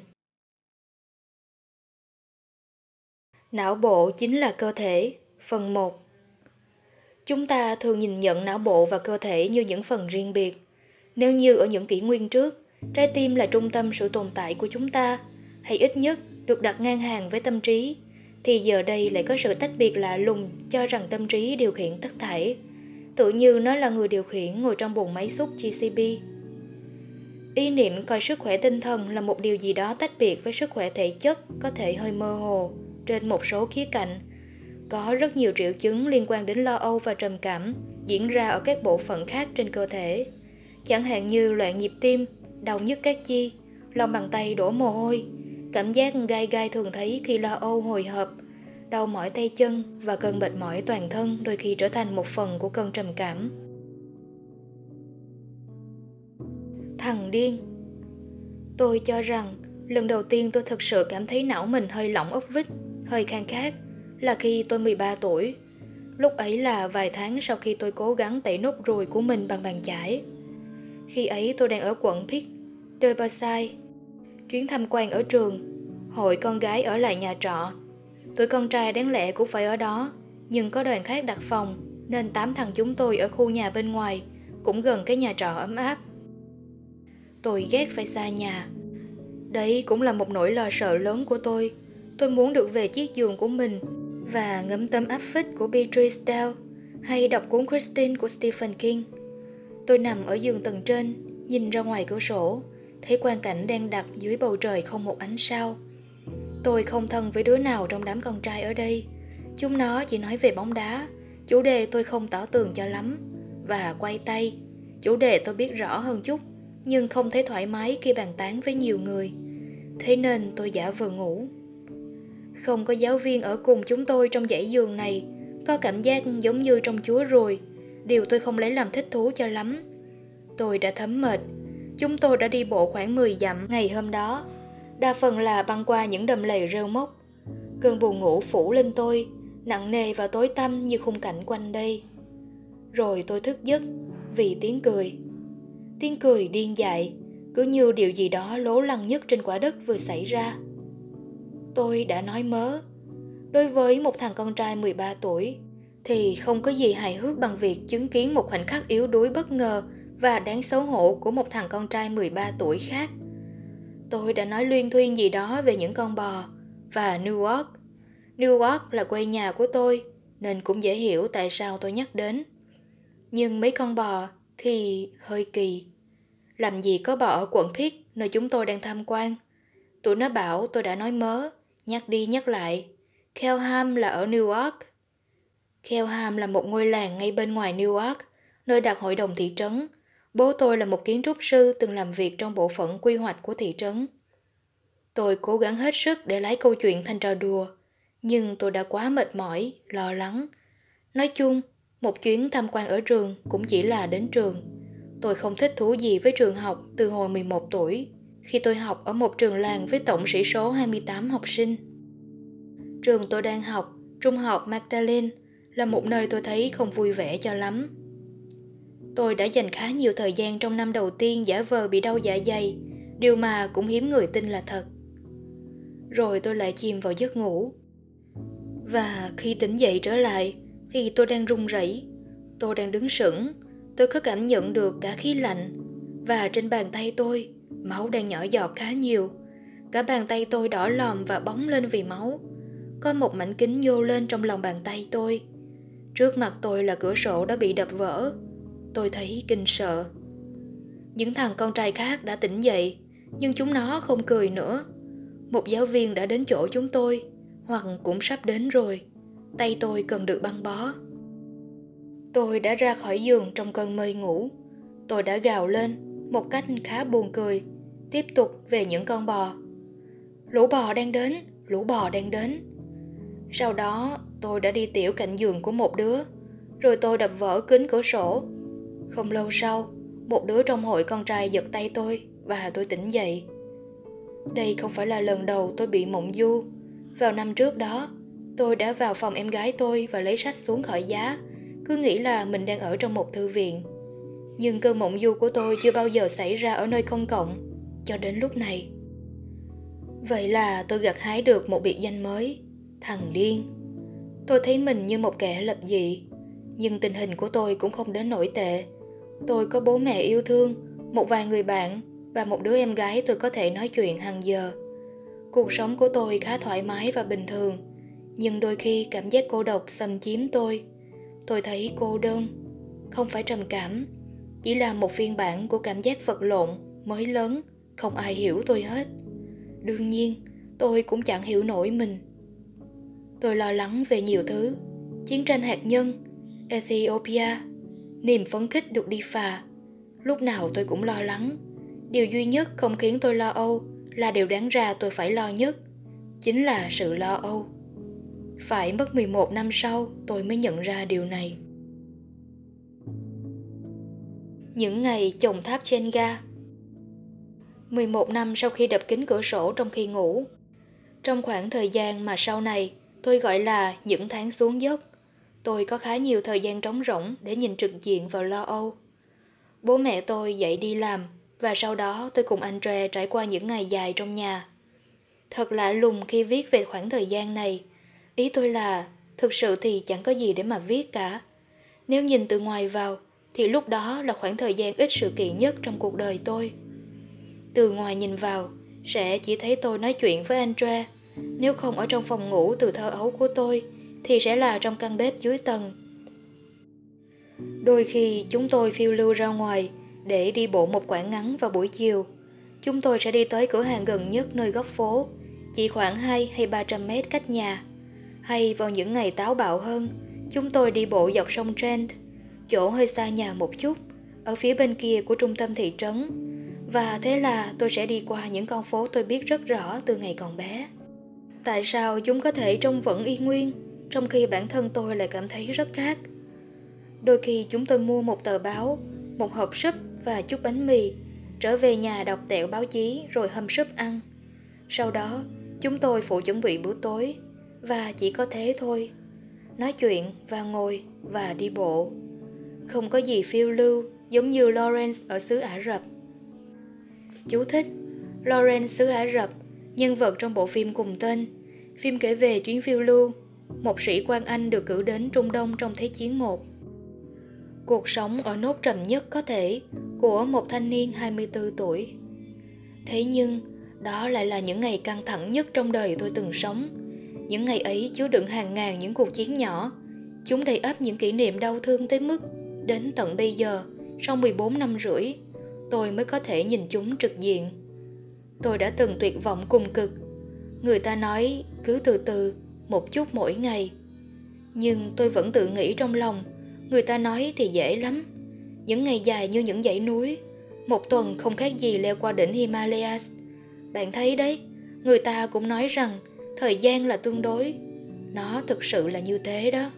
Não bộ chính là cơ thể. Phần một. Chúng ta thường nhìn nhận não bộ và cơ thể như những phần riêng biệt. Nếu như ở những kỷ nguyên trước, trái tim là trung tâm sự tồn tại của chúng ta, hay ít nhất được đặt ngang hàng với tâm trí, thì giờ đây lại có sự tách biệt lạ lùng cho rằng tâm trí điều khiển tất thảy, tự như nó là người điều khiển ngồi trong buồng máy xúc giê xê bê. Ý niệm coi sức khỏe tinh thần là một điều gì đó tách biệt với sức khỏe thể chất có thể hơi mơ hồ trên một số khía cạnh. Có rất nhiều triệu chứng liên quan đến lo âu và trầm cảm diễn ra ở các bộ phận khác trên cơ thể, chẳng hạn như loạn nhịp tim, đau nhức các chi, lòng bàn tay đổ mồ hôi, cảm giác gai gai thường thấy khi lo âu hồi hộp, đau mỏi tay chân và cơn mệt mỏi toàn thân đôi khi trở thành một phần của cơn trầm cảm. Thằng điên. Tôi cho rằng lần đầu tiên tôi thực sự cảm thấy não mình hơi lỏng ốc vít, hơi khan khát là khi tôi mười ba tuổi. Lúc ấy là vài tháng sau khi tôi cố gắng tẩy nốt ruồi của mình bằng bàn chải. Khi ấy tôi đang ở quận Pitt, Derbyshire, chuyến tham quan ở trường, hội con gái ở lại nhà trọ. Tụi con trai đáng lẽ cũng phải ở đó, nhưng có đoàn khác đặt phòng, nên tám thằng chúng tôi ở khu nhà bên ngoài, cũng gần cái nhà trọ ấm áp. Tôi ghét phải xa nhà. Đấy cũng là một nỗi lo sợ lớn của tôi. Tôi muốn được về chiếc giường của mình và ngắm tấm áp phích của Beatrice Dale hay đọc cuốn Christine của Stephen King. Tôi nằm ở giường tầng trên, nhìn ra ngoài cửa sổ, thấy quang cảnh đang đặt dưới bầu trời không một ánh sao. Tôi không thân với đứa nào trong đám con trai ở đây. Chúng nó chỉ nói về bóng đá, chủ đề tôi không tỏ tường cho lắm, và quay tay, chủ đề tôi biết rõ hơn chút, nhưng không thấy thoải mái khi bàn tán với nhiều người. Thế nên tôi giả vờ ngủ. Không có giáo viên ở cùng chúng tôi trong dãy giường này, có cảm giác giống như trong Chúa rồi, điều tôi không lấy làm thích thú cho lắm. Tôi đã thấm mệt. Chúng tôi đã đi bộ khoảng mười dặm ngày hôm đó, đa phần là băng qua những đầm lầy rêu mốc. Cơn buồn ngủ phủ lên tôi, nặng nề và tối tăm như khung cảnh quanh đây. Rồi tôi thức giấc vì tiếng cười. Tiếng cười điên dại, cứ như điều gì đó lố lăng nhất trên quả đất vừa xảy ra. Tôi đã nói mớ. Đối với một thằng con trai mười ba tuổi, thì không có gì hài hước bằng việc chứng kiến một khoảnh khắc yếu đuối bất ngờ và đáng xấu hổ của một thằng con trai mười ba tuổi khác. Tôi đã nói luyên thuyên gì đó về những con bò và Newark. Newark là quê nhà của tôi, nên cũng dễ hiểu tại sao tôi nhắc đến. Nhưng mấy con bò thì hơi kỳ. Làm gì có bò ở quận Pitt, nơi chúng tôi đang tham quan. Tụi nó bảo tôi đã nói mớ, nhắc đi nhắc lại. Kelham là ở Newark. Kelham là một ngôi làng ngay bên ngoài Newark, nơi đặt hội đồng thị trấn. Bố tôi là một kiến trúc sư từng làm việc trong bộ phận quy hoạch của thị trấn. Tôi cố gắng hết sức để lái câu chuyện thành trò đùa, nhưng tôi đã quá mệt mỏi, lo lắng. Nói chung, một chuyến tham quan ở trường cũng chỉ là đến trường. Tôi không thích thú gì với trường học từ hồi mười một tuổi, khi tôi học ở một trường làng với tổng sĩ số hai mươi tám học sinh. Trường tôi đang học, trung học Magdalene, là một nơi tôi thấy không vui vẻ cho lắm. Tôi đã dành khá nhiều thời gian trong năm đầu tiên giả vờ bị đau dạ dày, điều mà cũng hiếm người tin là thật. rồi tôi lại chìm vào giấc ngủ. Và khi tỉnh dậy trở lại thì tôi đang run rẩy. Tôi đang đứng sững. Tôi có cảm nhận được cả khí lạnh. Và trên bàn tay tôi, máu đang nhỏ giọt khá nhiều. Cả bàn tay tôi đỏ lòm và bóng lên vì máu. Có một mảnh kính nhô lên trong lòng bàn tay tôi. Trước mặt tôi là cửa sổ đã bị đập vỡ. Tôi thấy kinh sợ. Những thằng con trai khác đã tỉnh dậy, nhưng chúng nó không cười nữa. Một giáo viên đã đến chỗ chúng tôi, hoặc cũng sắp đến rồi. Tay tôi cần được băng bó. Tôi đã ra khỏi giường trong cơn mê ngủ. Tôi đã gào lên một cách khá buồn cười, tiếp tục về những con bò. Lũ bò đang đến, lũ bò đang đến. Sau đó tôi đã đi tiểu cạnh giường của một đứa, rồi tôi đập vỡ kính cửa sổ. Không lâu sau, một đứa trong hội con trai giật tay tôi và tôi tỉnh dậy. Đây không phải là lần đầu tôi bị mộng du. Vào năm trước đó, tôi đã vào phòng em gái tôi và lấy sách xuống khỏi giá, cứ nghĩ là mình đang ở trong một thư viện. Nhưng cơn mộng du của tôi chưa bao giờ xảy ra ở nơi công cộng, cho đến lúc này. Vậy là tôi gặt hái được một biệt danh mới, thằng điên. Tôi thấy mình như một kẻ lập dị, nhưng tình hình của tôi cũng không đến nổi tệ. Tôi có bố mẹ yêu thương, một vài người bạn và một đứa em gái tôi có thể nói chuyện hàng giờ. Cuộc sống của tôi khá thoải mái và bình thường, nhưng đôi khi cảm giác cô độc xâm chiếm tôi. Tôi thấy cô đơn, không phải trầm cảm, chỉ là một phiên bản của cảm giác vật lộn, mới lớn, không ai hiểu tôi hết. Đương nhiên, tôi cũng chẳng hiểu nổi mình. Tôi lo lắng về nhiều thứ, chiến tranh hạt nhân, Ethiopia, niềm phấn khích được đi phà. Lúc nào tôi cũng lo lắng. Điều duy nhất không khiến tôi lo âu là điều đáng ra tôi phải lo nhất, chính là sự lo âu. Phải mất mười một năm sau tôi mới nhận ra điều này. Những ngày chồng tháp trên ga. mười một năm sau khi đập kính cửa sổ trong khi ngủ. Trong khoảng thời gian mà sau này tôi gọi là những tháng xuống dốc, tôi có khá nhiều thời gian trống rỗng để nhìn trực diện vào lo âu. Bố mẹ tôi dậy đi làm, và sau đó tôi cùng anh Tre trải qua những ngày dài trong nhà. Thật lạ lùng khi viết về khoảng thời gian này. Ý tôi là, thực sự thì chẳng có gì để mà viết cả. Nếu nhìn từ ngoài vào, thì lúc đó là khoảng thời gian ít sự kiện nhất trong cuộc đời tôi. Từ ngoài nhìn vào, sẽ chỉ thấy tôi nói chuyện với anh Tre. Nếu không ở trong phòng ngủ từ thơ ấu của tôi, thì sẽ là trong căn bếp dưới tầng. Đôi khi chúng tôi phiêu lưu ra ngoài để đi bộ một quãng ngắn vào buổi chiều. Chúng tôi sẽ đi tới cửa hàng gần nhất nơi góc phố, chỉ khoảng hai hay ba trăm mét cách nhà. Hay vào những ngày táo bạo hơn, chúng tôi đi bộ dọc sông Trent, chỗ hơi xa nhà một chút, ở phía bên kia của trung tâm thị trấn. Và thế là tôi sẽ đi qua những con phố tôi biết rất rõ từ ngày còn bé. Tại sao chúng có thể trông vẫn y nguyên, trong khi bản thân tôi lại cảm thấy rất khác? Đôi khi chúng tôi mua một tờ báo, một hộp súp và chút bánh mì, trở về nhà đọc tẹo báo chí rồi hâm súp ăn. Sau đó, chúng tôi phụ chuẩn bị bữa tối, và chỉ có thế thôi. Nói chuyện và ngồi và đi bộ. Không có gì phiêu lưu giống như Lawrence ở xứ Ả Rập. Chú thích: Lawrence xứ Ả Rập, nhân vật trong bộ phim cùng tên. Phim kể về chuyến phiêu lưu, một sĩ quan Anh được cử đến Trung Đông trong Thế chiến một. Cuộc sống ở nốt trầm nhất có thể của một thanh niên hai mươi tư tuổi. Thế nhưng, đó lại là những ngày căng thẳng nhất trong đời tôi từng sống. Những ngày ấy chứa đựng hàng ngàn những cuộc chiến nhỏ. Chúng đầy ắp những kỷ niệm đau thương tới mức đến tận bây giờ, sau mười bốn năm rưỡi, tôi mới có thể nhìn chúng trực diện. Tôi đã từng tuyệt vọng cùng cực. Người ta nói cứ từ từ, một chút mỗi ngày. Nhưng tôi vẫn tự nghĩ trong lòng, người ta nói thì dễ lắm. Những ngày dài như những dãy núi, một tuần không khác gì leo qua đỉnh Himalayas. Bạn thấy đấy, người ta cũng nói rằng thời gian là tương đối. Nó thực sự là như thế đó.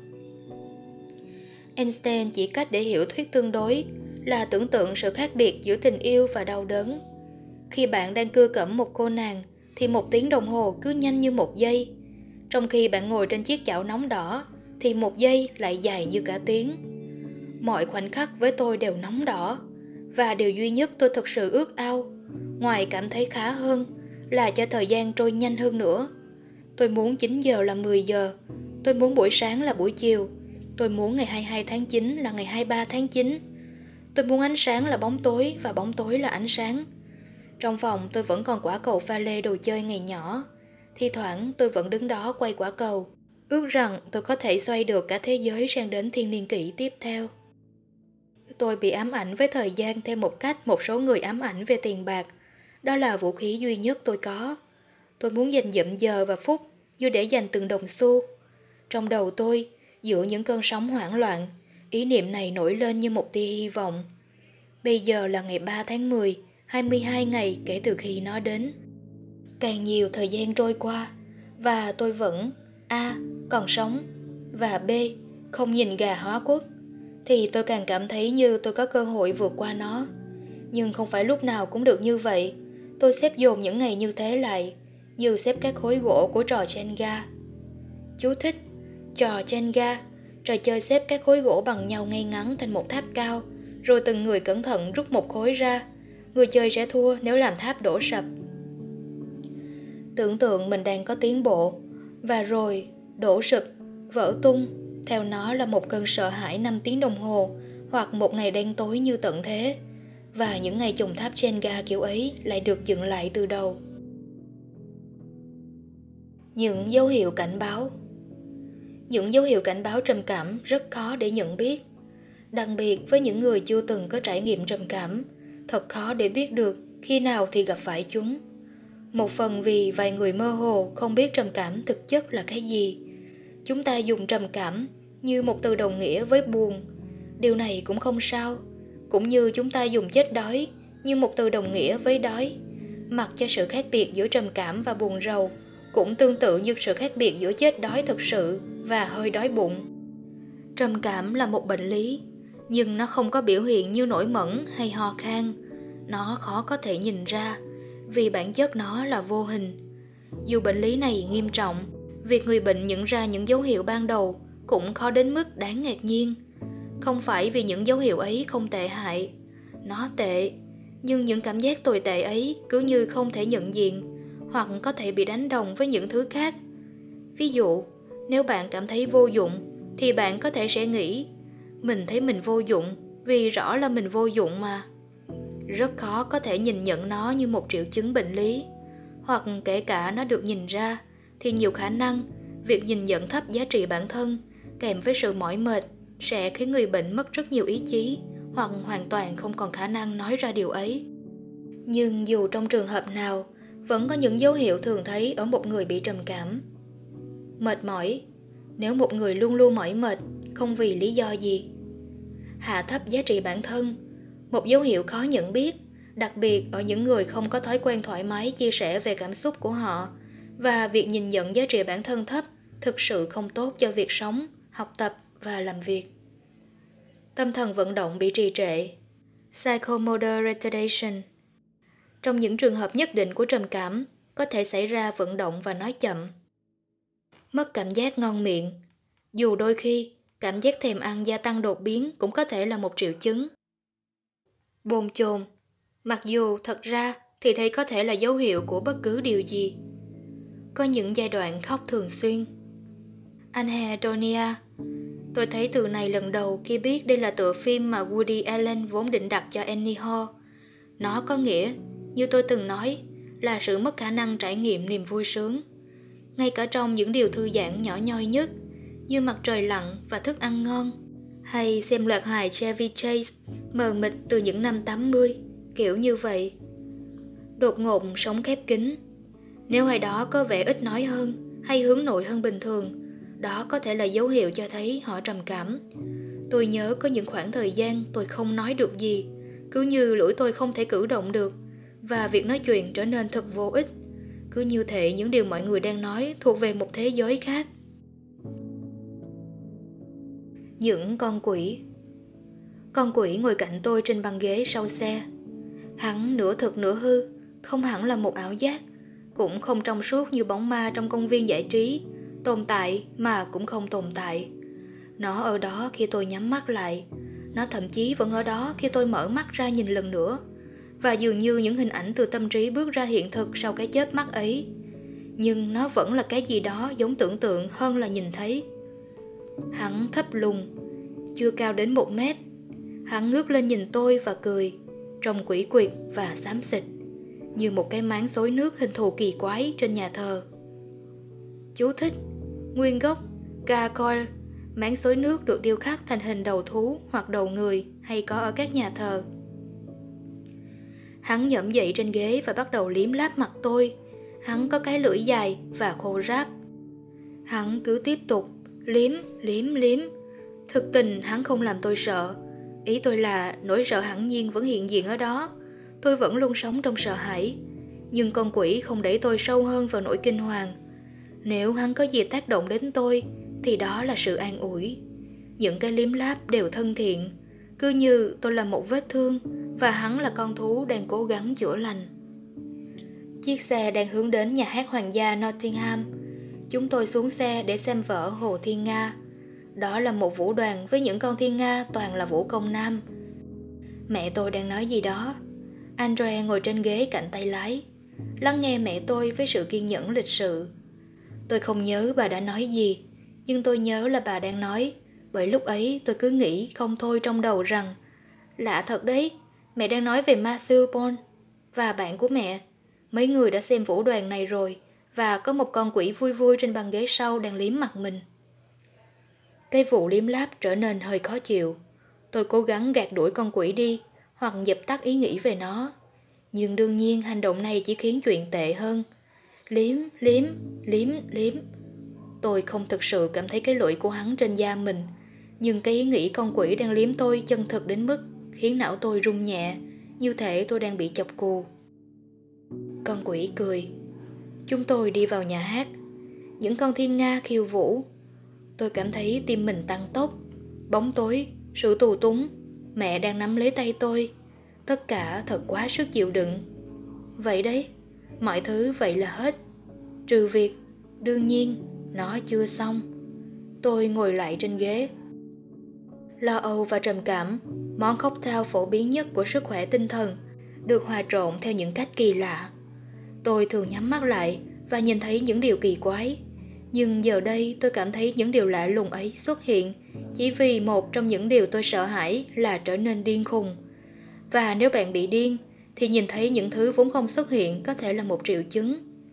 Einstein chỉ cách để hiểu thuyết tương đối là tưởng tượng sự khác biệt giữa tình yêu và đau đớn. Khi bạn đang cưa cẩm một cô nàng, thì một tiếng đồng hồ cứ nhanh như một giây. Trong khi bạn ngồi trên chiếc chảo nóng đỏ, thì một giây lại dài như cả tiếng. Mọi khoảnh khắc với tôi đều nóng đỏ, và điều duy nhất tôi thực sự ước ao, ngoài cảm thấy khá hơn, là cho thời gian trôi nhanh hơn nữa. Tôi muốn chín giờ là mười giờ, tôi muốn buổi sáng là buổi chiều, tôi muốn ngày hai mươi hai tháng chín là ngày hai mươi ba tháng chín. Tôi muốn ánh sáng là bóng tối và bóng tối là ánh sáng. Trong phòng tôi vẫn còn quả cầu pha lê đồ chơi ngày nhỏ. Thi thoảng tôi vẫn đứng đó quay quả cầu, ước rằng tôi có thể xoay được cả thế giới sang đến thiên niên kỷ tiếp theo. Tôi bị ám ảnh với thời gian theo một cách một số người ám ảnh về tiền bạc. Đó là vũ khí duy nhất tôi có. Tôi muốn dành dụm giờ và phút như để dành từng đồng xu. Trong đầu tôi, giữa những cơn sóng hoảng loạn, ý niệm này nổi lên như một tia hy vọng. Bây giờ là ngày ba tháng mười, hai mươi hai ngày kể từ khi nó đến. Càng nhiều thời gian trôi qua, và tôi vẫn A. còn sống, và B. không nhìn gà hóa quốc, thì tôi càng cảm thấy như tôi có cơ hội vượt qua nó. Nhưng không phải lúc nào cũng được như vậy. Tôi xếp dồn những ngày như thế lại, như xếp các khối gỗ của trò Jenga. Chú thích: trò Jenga, trò chơi xếp các khối gỗ bằng nhau ngay ngắn thành một tháp cao, rồi từng người cẩn thận rút một khối ra. Người chơi sẽ thua nếu làm tháp đổ sập. Tưởng tượng mình đang có tiến bộ, và rồi đổ sụp, vỡ tung. Theo nó là một cơn sợ hãi năm tiếng đồng hồ, hoặc một ngày đen tối như tận thế. Và những ngày trùng tháp Jenga kiểu ấy lại được dựng lại từ đầu. Những dấu hiệu cảnh báo. Những dấu hiệu cảnh báo trầm cảm rất khó để nhận biết. Đặc biệt với những người chưa từng có trải nghiệm trầm cảm, thật khó để biết được khi nào thì gặp phải chúng. Một phần vì vài người mơ hồ không biết trầm cảm thực chất là cái gì. Chúng ta dùng trầm cảm như một từ đồng nghĩa với buồn. Điều này cũng không sao. Cũng như chúng ta dùng chết đói như một từ đồng nghĩa với đói. Mặc cho sự khác biệt giữa trầm cảm và buồn rầu cũng tương tự như sự khác biệt giữa chết đói thực sự và hơi đói bụng. Trầm cảm là một bệnh lý, nhưng nó không có biểu hiện như nổi mẩn hay ho khan. Nó khó có thể nhìn ra, vì bản chất nó là vô hình. Dù bệnh lý này nghiêm trọng, việc người bệnh nhận ra những dấu hiệu ban đầu cũng khó đến mức đáng ngạc nhiên. Không phải vì những dấu hiệu ấy không tệ hại. Nó tệ, nhưng những cảm giác tồi tệ ấy cứ như không thể nhận diện, hoặc có thể bị đánh đồng với những thứ khác. Ví dụ, nếu bạn cảm thấy vô dụng, thì bạn có thể sẽ nghĩ, mình thấy mình vô dụng vì rõ là mình vô dụng mà. Rất khó có thể nhìn nhận nó như một triệu chứng bệnh lý. Hoặc kể cả nó được nhìn ra, thì nhiều khả năng việc nhìn nhận thấp giá trị bản thân kèm với sự mỏi mệt sẽ khiến người bệnh mất rất nhiều ý chí, hoặc hoàn toàn không còn khả năng nói ra điều ấy. Nhưng dù trong trường hợp nào, vẫn có những dấu hiệu thường thấy ở một người bị trầm cảm. Mệt mỏi, nếu một người luôn luôn mỏi mệt, không vì lý do gì. Hạ thấp giá trị bản thân, một dấu hiệu khó nhận biết, đặc biệt ở những người không có thói quen thoải mái chia sẻ về cảm xúc của họ, và việc nhìn nhận giá trị bản thân thấp thực sự không tốt cho việc sống, học tập và làm việc. Tâm thần vận động bị trì trệ, psychomotor retardation. Trong những trường hợp nhất định của trầm cảm, có thể xảy ra vận động và nói chậm. Mất cảm giác ngon miệng. Dù đôi khi, cảm giác thèm ăn gia tăng đột biến cũng có thể là một triệu chứng. Bồn chồn. Mặc dù thật ra thì đây có thể là dấu hiệu của bất cứ điều gì. Có những giai đoạn khóc thường xuyên. Anhedonia. Tôi thấy từ này lần đầu khi biết đây là tựa phim mà Woody Allen vốn định đặt cho Annie Hall. Nó có nghĩa, như tôi từng nói, là sự mất khả năng trải nghiệm niềm vui sướng. Ngay cả trong những điều thư giãn nhỏ nhoi nhất, như mặt trời lặn và thức ăn ngon, hay xem loạt hài Chevy Chase mờ mịt từ những năm tám mươi, kiểu như vậy. Đột ngột sống khép kín. Nếu ai đó có vẻ ít nói hơn hay hướng nội hơn bình thường, đó có thể là dấu hiệu cho thấy họ trầm cảm. Tôi nhớ có những khoảng thời gian tôi không nói được gì, cứ như lưỡi tôi không thể cử động được, và việc nói chuyện trở nên thật vô ích. Cứ như thể những điều mọi người đang nói thuộc về một thế giới khác. Những con quỷ. Con quỷ ngồi cạnh tôi trên băng ghế sau xe. Hắn nửa thực nửa hư, không hẳn là một ảo giác, cũng không trong suốt như bóng ma trong công viên giải trí, tồn tại mà cũng không tồn tại. Nó ở đó khi tôi nhắm mắt lại. Nó thậm chí vẫn ở đó khi tôi mở mắt ra nhìn lần nữa. và dường như những hình ảnh từ tâm trí bước ra hiện thực sau cái chớp mắt ấy. Nhưng nó vẫn là cái gì đó giống tưởng tượng hơn là nhìn thấy. Hắn thấp lùn, chưa cao đến một mét. Hắn ngước lên nhìn tôi và cười, trông quỷ quyệt và xám xịt, như một cái máng xối nước hình thù kỳ quái trên nhà thờ. Chú thích: nguyên gốc gargoyle, máng xối nước được điêu khắc thành hình đầu thú hoặc đầu người, hay có ở các nhà thờ. Hắn nhổm dậy trên ghế và bắt đầu liếm láp mặt tôi. Hắn có cái lưỡi dài và khô ráp. Hắn cứ tiếp tục liếm, liếm, liếm. Thực tình hắn không làm tôi sợ. Ý tôi là nỗi sợ hẳn nhiên vẫn hiện diện ở đó. Tôi vẫn luôn sống trong sợ hãi. Nhưng con quỷ không đẩy tôi sâu hơn vào nỗi kinh hoàng. Nếu hắn có gì tác động đến tôi, thì đó là sự an ủi. Những cái liếm láp đều thân thiện, cứ như tôi là một vết thương và hắn là con thú đang cố gắng chữa lành. Chiếc xe đang hướng đến nhà hát hoàng gia Nottingham. Chúng tôi xuống xe để xem vở Hồ Thiên Nga. Đó là một vũ đoàn với những con thiên nga toàn là vũ công nam. Mẹ tôi đang nói gì đó. Andre ngồi trên ghế cạnh tay lái, lắng nghe mẹ tôi với sự kiên nhẫn lịch sự. Tôi không nhớ bà đã nói gì, nhưng tôi nhớ là bà đang nói, bởi lúc ấy tôi cứ nghĩ không thôi trong đầu rằng lạ thật đấy, mẹ đang nói về Matthew Bond và bạn của mẹ. Mấy người đã xem vũ đoàn này rồi, và có một con quỷ vui vui trên băng ghế sau đang liếm mặt mình. Cái vụ liếm láp trở nên hơi khó chịu. Tôi cố gắng gạt đuổi con quỷ đi, hoặc dập tắt ý nghĩ về nó. Nhưng đương nhiên hành động này chỉ khiến chuyện tệ hơn. Liếm, liếm, liếm, liếm. Tôi không thực sự cảm thấy cái lưỡi của hắn trên da mình, nhưng cái ý nghĩ con quỷ đang liếm tôi chân thực đến mức khiến não tôi rung nhẹ, như thể tôi đang bị chọc cù. Con quỷ cười. Chúng tôi đi vào nhà hát. Những con thiên nga khiêu vũ. Tôi cảm thấy tim mình tăng tốc. Bóng tối, sự tù túng, mẹ đang nắm lấy tay tôi. Tất cả thật quá sức chịu đựng. Vậy đấy, mọi thứ vậy là hết. Trừ việc, đương nhiên, nó chưa xong. Tôi ngồi lại trên ghế. Lo âu và trầm cảm, món cocktail phổ biến nhất của sức khỏe tinh thần, được hòa trộn theo những cách kỳ lạ. Tôi thường nhắm mắt lại và nhìn thấy những điều kỳ quái. Nhưng giờ đây tôi cảm thấy những điều lạ lùng ấy xuất hiện chỉ vì một trong những điều tôi sợ hãi là trở nên điên khùng. Và nếu bạn bị điên, thì nhìn thấy những thứ vốn không xuất hiện có thể là một triệu chứng.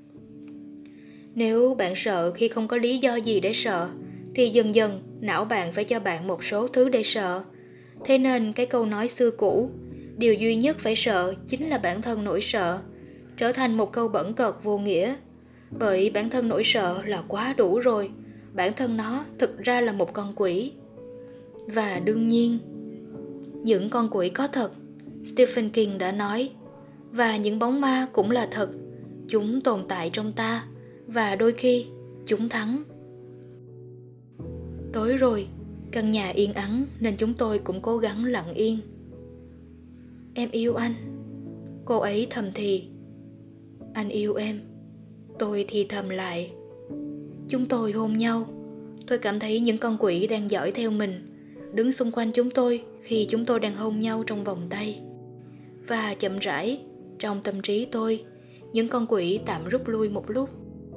Nếu bạn sợ khi không có lý do gì để sợ, thì dần dần não bạn phải cho bạn một số thứ để sợ. Thế nên cái câu nói xưa cũ, điều duy nhất phải sợ chính là bản thân nỗi sợ, trở thành một câu bẩn cợt vô nghĩa. Bởi bản thân nỗi sợ là quá đủ rồi. Bản thân nó thực ra là một con quỷ. Và đương nhiên, những con quỷ có thật, Stephen King đã nói. Và những bóng ma cũng là thật. Chúng tồn tại trong ta, và đôi khi chúng thắng. Tối rồi, căn nhà yên ắng nên chúng tôi cũng cố gắng lặng yên. Em yêu anh. Cô ấy thầm thì. Anh yêu em. Tôi thì thầm lại. Chúng tôi hôn nhau. Tôi cảm thấy những con quỷ đang dõi theo mình, đứng xung quanh chúng tôi khi chúng tôi đang hôn nhau trong vòng tay. Và chậm rãi, trong tâm trí tôi, những con quỷ tạm rút lui một lúc.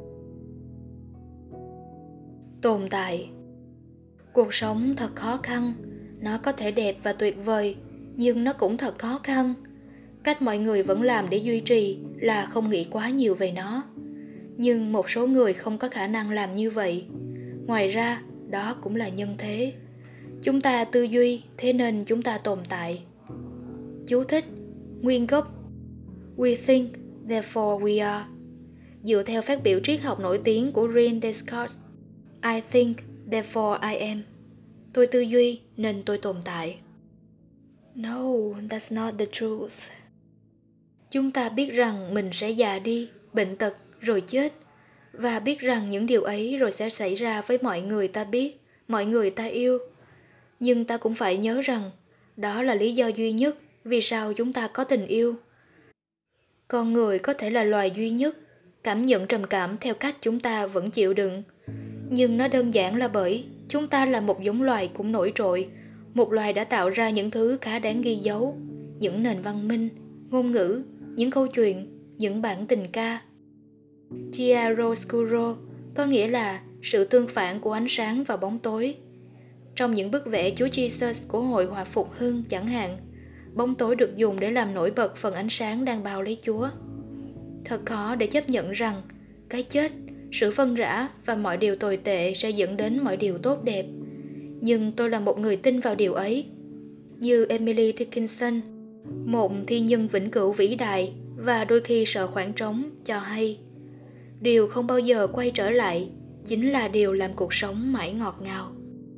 Tồn tại. Cuộc sống thật khó khăn. Nó có thể đẹp và tuyệt vời, nhưng nó cũng thật khó khăn. Cách mọi người vẫn làm để duy trì là không nghĩ quá nhiều về nó. Nhưng một số người không có khả năng làm như vậy. Ngoài ra, đó cũng là nhân thế. Chúng ta tư duy, thế nên chúng ta tồn tại. Chú thích: nguyên gốc We think, therefore we are. Dựa theo phát biểu triết học nổi tiếng của René Descartes, I think, therefore I am. Tôi tư duy nên tôi tồn tại. No, that's not the truth. Chúng ta biết rằng mình sẽ già đi, bệnh tật, rồi chết. Và biết rằng những điều ấy rồi sẽ xảy ra với mọi người ta biết, mọi người ta yêu. Nhưng ta cũng phải nhớ rằng đó là lý do duy nhất vì sao chúng ta có tình yêu. Con người có thể là loài duy nhất cảm nhận trầm cảm theo cách chúng ta vẫn chịu đựng. Nhưng nó đơn giản là bởi chúng ta là một giống loài cũng nổi trội, một loài đã tạo ra những thứ khá đáng ghi dấu, những nền văn minh, ngôn ngữ, những câu chuyện, những bản tình ca. Chiaroscuro có nghĩa là sự tương phản của ánh sáng và bóng tối. Trong những bức vẽ Chúa Jesus của hội họa Phục Hưng chẳng hạn, bóng tối được dùng để làm nổi bật phần ánh sáng đang bao lấy Chúa. Thật khó để chấp nhận rằng cái chết, sự phân rã và mọi điều tồi tệ sẽ dẫn đến mọi điều tốt đẹp. Nhưng tôi là một người tin vào điều ấy. Như Emily Dickinson, một thi nhân vĩnh cửu vĩ đại và đôi khi sợ khoảng trống, cho hay, điều không bao giờ quay trở lại chính là điều làm cuộc sống mãi ngọt ngào.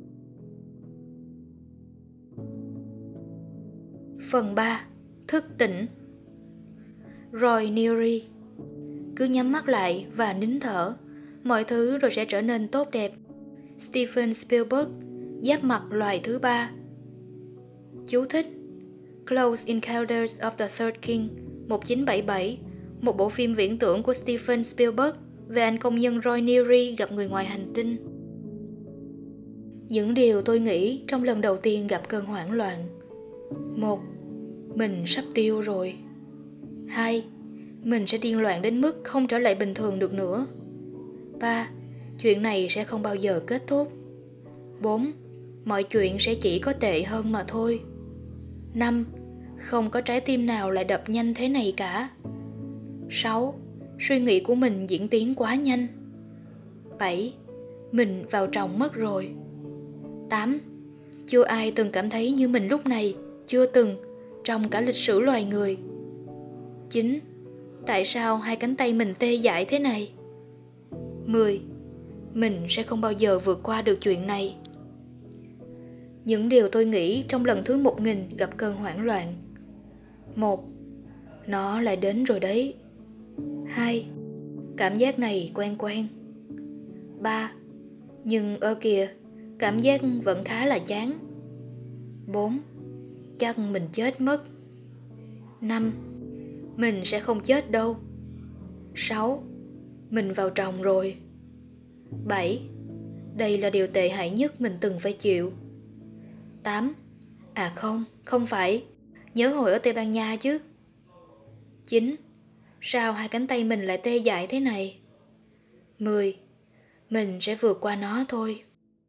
Phần ba. Thức tỉnh. Roy Neary. Cứ nhắm mắt lại và nín thở, mọi thứ rồi sẽ trở nên tốt đẹp. Steven Spielberg. Giáp mặt loài thứ ba. Chú thích: Close Encounters of the Third King một nghìn chín trăm bảy mươi bảy, một bộ phim viễn tưởng của Steven Spielberg về anh công nhân Roy Neary gặp người ngoài hành tinh. Những điều tôi nghĩ trong lần đầu tiên gặp cơn hoảng loạn. Một. Mình sắp tiêu rồi. Hai. Mình sẽ điên loạn đến mức không trở lại bình thường được nữa. Ba. Chuyện này sẽ không bao giờ kết thúc. Bốn. Mọi chuyện sẽ chỉ có tệ hơn mà thôi. Năm. Không có trái tim nào lại đập nhanh thế này cả. Sáu. Suy nghĩ của mình diễn tiến quá nhanh. Bảy. Mình vào tròng mất rồi. Tám. Chưa ai từng cảm thấy như mình lúc này, chưa từng, trong cả lịch sử loài người. Chín. Tại sao hai cánh tay mình tê dại thế này? Mười. Mình sẽ không bao giờ vượt qua được chuyện này. Những điều tôi nghĩ trong lần thứ một nghìn gặp cơn hoảng loạn. Một. Nó lại đến rồi đấy. Hai. Cảm giác này quen quen. Ba. Nhưng ơ kìa, cảm giác vẫn khá là chán. Bốn. Chắc mình chết mất. Năm. Mình sẽ không chết đâu. Sáu. Mình vào tròng rồi. Bảy. Đây là điều tệ hại nhất mình từng phải chịu. Tám. À không, không phải. Nhớ hồi ở Tây Ban Nha chứ. Chín. Sao hai cánh tay mình lại tê dại thế này? Mười. Mình sẽ vượt qua nó thôi.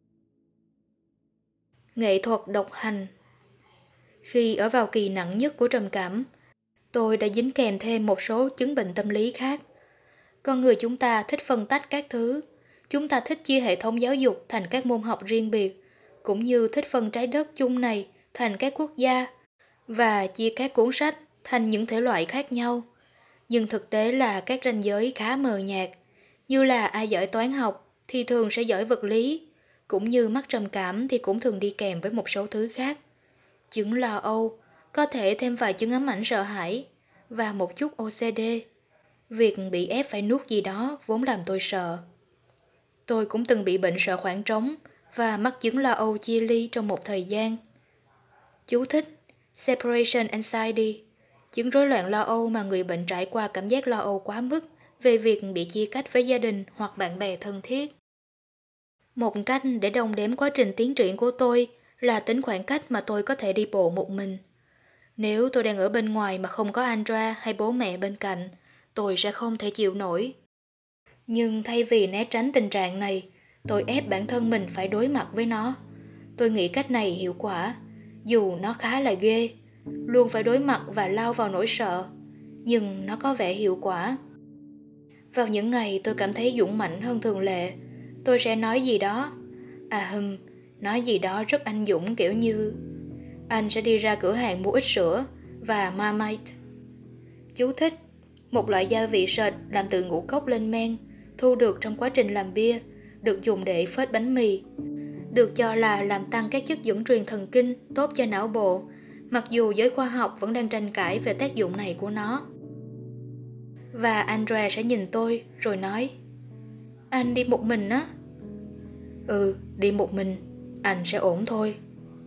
Nghệ thuật độc hành. Khi ở vào kỳ nặng nhất của trầm cảm, tôi đã dính kèm thêm một số chứng bệnh tâm lý khác. Con người chúng ta thích phân tách các thứ. Chúng ta thích chia hệ thống giáo dục thành các môn học riêng biệt, cũng như thích phân trái đất chung này thành các quốc gia và chia các cuốn sách thành những thể loại khác nhau. Nhưng thực tế là các ranh giới khá mờ nhạt, như là ai giỏi toán học thì thường sẽ giỏi vật lý, cũng như mắc trầm cảm thì cũng thường đi kèm với một số thứ khác. Chứng lo âu, có thể thêm vài chứng ám ảnh sợ hãi và một chút ô xê đê. Việc bị ép phải nuốt gì đó vốn làm tôi sợ. Tôi cũng từng bị bệnh sợ khoảng trống và mắc chứng lo âu chia ly trong một thời gian. Chú thích: Separation anxiety, chứng rối loạn lo âu mà người bệnh trải qua cảm giác lo âu quá mức về việc bị chia cách với gia đình hoặc bạn bè thân thiết. Một cách để đong đếm quá trình tiến triển của tôi là tính khoảng cách mà tôi có thể đi bộ một mình. Nếu tôi đang ở bên ngoài mà không có Andrea hay bố mẹ bên cạnh, tôi sẽ không thể chịu nổi. Nhưng thay vì né tránh tình trạng này, tôi ép bản thân mình phải đối mặt với nó. Tôi nghĩ cách này hiệu quả, dù nó khá là ghê, luôn phải đối mặt và lao vào nỗi sợ, nhưng nó có vẻ hiệu quả. Vào những ngày tôi cảm thấy dũng mãnh hơn thường lệ, tôi sẽ nói gì đó, à hừm, nói gì đó rất anh dũng, kiểu như anh sẽ đi ra cửa hàng mua ít sữa và Marmite. Chú thích: một loại gia vị sệt làm từ ngũ cốc lên men, thu được trong quá trình làm bia, được dùng để phết bánh mì. Được cho là làm tăng các chất dẫn truyền thần kinh, tốt cho não bộ, mặc dù giới khoa học vẫn đang tranh cãi về tác dụng này của nó. Và Andrea sẽ nhìn tôi rồi nói: Anh đi một mình á? Ừ, đi một mình, anh sẽ ổn thôi.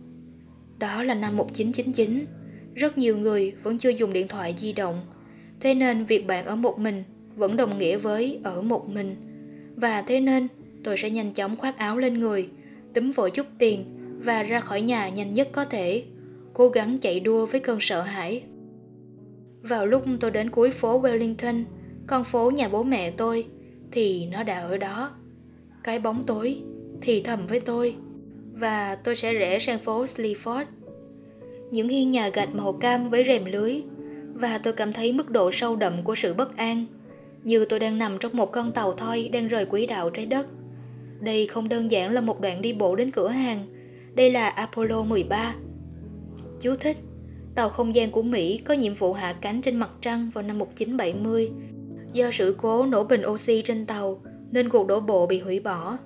Đó là năm một nghìn chín trăm chín mươi chín, rất nhiều người vẫn chưa dùng điện thoại di động, thế nên việc bạn ở một mình vẫn đồng nghĩa với ở một mình. Và thế nên tôi sẽ nhanh chóng khoác áo lên người, túm vội chút tiền và ra khỏi nhà nhanh nhất có thể, cố gắng chạy đua với cơn sợ hãi. Vào lúc tôi đến cuối phố Wellington, con phố nhà bố mẹ tôi, thì nó đã ở đó. Cái bóng tối thì thầm với tôi, và tôi sẽ rẽ sang phố Sleaford. Những hiên nhà gạch màu cam với rèm lưới, và tôi cảm thấy mức độ sâu đậm của sự bất an, như tôi đang nằm trong một con tàu thoi đang rời quỹ đạo trái đất. Đây không đơn giản là một đoạn đi bộ đến cửa hàng, đây là Apollo mười ba. Chú thích: tàu không gian của Mỹ có nhiệm vụ hạ cánh trên mặt trăng vào năm một nghìn chín trăm bảy mươi. Do sự cố nổ bình oxy trên tàu nên cuộc đổ bộ bị hủy bỏ.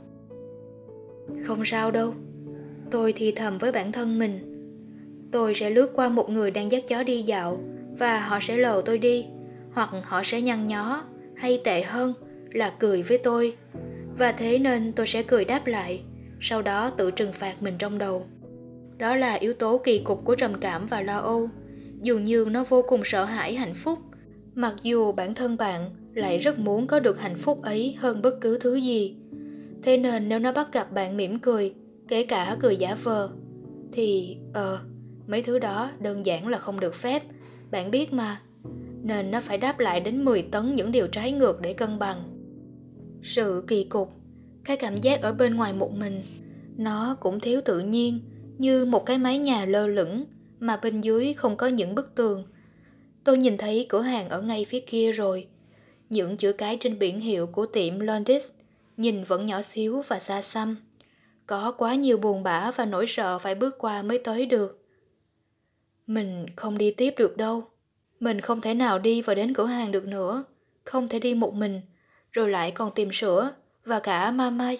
Không sao đâu, tôi thì thầm với bản thân mình. Tôi sẽ lướt qua một người đang dắt chó đi dạo, và họ sẽ lờ tôi đi, hoặc họ sẽ nhăn nhó, hay tệ hơn là cười với tôi. Và thế nên tôi sẽ cười đáp lại, sau đó tự trừng phạt mình trong đầu. Đó là yếu tố kỳ cục của trầm cảm và lo âu. Dường như nó vô cùng sợ hãi hạnh phúc, mặc dù bản thân bạn lại rất muốn có được hạnh phúc ấy hơn bất cứ thứ gì. Thế nên nếu nó bắt gặp bạn mỉm cười, kể cả cười giả vờ, thì ờ, mấy thứ đó đơn giản là không được phép, bạn biết mà. Nên nó phải đáp lại đến mười tấn những điều trái ngược để cân bằng. Sự kỳ cục, cái cảm giác ở bên ngoài một mình, nó cũng thiếu tự nhiên, như một cái mái nhà lơ lửng mà bên dưới không có những bức tường. Tôi nhìn thấy cửa hàng ở ngay phía kia rồi. Những chữ cái trên biển hiệu của tiệm Londis nhìn vẫn nhỏ xíu và xa xăm. Có quá nhiều buồn bã và nỗi sợ phải bước qua mới tới được. Mình không đi tiếp được đâu. Mình không thể nào đi vào đến cửa hàng được nữa. Không thể đi một mình, rồi lại còn tìm sữa và cả mama.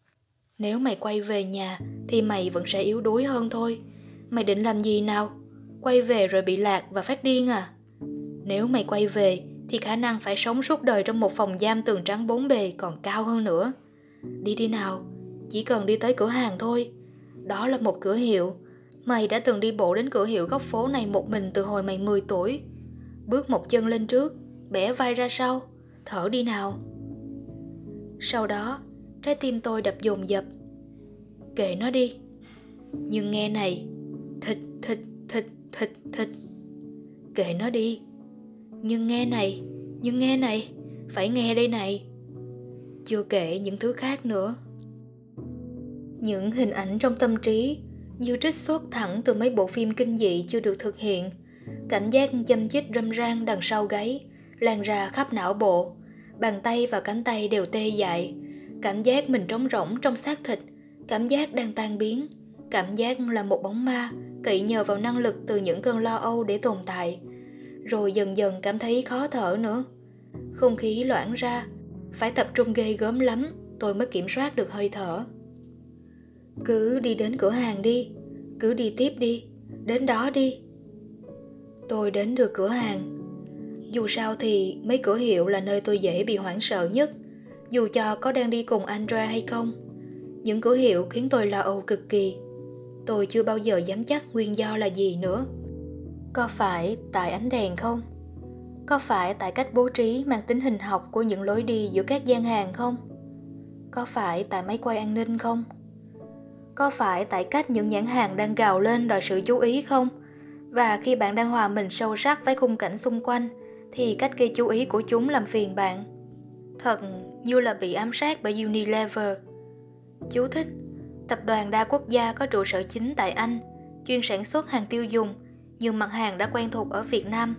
Nếu mày quay về nhà thì mày vẫn sẽ yếu đuối hơn thôi. Mày định làm gì nào? Quay về rồi bị lạc và phát điên à? Nếu mày quay về thì khả năng phải sống suốt đời trong một phòng giam tường trắng bốn bề còn cao hơn nữa. Đi đi nào, chỉ cần đi tới cửa hàng thôi. Đó là một cửa hiệu. Mày đã từng đi bộ đến cửa hiệu góc phố này một mình từ hồi mày mười tuổi. Bước một chân lên trước, bẻ vai ra sau, thở đi nào. Sau đó, trái tim tôi đập dồn dập. Kệ nó đi. Nhưng nghe này, thịt thịt thịt thịt thịt. Kệ nó đi. Nhưng nghe này, nhưng nghe này, phải nghe đây này. Chưa kể những thứ khác nữa. Những hình ảnh trong tâm trí như trích xuất thẳng từ mấy bộ phim kinh dị chưa được thực hiện. Cảm giác châm chích râm ran đằng sau gáy lan ra khắp não bộ. Bàn tay và cánh tay đều tê dại. Cảm giác mình trống rỗng trong xác thịt. Cảm giác đang tan biến. Cảm giác là một bóng ma cậy nhờ vào năng lực từ những cơn lo âu để tồn tại. Rồi dần dần cảm thấy khó thở nữa. Không khí loãng ra. Phải tập trung ghê gớm lắm tôi mới kiểm soát được hơi thở. Cứ đi đến cửa hàng đi. Cứ đi tiếp đi. Đến đó đi. Tôi đến được cửa hàng. Dù sao thì mấy cửa hiệu là nơi tôi dễ bị hoảng sợ nhất, dù cho có đang đi cùng Andrea hay không. Những cửa hiệu khiến tôi lo âu cực kỳ. Tôi chưa bao giờ dám chắc nguyên do là gì nữa. Có phải tại ánh đèn không? Có phải tại cách bố trí mang tính hình học của những lối đi giữa các gian hàng không? Có phải tại máy quay an ninh không? Có phải tại cách những nhãn hàng đang gào lên đòi sự chú ý không? Và khi bạn đang hòa mình sâu sắc với khung cảnh xung quanh, thì cách gây chú ý của chúng làm phiền bạn. Thật như là bị ám sát bởi Unilever. Chú thích: tập đoàn đa quốc gia có trụ sở chính tại Anh, chuyên sản xuất hàng tiêu dùng, nhưng mặt hàng đã quen thuộc ở Việt Nam.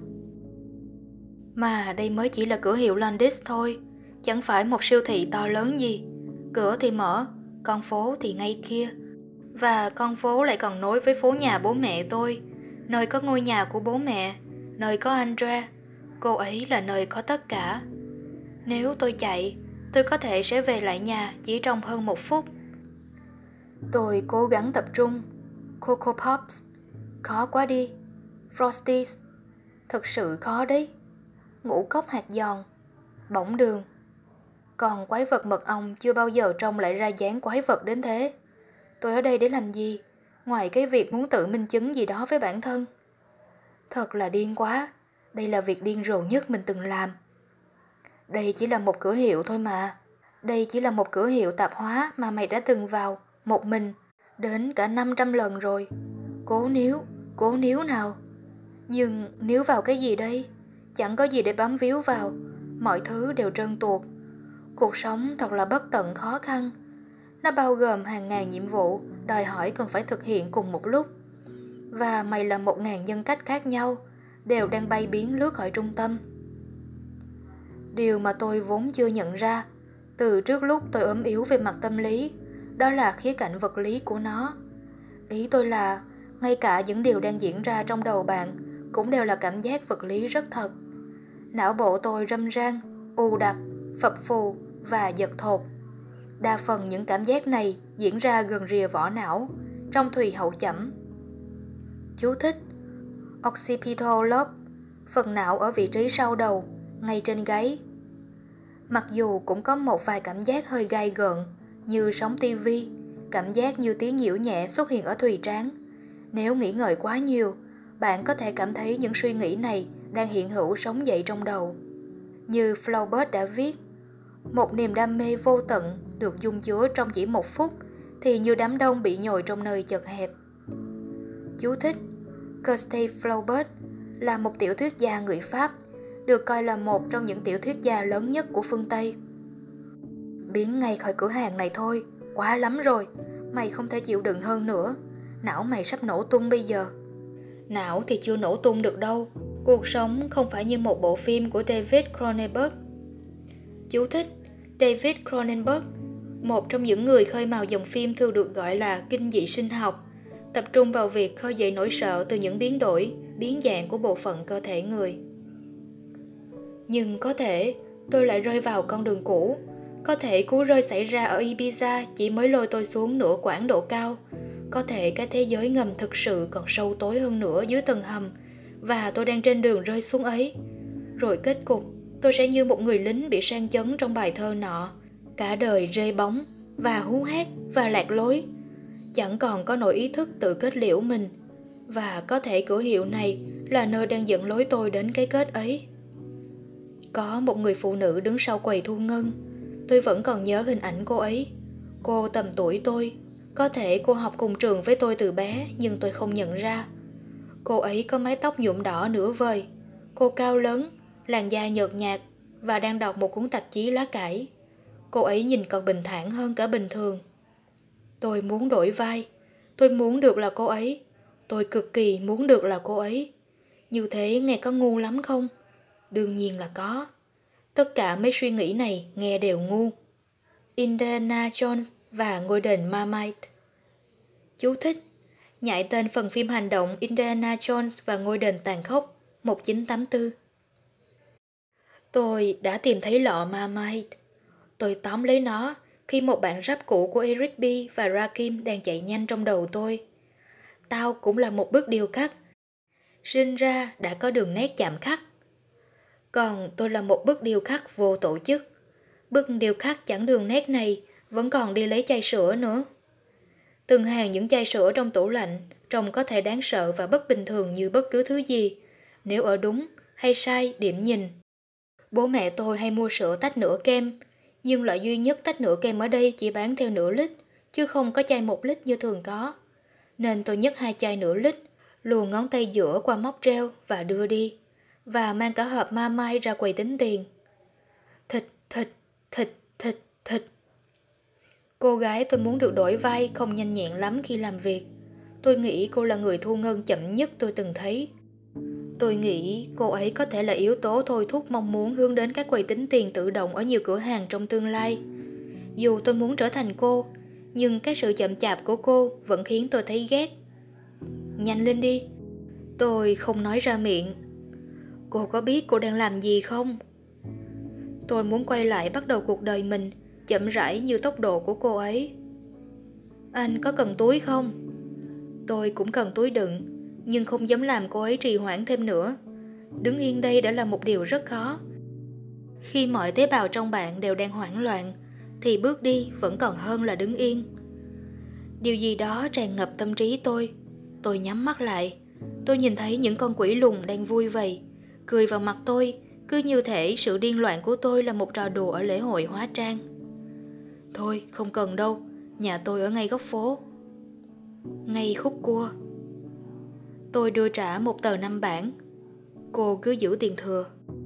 Mà đây mới chỉ là cửa hiệu Londis thôi, chẳng phải một siêu thị to lớn gì. Cửa thì mở, con phố thì ngay kia. Và con phố lại còn nối với phố nhà bố mẹ tôi, nơi có ngôi nhà của bố mẹ, nơi có Andrea. Cô ấy là nơi có tất cả. Nếu tôi chạy, tôi có thể sẽ về lại nhà chỉ trong hơn một phút. Tôi cố gắng tập trung. Coco Pops. Khó quá đi. Frosties. Thật sự khó đấy. Ngũ cốc hạt giòn. Bỏng đường. Còn quái vật mật ong chưa bao giờ trông lại ra dáng quái vật đến thế. Tôi ở đây để làm gì, ngoài cái việc muốn tự minh chứng gì đó với bản thân? Thật là điên quá. Đây là việc điên rồ nhất mình từng làm. Đây chỉ là một cửa hiệu thôi mà. Đây chỉ là một cửa hiệu tạp hóa mà mày đã từng vào, một mình, đến cả năm trăm lần rồi. Cố níu, cố níu nào. Nhưng níu vào cái gì đây? chẳng có gì để bám víu vào, mọi thứ đều trơn tuột. Cuộc sống thật là bất tận khó khăn. Nó bao gồm hàng ngàn nhiệm vụ đòi hỏi cần phải thực hiện cùng một lúc. Và mày là một ngàn nhân cách khác nhau, đều đang bay biến lướt khỏi trung tâm. Điều mà tôi vốn chưa nhận ra, từ trước lúc tôi ốm yếu về mặt tâm lý, đó là khía cạnh vật lý của nó. Ý tôi là, ngay cả những điều đang diễn ra trong đầu bạn cũng đều là cảm giác vật lý rất thật. Não bộ tôi râm ran, ù đặc, phập phù và giật thột. Đa phần những cảm giác này diễn ra gần rìa vỏ não, trong thùy hậu chẩm. Chú thích: occipital lobe, phần não ở vị trí sau đầu, ngay trên gáy. Mặc dù cũng có một vài cảm giác hơi gai gợn, như sóng tivi, cảm giác như tiếng nhiễu nhẹ xuất hiện ở thùy trán. Nếu nghĩ ngợi quá nhiều, bạn có thể cảm thấy những suy nghĩ này đang hiện hữu sống dậy trong đầu. Như Flaubert đã viết, một niềm đam mê vô tận được dung chứa trong chỉ một phút thì như đám đông bị nhồi trong nơi chật hẹp. Chú thích: Gustave Flaubert là một tiểu thuyết gia người Pháp, được coi là một trong những tiểu thuyết gia lớn nhất của phương Tây. Biến ngay khỏi cửa hàng này thôi, quá lắm rồi, mày không thể chịu đựng hơn nữa, não mày sắp nổ tung bây giờ. Não thì chưa nổ tung được đâu, cuộc sống không phải như một bộ phim của David Cronenberg. Chú thích: David Cronenberg, một trong những người khơi mào dòng phim thường được gọi là kinh dị sinh học, tập trung vào việc khơi dậy nỗi sợ từ những biến đổi, biến dạng của bộ phận cơ thể người. Nhưng có thể tôi lại rơi vào con đường cũ, có thể cú rơi xảy ra ở Ibiza chỉ mới lôi tôi xuống nửa quãng độ cao, có thể cái thế giới ngầm thực sự còn sâu tối hơn nữa dưới tầng hầm, và tôi đang trên đường rơi xuống ấy. Rồi kết cục, tôi sẽ như một người lính bị sang chấn trong bài thơ nọ, cả đời rê bóng và hú hét và lạc lối, chẳng còn có nỗi ý thức tự kết liễu mình. Và có thể cửa hiệu này là nơi đang dẫn lối tôi đến cái kết ấy. Có một người phụ nữ đứng sau quầy thu ngân. Tôi vẫn còn nhớ hình ảnh cô ấy. Cô tầm tuổi tôi. Có thể cô học cùng trường với tôi từ bé, nhưng tôi không nhận ra. Cô ấy có mái tóc nhuộm đỏ nửa vời. Cô cao lớn, làn da nhợt nhạt và đang đọc một cuốn tạp chí lá cải. Cô ấy nhìn còn bình thản hơn cả bình thường. Tôi muốn đổi vai. Tôi muốn được là cô ấy. Tôi cực kỳ muốn được là cô ấy. Như thế nghe có ngu lắm không? Đương nhiên là có. Tất cả mấy suy nghĩ này nghe đều ngu. Indiana Jones và ngôi đền Marmite. Chú thích: nhại tên phần phim hành động Indiana Jones và ngôi đền tàn khốc một nghìn chín trăm tám mươi tư. Tôi đã tìm thấy lọ Marmite. Tôi tóm lấy nó khi một bản rap cũ của Eric B. và Rakim đang chạy nhanh trong đầu tôi. Tao cũng là một bức điêu khắc. Sinh ra đã có đường nét chạm khắc. Còn tôi là một bức điêu khắc vô tổ chức. Bức điêu khắc chẳng đường nét này vẫn còn đi lấy chai sữa nữa. Từng hàng những chai sữa trong tủ lạnh trông có thể đáng sợ và bất bình thường như bất cứ thứ gì, nếu ở đúng hay sai điểm nhìn. Bố mẹ tôi hay mua sữa tách nửa kem, nhưng loại duy nhất tách nửa kem ở đây chỉ bán theo nửa lít, chứ không có chai một lít như thường có. Nên tôi nhấc hai chai nửa lít, luồn ngón tay giữa qua móc treo và đưa đi, và mang cả hộp Marmite ra quầy tính tiền. Thịt, thịt, thịt, thịt, thịt. Cô gái tôi muốn được đổi vai không nhanh nhẹn lắm khi làm việc. Tôi nghĩ cô là người thu ngân chậm nhất tôi từng thấy. Tôi nghĩ cô ấy có thể là yếu tố thôi thúc mong muốn hướng đến các quầy tính tiền tự động ở nhiều cửa hàng trong tương lai. Dù tôi muốn trở thành cô, nhưng cái sự chậm chạp của cô vẫn khiến tôi thấy ghét. Nhanh lên đi. Tôi không nói ra miệng. Cô có biết cô đang làm gì không? Tôi muốn quay lại bắt đầu cuộc đời mình, chậm rãi như tốc độ của cô ấy. Anh có cần túi không? Tôi cũng cần túi đựng, nhưng không dám làm cô ấy trì hoãn thêm nữa. Đứng yên đây đã là một điều rất khó. Khi mọi tế bào trong bạn đều đang hoảng loạn, thì bước đi vẫn còn hơn là đứng yên. Điều gì đó tràn ngập tâm trí tôi. Tôi nhắm mắt lại. Tôi nhìn thấy những con quỷ lùn đang vui vầy, cười vào mặt tôi, cứ như thể sự điên loạn của tôi là một trò đùa ở lễ hội hóa trang. Thôi, không cần đâu, nhà tôi ở ngay góc phố. Ngay khúc cua. Tôi đưa trả một tờ năm bảng. Cô cứ giữ tiền thừa.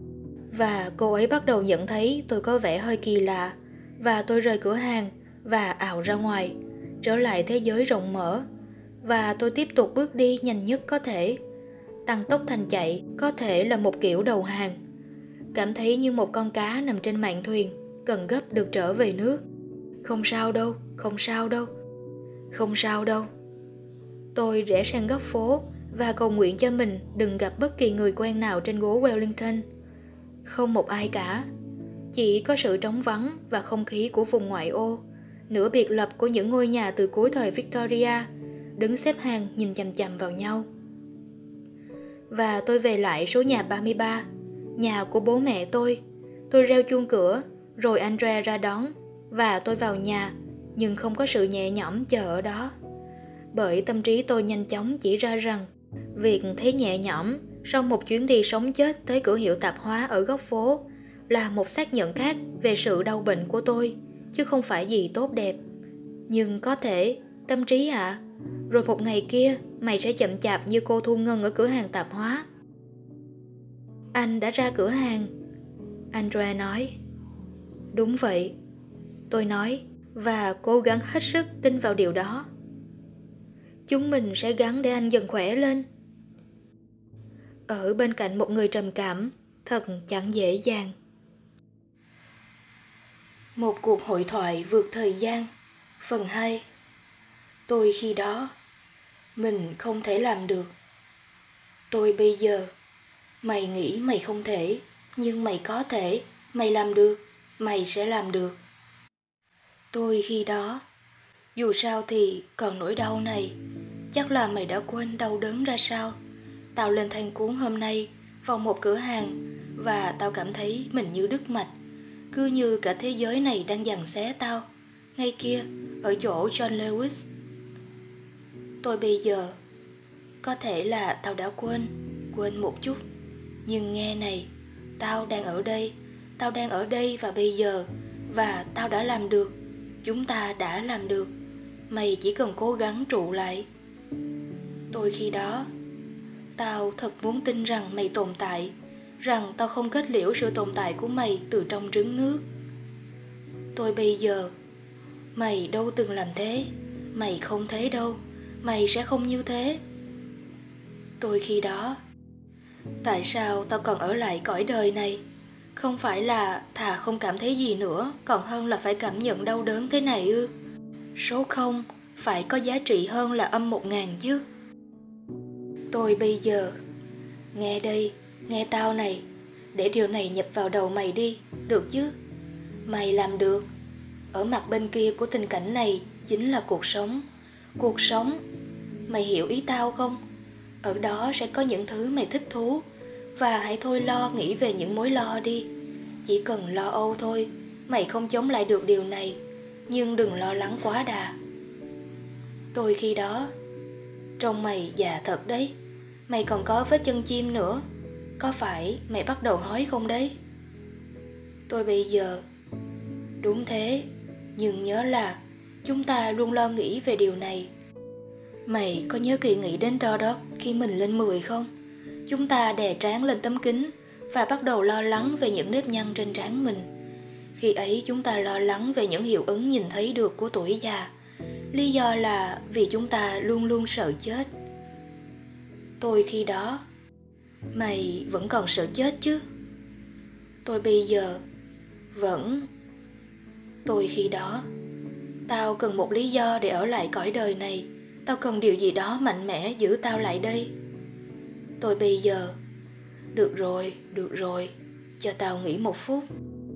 Và cô ấy bắt đầu nhận thấy tôi có vẻ hơi kỳ lạ, và tôi rời cửa hàng và ào ra ngoài, trở lại thế giới rộng mở. Và tôi tiếp tục bước đi nhanh nhất có thể. Tăng tốc thành chạy có thể là một kiểu đầu hàng. Cảm thấy như một con cá nằm trên mạn thuyền, cần gấp được trở về nước. Không sao đâu, không sao đâu, không sao đâu. Tôi rẽ sang góc phố và cầu nguyện cho mình đừng gặp bất kỳ người quen nào trên gố Wellington. Không một ai cả. Chỉ có sự trống vắng và không khí của vùng ngoại ô, nửa biệt lập của những ngôi nhà từ cuối thời Victoria, đứng xếp hàng nhìn chằm chằm vào nhau. Và tôi về lại số nhà ba mươi ba, nhà của bố mẹ tôi. Tôi reo chuông cửa, rồi Andre ra đón, và tôi vào nhà, nhưng không có sự nhẹ nhõm chờ ở đó. Bởi tâm trí tôi nhanh chóng chỉ ra rằng việc thấy nhẹ nhõm sau một chuyến đi sống chết tới cửa hiệu tạp hóa ở góc phố là một xác nhận khác về sự đau bệnh của tôi, chứ không phải gì tốt đẹp. Nhưng có thể, tâm trí ạ, à, rồi một ngày kia mày sẽ chậm chạp như cô thu ngân ở cửa hàng tạp hóa. Anh đã ra cửa hàng, Andre nói. Đúng vậy, tôi nói, và cố gắng hết sức tin vào điều đó. Chúng mình sẽ gắng để anh dần khỏe lên. Ở bên cạnh một người trầm cảm, thật chẳng dễ dàng. Một cuộc hội thoại vượt thời gian, phần hai. Tôi khi đó, mình không thể làm được. Tôi bây giờ, mày nghĩ mày không thể, nhưng mày có thể, mày làm được, mày sẽ làm được. Tôi khi đó, dù sao thì còn nỗi đau này, chắc là mày đã quên đau đớn ra sao. Tao lên Thanh Cuốn hôm nay vào một cửa hàng và tao cảm thấy mình như đứt mạch, cứ như cả thế giới này đang giằng xé tao. Ngay kia, ở chỗ John Lewis. Tôi bây giờ, có thể là tao đã quên, quên một chút. Nhưng nghe này, tao đang ở đây, tao đang ở đây và bây giờ, và tao đã làm được. Chúng ta đã làm được. Mày chỉ cần cố gắng trụ lại. Tôi khi đó, tao thật muốn tin rằng mày tồn tại, rằng tao không kết liễu sự tồn tại của mày từ trong trứng nước. Tôi bây giờ, mày đâu từng làm thế, mày không thế đâu, mày sẽ không như thế. Tôi khi đó, tại sao tao còn ở lại cõi đời này? Không phải là thà không cảm thấy gì nữa, còn hơn là phải cảm nhận đau đớn thế này ư? Số không phải có giá trị hơn là âm một ngàn chứ. Tôi bây giờ, nghe đây, nghe tao này, để điều này nhập vào đầu mày đi, được chứ? Mày làm được. Ở mặt bên kia của tình cảnh này chính là cuộc sống. Cuộc sống. Mày hiểu ý tao không? Ở đó sẽ có những thứ mày thích thú. Và hãy thôi lo nghĩ về những mối lo đi. Chỉ cần lo âu thôi. Mày không chống lại được điều này. Nhưng đừng lo lắng quá đà. Tôi khi đó, trông mày già thật đấy. Mày còn có vết chân chim nữa. Có phải mày bắt đầu hói không đấy? Tôi bây giờ, đúng thế. Nhưng nhớ là chúng ta luôn lo nghĩ về điều này. Mày có nhớ kỳ nghỉ đến đó đó khi mình lên mười không? Chúng ta đè trán lên tấm kính và bắt đầu lo lắng về những nếp nhăn trên trán mình. Khi ấy chúng ta lo lắng về những hiệu ứng nhìn thấy được của tuổi già. Lý do là vì chúng ta luôn luôn sợ chết. Tôi khi đó, mày vẫn còn sợ chết chứ? Tôi bây giờ, vẫn. Tôi khi đó, tao cần một lý do để ở lại cõi đời này. Tao cần điều gì đó mạnh mẽ giữ tao lại đây. Tôi bây giờ, được rồi, được rồi, cho tao nghỉ một phút.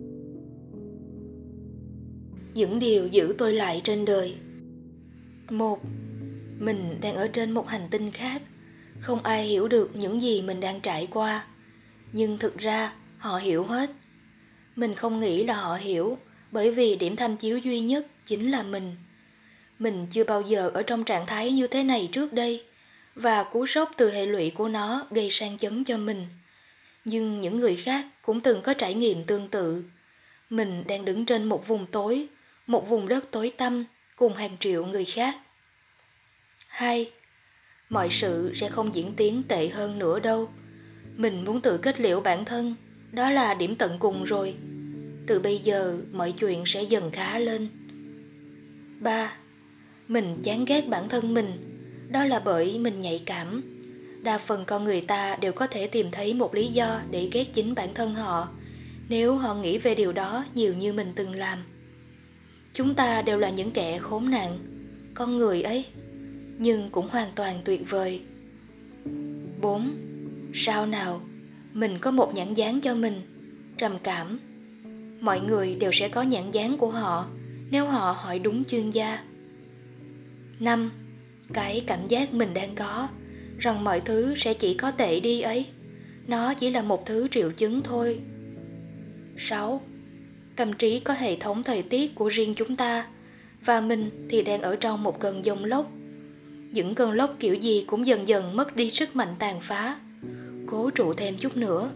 Những điều giữ tôi lại trên đời. Một, mình đang ở trên một hành tinh khác. Không ai hiểu được những gì mình đang trải qua. Nhưng thực ra họ hiểu hết. Mình không nghĩ là họ hiểu, bởi vì điểm tham chiếu duy nhất chính là mình. Mình chưa bao giờ ở trong trạng thái như thế này trước đây, và cú sốc từ hệ lụy của nó gây sang chấn cho mình. Nhưng những người khác cũng từng có trải nghiệm tương tự. Mình đang đứng trên một vùng tối, một vùng đất tối tăm cùng hàng triệu người khác. Hai, mọi sự sẽ không diễn tiến tệ hơn nữa đâu. Mình muốn tự kết liễu bản thân, Đó là điểm tận cùng rồi. Từ bây giờ mọi chuyện sẽ dần khá lên. Ba. Mình chán ghét bản thân mình. Đó là bởi mình nhạy cảm. Đa phần con người ta đều có thể tìm thấy một lý do để ghét chính bản thân họ, nếu họ nghĩ về điều đó nhiều như mình từng làm. Chúng ta đều là những kẻ khốn nạn, con người ấy, nhưng cũng hoàn toàn tuyệt vời. Bốn. Sao nào, mình có một nhãn dán cho mình, trầm cảm. Mọi người đều sẽ có nhãn dán của họ nếu họ hỏi đúng chuyên gia. Năm. Cái cảm giác mình đang có, rằng mọi thứ sẽ chỉ có tệ đi ấy, nó chỉ là một thứ triệu chứng thôi. Sáu. Tâm trí có hệ thống thời tiết của riêng chúng ta, và mình thì đang ở trong một cơn giông lốc. Những cơn lốc kiểu gì cũng dần dần mất đi sức mạnh tàn phá. Cố trụ thêm chút nữa.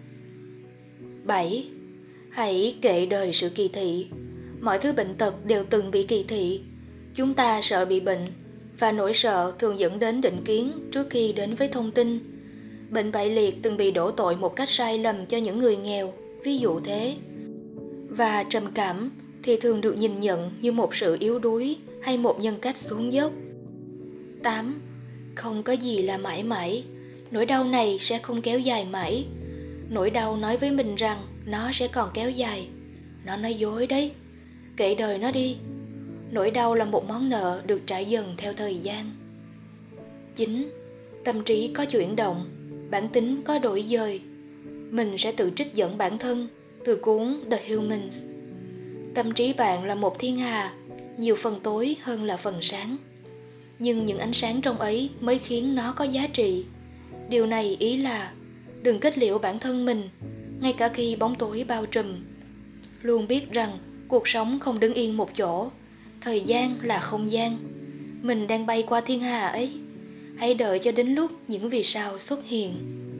Bảy. Hãy kệ đời sự kỳ thị. Mọi thứ bệnh tật đều từng bị kỳ thị. Chúng ta sợ bị bệnh, và nỗi sợ thường dẫn đến định kiến trước khi đến với thông tin. Bệnh bại liệt từng bị đổ tội một cách sai lầm cho những người nghèo, ví dụ thế. Và trầm cảm thì thường được nhìn nhận như một sự yếu đuối hay một nhân cách xuống dốc. Tám. Không có gì là mãi mãi. Nỗi đau này sẽ không kéo dài mãi. Nỗi đau nói với mình rằng nó sẽ còn kéo dài. Nó nói dối đấy. Kệ đời nó đi. Nỗi đau là một món nợ được trả dần theo thời gian. Chín. Tâm trí có chuyển động, bản tính có đổi dời. Mình sẽ tự trích dẫn bản thân từ cuốn The Humans. Tâm trí bạn là một thiên hà, nhiều phần tối hơn là phần sáng. Nhưng những ánh sáng trong ấy mới khiến nó có giá trị. Điều này ý là đừng kết liễu bản thân mình, ngay cả khi bóng tối bao trùm. Luôn biết rằng cuộc sống không đứng yên một chỗ. Thời gian là không gian. Mình đang bay qua thiên hà ấy. Hãy đợi cho đến lúc những vì sao xuất hiện.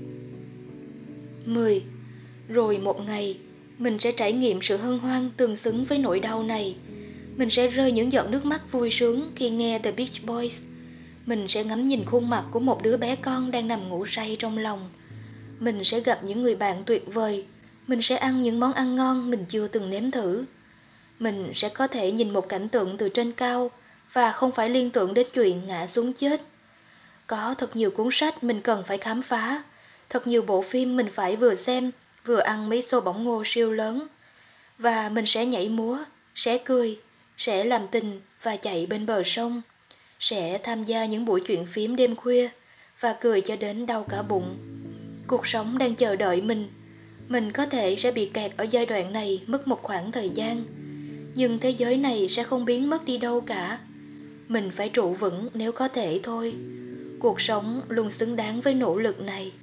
Mười. Rồi một ngày, mình sẽ trải nghiệm sự hân hoan tương xứng với nỗi đau này. Mình sẽ rơi những giọt nước mắt vui sướng khi nghe The Beach Boys. Mình sẽ ngắm nhìn khuôn mặt của một đứa bé con đang nằm ngủ say trong lòng. Mình sẽ gặp những người bạn tuyệt vời. Mình sẽ ăn những món ăn ngon mình chưa từng nếm thử. Mình sẽ có thể nhìn một cảnh tượng từ trên cao và không phải liên tưởng đến chuyện ngã xuống chết. Có thật nhiều cuốn sách mình cần phải khám phá, thật nhiều bộ phim mình phải vừa xem, vừa ăn mấy xô bỏng ngô siêu lớn. Và mình sẽ nhảy múa, sẽ cười, sẽ làm tình và chạy bên bờ sông, sẽ tham gia những buổi chuyện phím đêm khuya và cười cho đến đau cả bụng. Cuộc sống đang chờ đợi mình. Mình có thể sẽ bị kẹt ở giai đoạn này mất một khoảng thời gian, nhưng thế giới này sẽ không biến mất đi đâu cả. Mình phải trụ vững nếu có thể thôi. Cuộc sống luôn xứng đáng với nỗ lực này.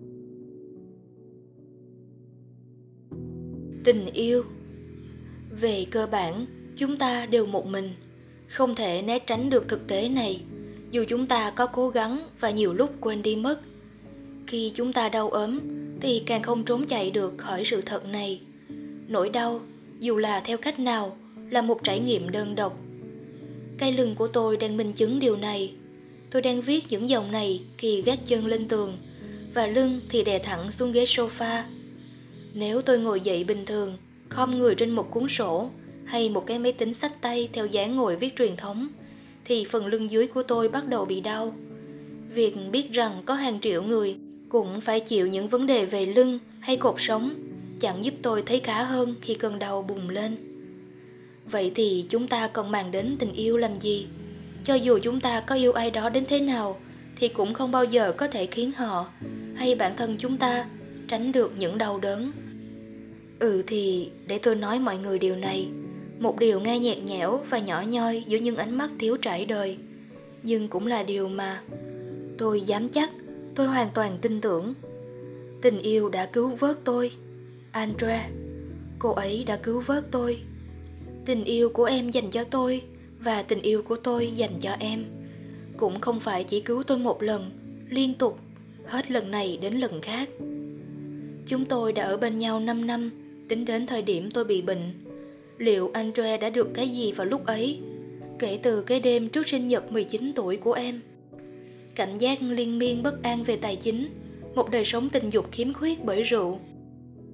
Tình yêu. Về cơ bản, chúng ta đều một mình, không thể né tránh được thực tế này, dù chúng ta có cố gắng và nhiều lúc quên đi mất. Khi chúng ta đau ốm, thì càng không trốn chạy được khỏi sự thật này. Nỗi đau, dù là theo cách nào, là một trải nghiệm đơn độc. Cái lưng của tôi đang minh chứng điều này. Tôi đang viết những dòng này khi gác chân lên tường, và lưng thì đè thẳng xuống ghế sofa. Nếu tôi ngồi dậy bình thường, khom người trên một cuốn sổ hay một cái máy tính xách tay theo dáng ngồi viết truyền thống, thì phần lưng dưới của tôi bắt đầu bị đau. Việc biết rằng có hàng triệu người cũng phải chịu những vấn đề về lưng hay cột sống chẳng giúp tôi thấy khá hơn khi cơn đau bùng lên. Vậy thì chúng ta còn màng đến tình yêu làm gì? Cho dù chúng ta có yêu ai đó đến thế nào, thì cũng không bao giờ có thể khiến họ hay bản thân chúng ta tránh được những đau đớn. Ừ thì để tôi nói mọi người điều này, một điều nghe nhạt nhẽo và nhỏ nhoi giữa những ánh mắt thiếu trải đời, nhưng cũng là điều mà tôi dám chắc, tôi hoàn toàn tin tưởng. Tình yêu đã cứu vớt tôi. Andrea, cô ấy đã cứu vớt tôi. Tình yêu của em dành cho tôi và tình yêu của tôi dành cho em cũng không phải chỉ cứu tôi một lần, liên tục, hết lần này đến lần khác. Chúng tôi đã ở bên nhau năm năm, tính đến thời điểm tôi bị bệnh. Liệu Andrea đã được cái gì vào lúc ấy, kể từ cái đêm trước sinh nhật mười chín tuổi của em? Cảm giác liên miên bất an về tài chính, một đời sống tình dục khiếm khuyết bởi rượu.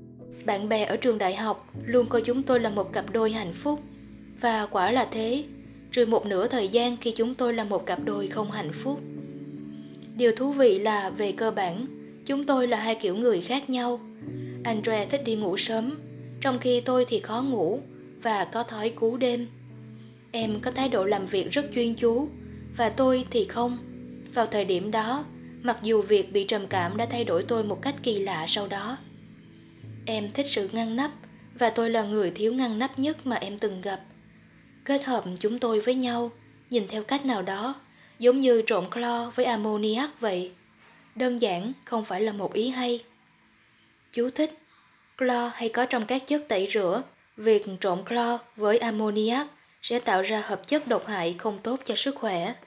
Bạn bè ở trường đại học luôn coi chúng tôi là một cặp đôi hạnh phúc. Và quả là thế, trừ một nửa thời gian khi chúng tôi là một cặp đôi không hạnh phúc. Điều thú vị là về cơ bản, chúng tôi là hai kiểu người khác nhau. Andre thích đi ngủ sớm, trong khi tôi thì khó ngủ và có thói cú đêm. Em có thái độ làm việc rất chuyên chú, và tôi thì không. Vào thời điểm đó, mặc dù việc bị trầm cảm đã thay đổi tôi một cách kỳ lạ sau đó. Em thích sự ngăn nắp, và tôi là người thiếu ngăn nắp nhất mà em từng gặp. Kết hợp chúng tôi với nhau, nhìn theo cách nào đó, giống như trộn clo với ammoniac vậy. Đơn giản không phải là một ý hay. Chú thích: Clo hay có trong các chất tẩy rửa. Việc trộn clo với ammoniac sẽ tạo ra hợp chất độc hại không tốt cho sức khỏe.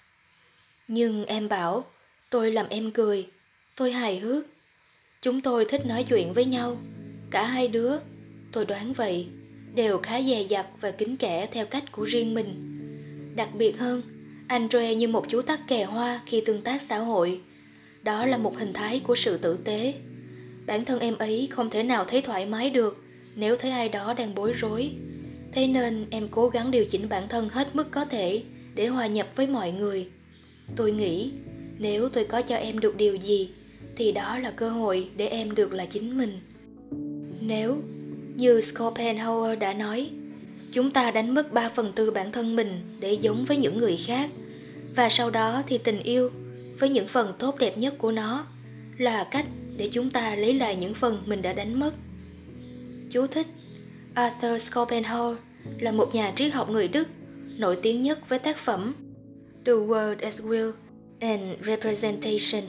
Nhưng em bảo, tôi làm em cười, tôi hài hước. Chúng tôi thích nói chuyện với nhau. Cả hai đứa, tôi đoán vậy, đều khá dè dặt và kín kẽ theo cách của riêng mình. Đặc biệt hơn, Andre như một chú tắc kè hoa khi tương tác xã hội. Đó là một hình thái của sự tử tế. Bản thân em ấy không thể nào thấy thoải mái được nếu thấy ai đó đang bối rối. Thế nên em cố gắng điều chỉnh bản thân hết mức có thể để hòa nhập với mọi người. Tôi nghĩ nếu tôi có cho em được điều gì thì đó là cơ hội để em được là chính mình. Nếu, như Schopenhauer đã nói, chúng ta đánh mất ba phần tư bản thân mình để giống với những người khác, và sau đó thì tình yêu, với những phần tốt đẹp nhất của nó, là cách để chúng ta lấy lại những phần mình đã đánh mất. Chú thích: Arthur Schopenhauer là một nhà triết học người Đức, nổi tiếng nhất với tác phẩm The World as Will and Representation.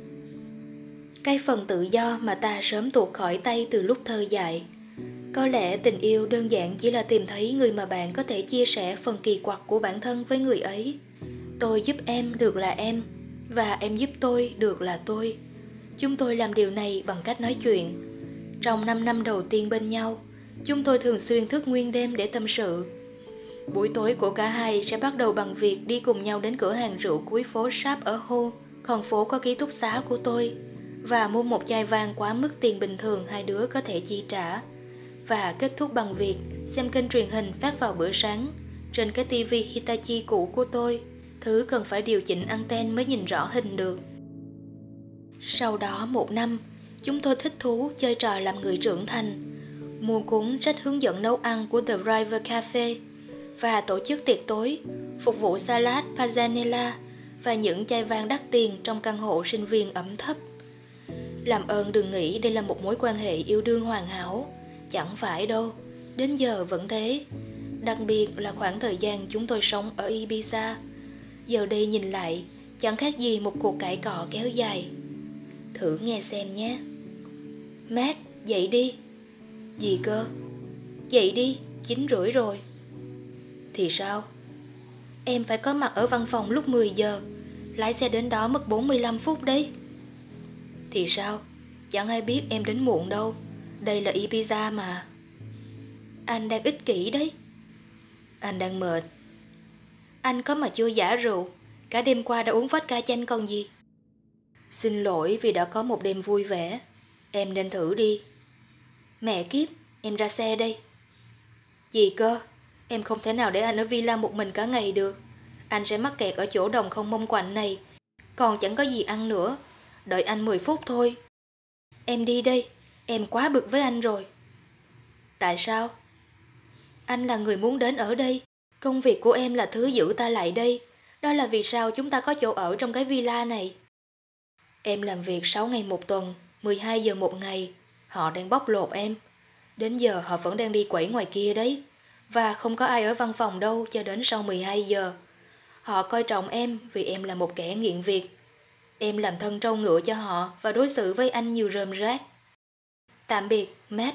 Cái phần tự do mà ta sớm tuột khỏi tay từ lúc thơ dại. Có lẽ tình yêu đơn giản chỉ là tìm thấy người mà bạn có thể chia sẻ phần kỳ quặc của bản thân với người ấy. Tôi giúp em được là em, và em giúp tôi được là tôi. Chúng tôi làm điều này bằng cách nói chuyện. Trong năm năm đầu tiên bên nhau, chúng tôi thường xuyên thức nguyên đêm để tâm sự. Buổi tối của cả hai sẽ bắt đầu bằng việc đi cùng nhau đến cửa hàng rượu cuối phố Sharp ở Hull, con phố có ký túc xá của tôi, và mua một chai vang quá mức tiền bình thường hai đứa có thể chi trả, và kết thúc bằng việc xem kênh truyền hình phát vào bữa sáng trên cái tivi Hitachi cũ của tôi, thứ cần phải điều chỉnh anten mới nhìn rõ hình được. Sau đó một năm, chúng tôi thích thú chơi trò làm người trưởng thành, mua cuốn sách hướng dẫn nấu ăn của The River Cafe và tổ chức tiệc tối, phục vụ salad panzanella và những chai vang đắt tiền trong căn hộ sinh viên ẩm thấp. Làm ơn đừng nghĩ đây là một mối quan hệ yêu đương hoàn hảo, chẳng phải đâu, đến giờ vẫn thế. Đặc biệt là khoảng thời gian chúng tôi sống ở Ibiza. Giờ đây nhìn lại, chẳng khác gì một cuộc cãi cọ kéo dài. Thử nghe xem nhé. Matt, dậy đi. Gì cơ? Dậy đi, chín rưỡi rồi. Thì sao? Em phải có mặt ở văn phòng lúc mười giờ. Lái xe đến đó mất bốn mươi lăm phút đấy. Thì sao? Chẳng ai biết em đến muộn đâu. Đây là Ibiza mà. Anh đang ích kỷ đấy. Anh đang mệt. Anh có mà chưa giã rượu. Cả đêm qua đã uống vodka chanh còn gì. Xin lỗi vì đã có một đêm vui vẻ. Em nên thử đi. Mẹ kiếp, em ra xe đây. Gì cơ? Em không thể nào để anh ở villa một mình cả ngày được. Anh sẽ mắc kẹt ở chỗ đồng không mông quạnh này. Còn chẳng có gì ăn nữa. Đợi anh mười phút thôi. Em đi đây. Em quá bực với anh rồi. Tại sao? Anh là người muốn đến ở đây. Công việc của em là thứ giữ ta lại đây. Đó là vì sao chúng ta có chỗ ở trong cái villa này. Em làm việc sáu ngày một tuần, mười hai giờ một ngày. Họ đang bóc lột em. Đến giờ họ vẫn đang đi quẩy ngoài kia đấy. Và không có ai ở văn phòng đâu cho đến sau mười hai giờ. Họ coi trọng em vì em là một kẻ nghiện việc. Em làm thân trâu ngựa cho họ và đối xử với anh nhiều rơm rác. Tạm biệt, Matt.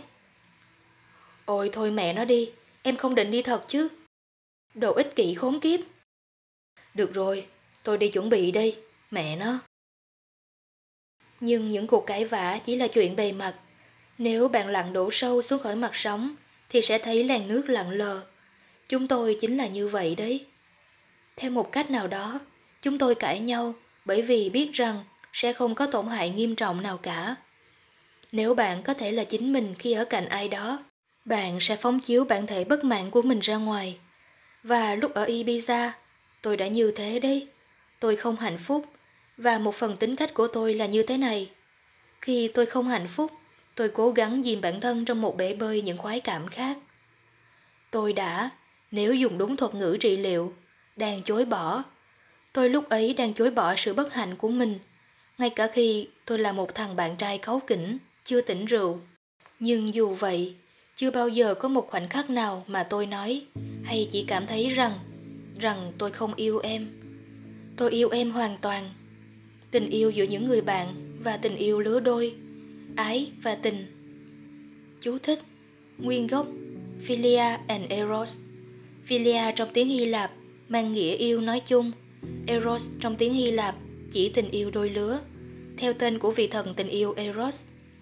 Ôi thôi mẹ nó đi, em không định đi thật chứ. Đồ ích kỷ khốn kiếp. Được rồi, tôi đi chuẩn bị đây, mẹ nó. Nhưng những cuộc cãi vã chỉ là chuyện bề mặt. Nếu bạn lặn đổ sâu xuống khỏi mặt sóng thì sẽ thấy làn nước lặng lờ. Chúng tôi chính là như vậy đấy. Theo một cách nào đó, chúng tôi cãi nhau bởi vì biết rằng sẽ không có tổn hại nghiêm trọng nào cả. Nếu bạn có thể là chính mình khi ở cạnh ai đó, bạn sẽ phóng chiếu bản thể bất mãn của mình ra ngoài. Và lúc ở Ibiza, tôi đã như thế đấy. Tôi không hạnh phúc, và một phần tính cách của tôi là như thế này. Khi tôi không hạnh phúc, tôi cố gắng dìm bản thân trong một bể bơi những khoái cảm khác. Tôi đã, nếu dùng đúng thuật ngữ trị liệu, đang chối bỏ. Tôi lúc ấy đang chối bỏ sự bất hạnh của mình, ngay cả khi tôi là một thằng bạn trai cáu kỉnh, chưa tỉnh rượu. Nhưng dù vậy, chưa bao giờ có một khoảnh khắc nào mà tôi nói, hay chỉ cảm thấy rằng, rằng tôi không yêu em. Tôi yêu em hoàn toàn. Tình yêu giữa những người bạn và tình yêu lứa đôi, ái và tình. Chú thích: nguyên gốc Philia and Eros. Philia trong tiếng Hy Lạp mang nghĩa yêu nói chung. Eros trong tiếng Hy Lạp chỉ tình yêu đôi lứa, theo tên của vị thần tình yêu Eros.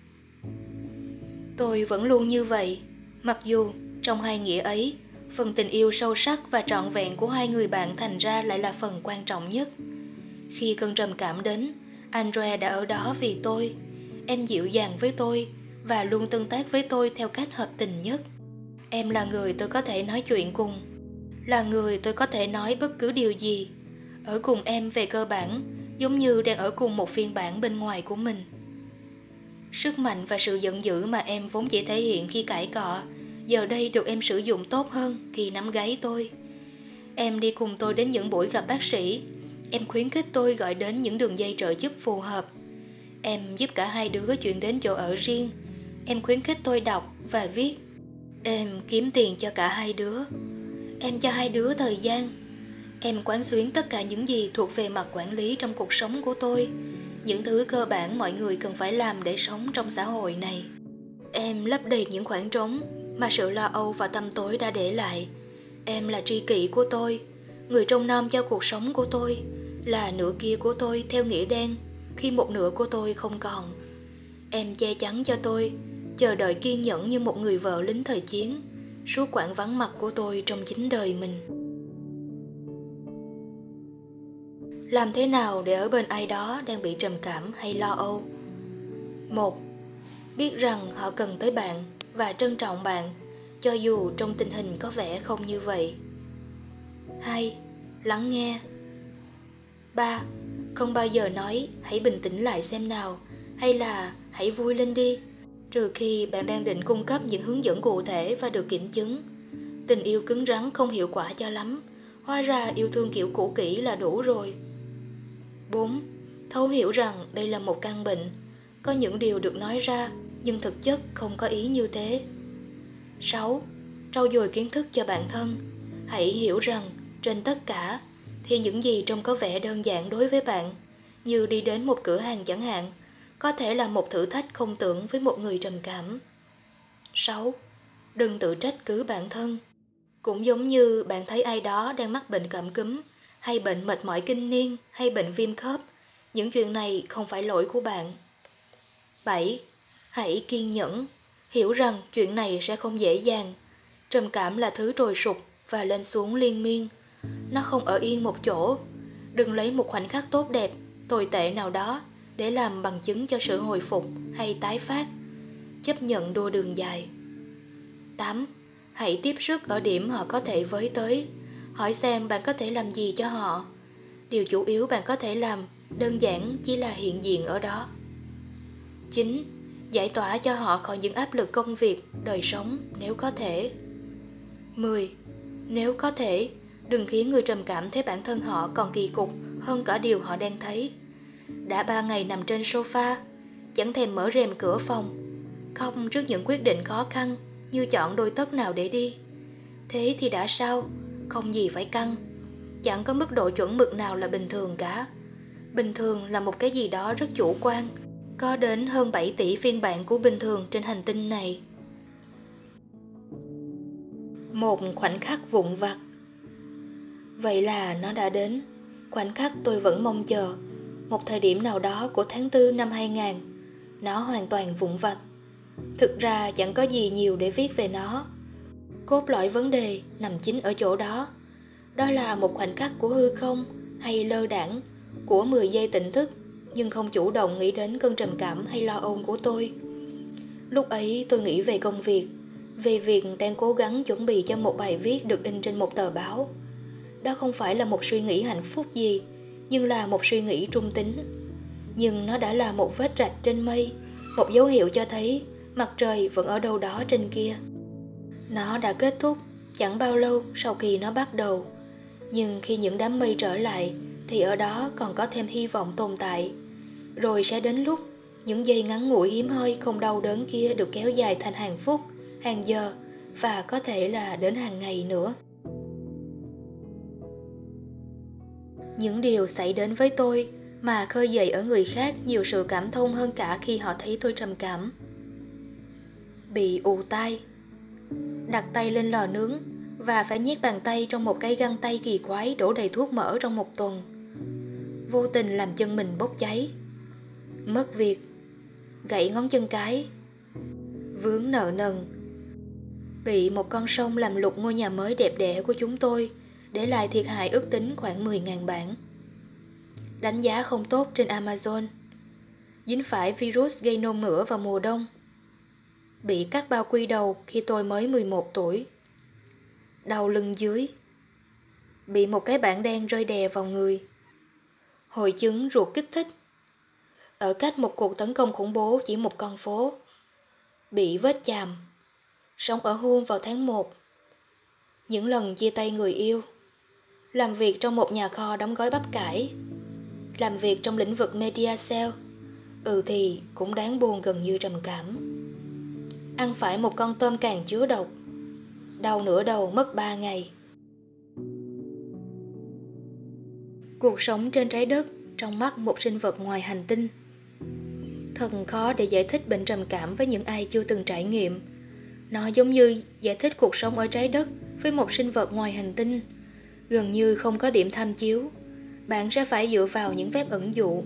Tôi vẫn luôn như vậy, mặc dù trong hai nghĩa ấy, phần tình yêu sâu sắc và trọn vẹn của hai người bạn thành ra lại là phần quan trọng nhất. Khi cơn trầm cảm đến, Andre đã ở đó vì tôi. Em dịu dàng với tôi và luôn tương tác với tôi theo cách hợp tình nhất. Em là người tôi có thể nói chuyện cùng, là người tôi có thể nói bất cứ điều gì. Ở cùng em về cơ bản giống như đang ở cùng một phiên bản bên ngoài của mình. Sức mạnh và sự giận dữ mà em vốn chỉ thể hiện khi cãi cọ, giờ đây được em sử dụng tốt hơn khi nắm gáy tôi. Em đi cùng tôi đến những buổi gặp bác sĩ. Em khuyến khích tôi gọi đến những đường dây trợ giúp phù hợp. Em giúp cả hai đứa chuyển đến chỗ ở riêng. Em khuyến khích tôi đọc và viết. Em kiếm tiền cho cả hai đứa. Em cho hai đứa thời gian. Em quán xuyến tất cả những gì thuộc về mặt quản lý trong cuộc sống của tôi, những thứ cơ bản mọi người cần phải làm để sống trong xã hội này. Em lấp đầy những khoảng trống mà sự lo âu và tăm tối đã để lại. Em là tri kỷ của tôi, người trông nom cho cuộc sống của tôi, là nửa kia của tôi theo nghĩa đen khi một nửa của tôi không còn. Em che chắn cho tôi, chờ đợi kiên nhẫn như một người vợ lính thời chiến, suốt quãng vắng mặt của tôi trong chính đời mình. Làm thế nào để ở bên ai đó đang bị trầm cảm hay lo âu? Một, biết rằng họ cần tới bạn và trân trọng bạn, cho dù trong tình hình có vẻ không như vậy. Hai, lắng nghe. Ba, không bao giờ nói hãy bình tĩnh lại xem nào, hay là hãy vui lên đi, trừ khi bạn đang định cung cấp những hướng dẫn cụ thể và được kiểm chứng. Tình yêu cứng rắn không hiệu quả cho lắm, hóa ra yêu thương kiểu cũ kỹ là đủ rồi. Bốn, thấu hiểu rằng đây là một căn bệnh. Có những điều được nói ra, nhưng thực chất không có ý như thế. Sáu, trau dồi kiến thức cho bản thân. Hãy hiểu rằng, trên tất cả, thì những gì trông có vẻ đơn giản đối với bạn, như đi đến một cửa hàng chẳng hạn, có thể là một thử thách không tưởng với một người trầm cảm. Sáu, đừng tự trách cứ bản thân. Cũng giống như bạn thấy ai đó đang mắc bệnh cảm cúm, hay bệnh mệt mỏi kinh niên, hay bệnh viêm khớp, những chuyện này không phải lỗi của bạn. Bảy, hãy kiên nhẫn, hiểu rằng chuyện này sẽ không dễ dàng. Trầm cảm là thứ trồi sụp và lên xuống liên miên. Nó không ở yên một chỗ. Đừng lấy một khoảnh khắc tốt đẹp, tồi tệ nào đó để làm bằng chứng cho sự hồi phục hay tái phát. Chấp nhận đua đường dài. Tám, hãy tiếp sức ở điểm họ có thể với tới. Hỏi xem bạn có thể làm gì cho họ. Điều chủ yếu bạn có thể làm đơn giản chỉ là hiện diện ở đó. Chín, giải tỏa cho họ khỏi những áp lực công việc, đời sống nếu có thể. Mười, nếu có thể, đừng khiến người trầm cảm thấy bản thân họ còn kỳ cục hơn cả điều họ đang thấy. Đã ba ngày nằm trên sofa, chẳng thèm mở rèm cửa phòng, khóc trước những quyết định khó khăn như chọn đôi tất nào để đi. Thế thì đã sao? Không gì phải căng. Chẳng có mức độ chuẩn mực nào là bình thường cả. Bình thường là một cái gì đó rất chủ quan. Có đến hơn bảy tỷ phiên bản của bình thường trên hành tinh này. Một khoảnh khắc vụn vặt. Vậy là nó đã đến. Khoảnh khắc tôi vẫn mong chờ. Một thời điểm nào đó của tháng tư năm hai nghìn. Nó hoàn toàn vụn vặt. Thực ra chẳng có gì nhiều để viết về nó. Cốt lõi vấn đề nằm chính ở chỗ đó. Đó là một khoảnh khắc của hư không hay lơ đãng, của mười giây tỉnh thức nhưng không chủ động nghĩ đến cơn trầm cảm hay lo âu của tôi. Lúc ấy tôi nghĩ về công việc, về việc đang cố gắng chuẩn bị cho một bài viết được in trên một tờ báo. Đó không phải là một suy nghĩ hạnh phúc gì, nhưng là một suy nghĩ trung tính. Nhưng nó đã là một vết rạch trên mây, một dấu hiệu cho thấy mặt trời vẫn ở đâu đó trên kia. Nó đã kết thúc chẳng bao lâu sau khi nó bắt đầu. Nhưng khi những đám mây trở lại thì ở đó còn có thêm hy vọng tồn tại. Rồi sẽ đến lúc những giây ngắn ngủi hiếm hoi không đau đớn kia được kéo dài thành hàng phút, hàng giờ và có thể là đến hàng ngày nữa. Những điều xảy đến với tôi mà khơi dậy ở người khác nhiều sự cảm thông hơn cả khi họ thấy tôi trầm cảm. Bị ù tai, đặt tay lên lò nướng và phải nhét bàn tay trong một cái găng tay kỳ quái đổ đầy thuốc mỡ trong một tuần. Vô tình làm chân mình bốc cháy. Mất việc, gãy ngón chân cái, vướng nợ nần, bị một con sông làm lụt ngôi nhà mới đẹp đẽ của chúng tôi, để lại thiệt hại ước tính khoảng mười nghìn bảng. Đánh giá không tốt trên Amazon. Dính phải virus gây nôn mửa vào mùa đông. Bị cắt bao quy đầu khi tôi mới mười một tuổi. Đau lưng dưới. Bị một cái bảng đen rơi đè vào người. Hội chứng ruột kích thích. Ở cách một cuộc tấn công khủng bố chỉ một con phố. Bị vết chàm. Sống ở Hull vào tháng một. Những lần chia tay người yêu. Làm việc trong một nhà kho đóng gói bắp cải. Làm việc trong lĩnh vực media sale. Ừ thì cũng đáng buồn gần như trầm cảm. Ăn phải một con tôm càng chứa độc. Đau nửa đầu mất ba ngày. Cuộc sống trên trái đất trong mắt một sinh vật ngoài hành tinh. Thật khó để giải thích bệnh trầm cảm với những ai chưa từng trải nghiệm. Nó giống như giải thích cuộc sống ở trái đất với một sinh vật ngoài hành tinh. Gần như không có điểm tham chiếu. Bạn sẽ phải dựa vào những phép ẩn dụ.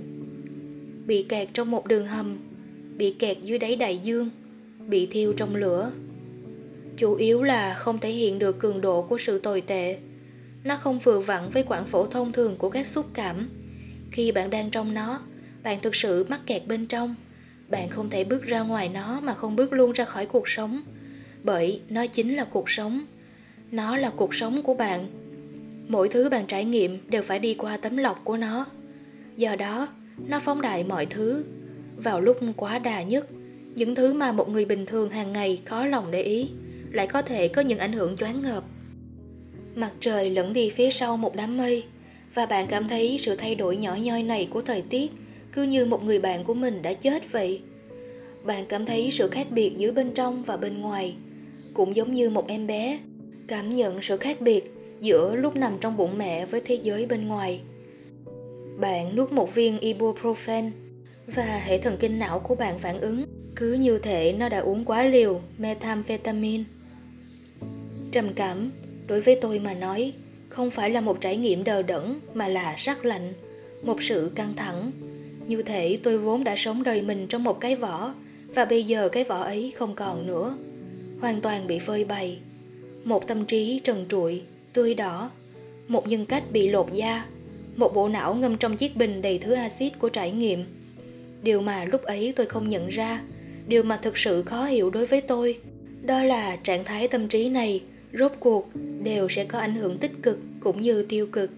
Bị kẹt trong một đường hầm. Bị kẹt dưới đáy đại dương. Bị thiêu trong lửa. Chủ yếu là không thể hiện được cường độ của sự tồi tệ. Nó không vừa vặn với quãng phổ thông thường của các xúc cảm. Khi bạn đang trong nó, bạn thực sự mắc kẹt bên trong. Bạn không thể bước ra ngoài nó mà không bước luôn ra khỏi cuộc sống. Bởi nó chính là cuộc sống. Nó là cuộc sống của bạn. Mỗi thứ bạn trải nghiệm đều phải đi qua tấm lọc của nó. Do đó, nó phóng đại mọi thứ. Vào lúc quá đà nhất, những thứ mà một người bình thường hàng ngày khó lòng để ý lại có thể có những ảnh hưởng choáng ngợp. Mặt trời lẫn đi phía sau một đám mây, và bạn cảm thấy sự thay đổi nhỏ nhoi này của thời tiết cứ như một người bạn của mình đã chết vậy. Bạn cảm thấy sự khác biệt giữa bên trong và bên ngoài, cũng giống như một em bé cảm nhận sự khác biệt giữa lúc nằm trong bụng mẹ với thế giới bên ngoài. Bạn nuốt một viên ibuprofen và hệ thần kinh não của bạn phản ứng cứ như thể nó đã uống quá liều methamphetamine. Trầm cảm, đối với tôi mà nói, không phải là một trải nghiệm đờ đẫn mà là sắc lạnh, một sự căng thẳng. Như thể tôi vốn đã sống đời mình trong một cái vỏ, và bây giờ cái vỏ ấy không còn nữa. Hoàn toàn bị phơi bày. Một tâm trí trần trụi, tươi đỏ. Một nhân cách bị lột da. Một bộ não ngâm trong chiếc bình đầy thứ axit của trải nghiệm. Điều mà lúc ấy tôi không nhận ra, điều mà thực sự khó hiểu đối với tôi, đó là trạng thái tâm trí này rốt cuộc đều sẽ có ảnh hưởng tích cực cũng như tiêu cực.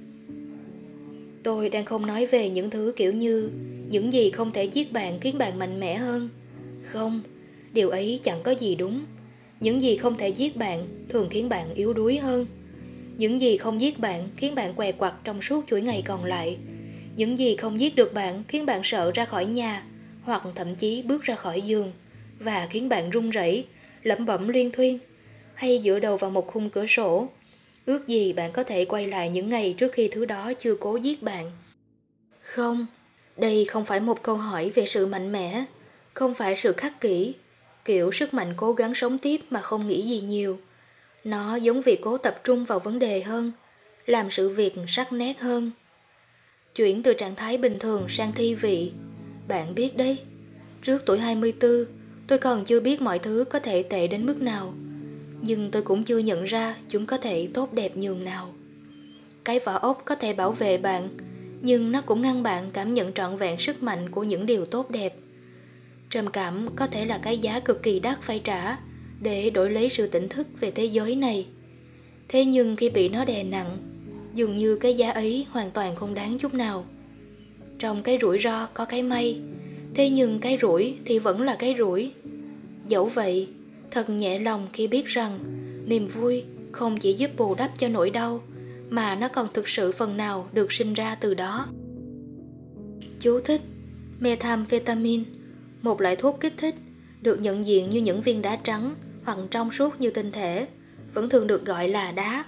Tôi đang không nói về những thứ kiểu như những gì không thể giết bạn khiến bạn mạnh mẽ hơn. Không, điều ấy chẳng có gì đúng. Những gì không thể giết bạn thường khiến bạn yếu đuối hơn. Những gì không giết bạn khiến bạn què quặt trong suốt chuỗi ngày còn lại. Những gì không giết được bạn khiến bạn sợ ra khỏi nhà, hoặc thậm chí bước ra khỏi giường, và khiến bạn run rẩy, lẩm bẩm liên thuyên, hay dựa đầu vào một khung cửa sổ. Ước gì bạn có thể quay lại những ngày trước khi thứ đó chưa cố giết bạn. Không, đây không phải một câu hỏi về sự mạnh mẽ, không phải sự khắc kỷ, kiểu sức mạnh cố gắng sống tiếp mà không nghĩ gì nhiều. Nó giống việc cố tập trung vào vấn đề hơn, làm sự việc sắc nét hơn. Chuyển từ trạng thái bình thường sang thi vị. Bạn biết đấy, trước tuổi hai mươi tư, tôi còn chưa biết mọi thứ có thể tệ đến mức nào. Nhưng tôi cũng chưa nhận ra chúng có thể tốt đẹp nhường nào. Cái vỏ ốc có thể bảo vệ bạn, nhưng nó cũng ngăn bạn cảm nhận trọn vẹn sức mạnh của những điều tốt đẹp. Trầm cảm có thể là cái giá cực kỳ đắt phải trả để đổi lấy sự tỉnh thức về thế giới này. Thế nhưng khi bị nó đè nặng, dường như cái giá ấy hoàn toàn không đáng chút nào. Trong cái rủi ro có cái may, thế nhưng cái rủi thì vẫn là cái rủi. Dẫu vậy, thật nhẹ lòng khi biết rằng niềm vui không chỉ giúp bù đắp cho nỗi đau, mà nó còn thực sự phần nào được sinh ra từ đó. Chú thích: methamphetamine, một loại thuốc kích thích, được nhận diện như những viên đá trắng hoặc trong suốt như tinh thể, vẫn thường được gọi là đá.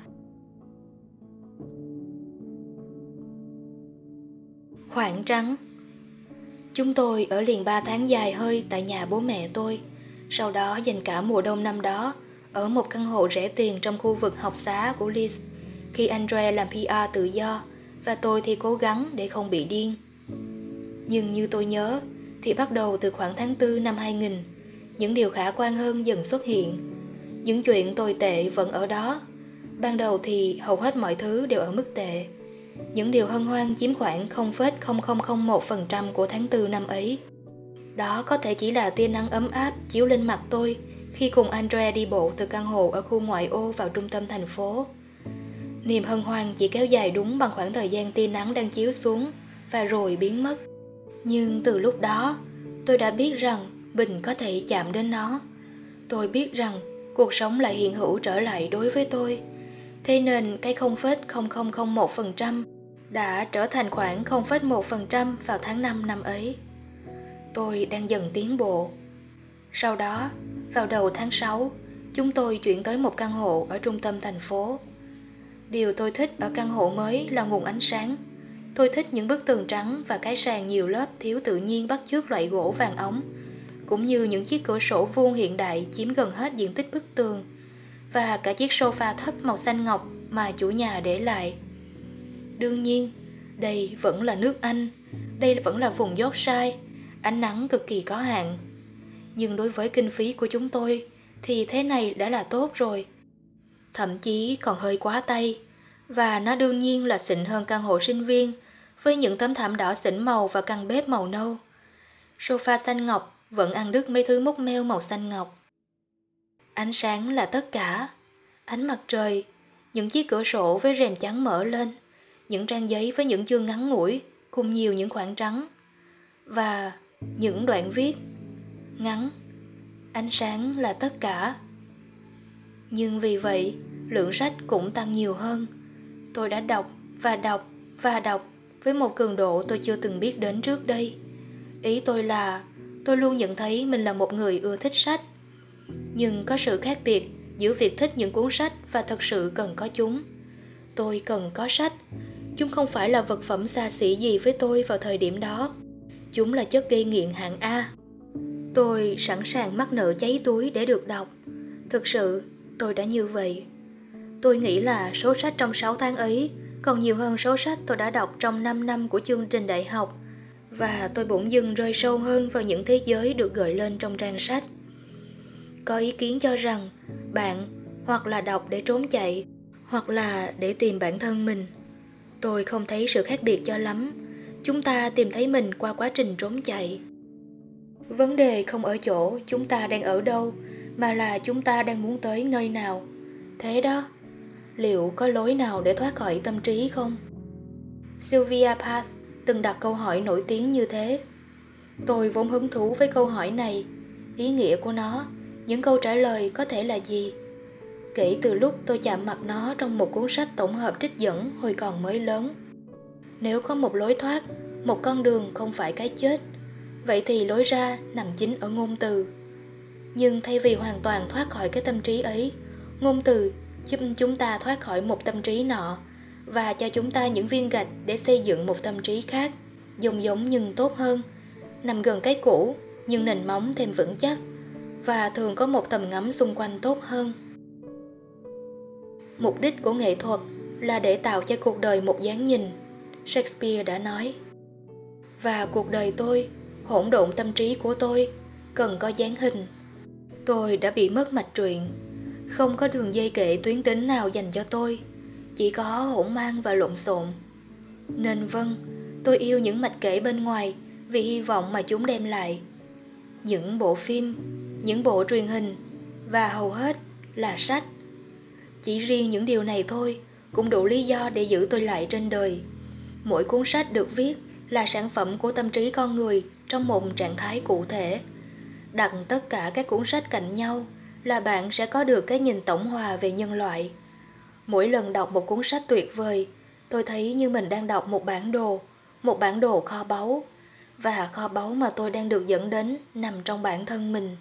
Khoảng trắng. Chúng tôi ở liền ba tháng dài hơi tại nhà bố mẹ tôi, sau đó dành cả mùa đông năm đó ở một căn hộ rẻ tiền trong khu vực học xá của Leeds, khi Andre làm pê e tự do và tôi thì cố gắng để không bị điên. Nhưng như tôi nhớ thì bắt đầu từ khoảng tháng tư năm hai nghìn, những điều khả quan hơn dần xuất hiện. Những chuyện tồi tệ vẫn ở đó. Ban đầu thì hầu hết mọi thứ đều ở mức tệ. Những điều hân hoan chiếm khoảng không phẩy không không không một phần trăm của tháng tư năm ấy. Đó có thể chỉ là tia nắng ấm áp chiếu lên mặt tôi khi cùng Andre đi bộ từ căn hộ ở khu ngoại ô vào trung tâm thành phố. Niềm hân hoan chỉ kéo dài đúng bằng khoảng thời gian tia nắng đang chiếu xuống và rồi biến mất. Nhưng từ lúc đó, tôi đã biết rằng mình có thể chạm đến nó. Tôi biết rằng cuộc sống lại hiện hữu trở lại đối với tôi. Thế nên cái không phẩy không không không một phần trăm đã trở thành khoảng không phẩy một phần trăm vào tháng năm năm ấy. Tôi đang dần tiến bộ. Sau đó, vào đầu tháng sáu, chúng tôi chuyển tới một căn hộ ở trung tâm thành phố. Điều tôi thích ở căn hộ mới là nguồn ánh sáng. Tôi thích những bức tường trắng và cái sàn nhiều lớp thiếu tự nhiên bắt chước loại gỗ vàng óng, cũng như những chiếc cửa sổ vuông hiện đại chiếm gần hết diện tích bức tường, và cả chiếc sofa thấp màu xanh ngọc mà chủ nhà để lại. Đương nhiên, đây vẫn là nước Anh, đây vẫn là vùng Yorkshire, ánh nắng cực kỳ có hạn. Nhưng đối với kinh phí của chúng tôi thì thế này đã là tốt rồi. Thậm chí còn hơi quá tay, và nó đương nhiên là xịn hơn căn hộ sinh viên với những tấm thảm đỏ xỉn màu và căn bếp màu nâu. Sofa xanh ngọc vẫn ăn đứt mấy thứ mốc meo màu xanh ngọc. Ánh sáng là tất cả. Ánh mặt trời, những chiếc cửa sổ với rèm trắng mở lên, những trang giấy với những chương ngắn ngủi cùng nhiều những khoảng trắng, và những đoạn viết ngắn. Ánh sáng là tất cả. Nhưng vì vậy, lượng sách cũng tăng nhiều hơn. Tôi đã đọc và đọc và đọc với một cường độ tôi chưa từng biết đến trước đây. Ý tôi là tôi luôn nhận thấy mình là một người ưa thích sách. Nhưng có sự khác biệt giữa việc thích những cuốn sách và thật sự cần có chúng. Tôi cần có sách. Chúng không phải là vật phẩm xa xỉ gì với tôi vào thời điểm đó. Chúng là chất gây nghiện hạng A. Tôi sẵn sàng mắc nợ cháy túi để được đọc. Thực sự, tôi đã như vậy. Tôi nghĩ là số sách trong sáu tháng ấy còn nhiều hơn số sách tôi đã đọc trong năm năm của chương trình đại học, và tôi bỗng dưng rơi sâu hơn vào những thế giới được gợi lên trong trang sách. Có ý kiến cho rằng bạn hoặc là đọc để trốn chạy, hoặc là để tìm bản thân mình. Tôi không thấy sự khác biệt cho lắm. Chúng ta tìm thấy mình qua quá trình trốn chạy. Vấn đề không ở chỗ chúng ta đang ở đâu, mà là chúng ta đang muốn tới nơi nào. Thế đó, liệu có lối nào để thoát khỏi tâm trí không? Sylvia Plath từng đặt câu hỏi nổi tiếng như thế. Tôi vốn hứng thú với câu hỏi này, ý nghĩa của nó, những câu trả lời có thể là gì. Kể từ lúc tôi chạm mặt nó trong một cuốn sách tổng hợp trích dẫn hồi còn mới lớn. Nếu có một lối thoát, một con đường không phải cái chết, vậy thì lối ra nằm chính ở ngôn từ. Nhưng thay vì hoàn toàn thoát khỏi cái tâm trí ấy, ngôn từ giúp chúng ta thoát khỏi một tâm trí nọ và cho chúng ta những viên gạch để xây dựng một tâm trí khác, giống giống nhưng tốt hơn, nằm gần cái cũ nhưng nền móng thêm vững chắc, và thường có một tầm ngắm xung quanh tốt hơn. Mục đích của nghệ thuật là để tạo cho cuộc đời một dáng nhìn, Shakespeare đã nói. Và cuộc đời tôi, hỗn độn tâm trí của tôi, cần có dáng hình. Tôi đã bị mất mạch truyện, không có đường dây kệ tuyến tính nào dành cho tôi, chỉ có hỗn mang và lộn xộn. Nên vâng, tôi yêu những mạch kể bên ngoài vì hy vọng mà chúng đem lại. những bộ phim, những bộ truyền hình và hầu hết là sách. Chỉ riêng những điều này thôi cũng đủ lý do để giữ tôi lại trên đời. Mỗi cuốn sách được viết là sản phẩm của tâm trí con người trong một trạng thái cụ thể. Đặt tất cả các cuốn sách cạnh nhau là bạn sẽ có được cái nhìn tổng hòa về nhân loại. Mỗi lần đọc một cuốn sách tuyệt vời, tôi thấy như mình đang đọc một bản đồ, một bản đồ kho báu. Và kho báu mà tôi đang được dẫn đến nằm trong bản thân mình.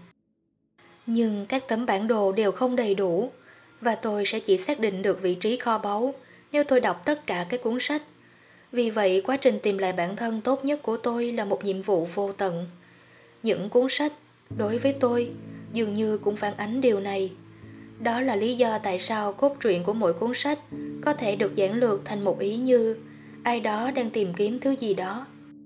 Nhưng các tấm bản đồ đều không đầy đủ, và tôi sẽ chỉ xác định được vị trí kho báu nếu tôi đọc tất cả các cuốn sách. Vì vậy, quá trình tìm lại bản thân tốt nhất của tôi là một nhiệm vụ vô tận. Những cuốn sách, đối với tôi, dường như cũng phản ánh điều này. Đó là lý do tại sao cốt truyện của mỗi cuốn sách có thể được giản lược thành một ý như ai đó đang tìm kiếm thứ gì đó.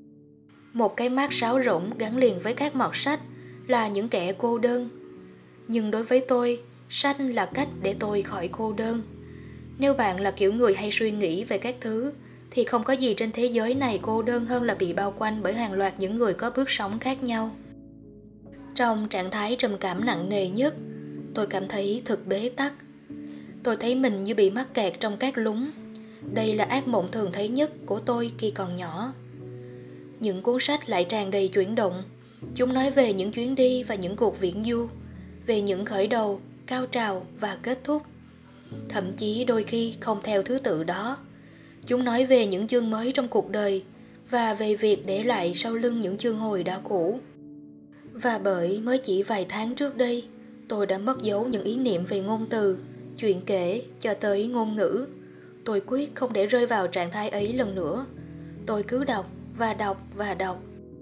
Một cái mác sáo rỗng gắn liền với các mọt sách là những kẻ cô đơn. Nhưng đối với tôi, sách là cách để tôi khỏi cô đơn. Nếu bạn là kiểu người hay suy nghĩ về các thứ, thì không có gì trên thế giới này cô đơn hơn là bị bao quanh bởi hàng loạt những người có bước sống khác nhau. Trong trạng thái trầm cảm nặng nề nhất, tôi cảm thấy thật bế tắc. Tôi thấy mình như bị mắc kẹt trong các lúng. Đây là ác mộng thường thấy nhất của tôi khi còn nhỏ. Những cuốn sách lại tràn đầy chuyển động. Chúng nói về những chuyến đi và những cuộc viễn du, về những khởi đầu, cao trào và kết thúc. Thậm chí đôi khi không theo thứ tự đó. Chúng nói về những chương mới trong cuộc đời và về việc để lại sau lưng những chương hồi đã cũ. Và bởi mới chỉ vài tháng trước đây, tôi đã mất dấu những ý niệm về ngôn từ, chuyện kể cho tới ngôn ngữ. Tôi quyết không để rơi vào trạng thái ấy lần nữa. Tôi cứ đọc và đọc và đọc.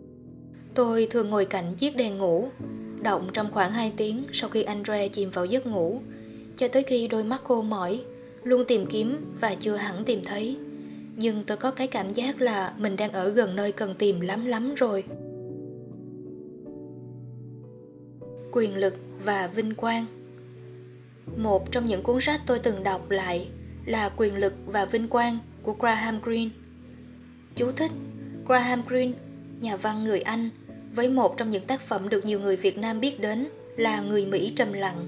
Tôi thường ngồi cạnh chiếc đèn ngủ, đọc trong khoảng hai tiếng sau khi Andre chìm vào giấc ngủ, cho tới khi đôi mắt khô mỏi, luôn tìm kiếm và chưa hẳn tìm thấy. Nhưng tôi có cái cảm giác là mình đang ở gần nơi cần tìm lắm lắm rồi. Quyền lực và vinh quang. Một trong những cuốn sách tôi từng đọc lại là Quyền lực và vinh quang của Graham Greene. Chú thích: Graham Greene, nhà văn người Anh, với một trong những tác phẩm được nhiều người Việt Nam biết đến là Người Mỹ trầm lặng.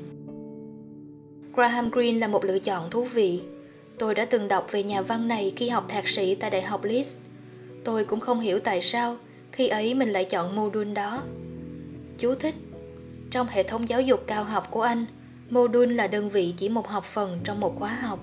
Graham Greene là một lựa chọn thú vị. Tôi đã từng đọc về nhà văn này khi học thạc sĩ tại Đại học Leeds. Tôi cũng không hiểu tại sao khi ấy mình lại chọn module đó. Chú thích: trong hệ thống giáo dục cao học của Anh, module là đơn vị chỉ một học phần trong một khóa học.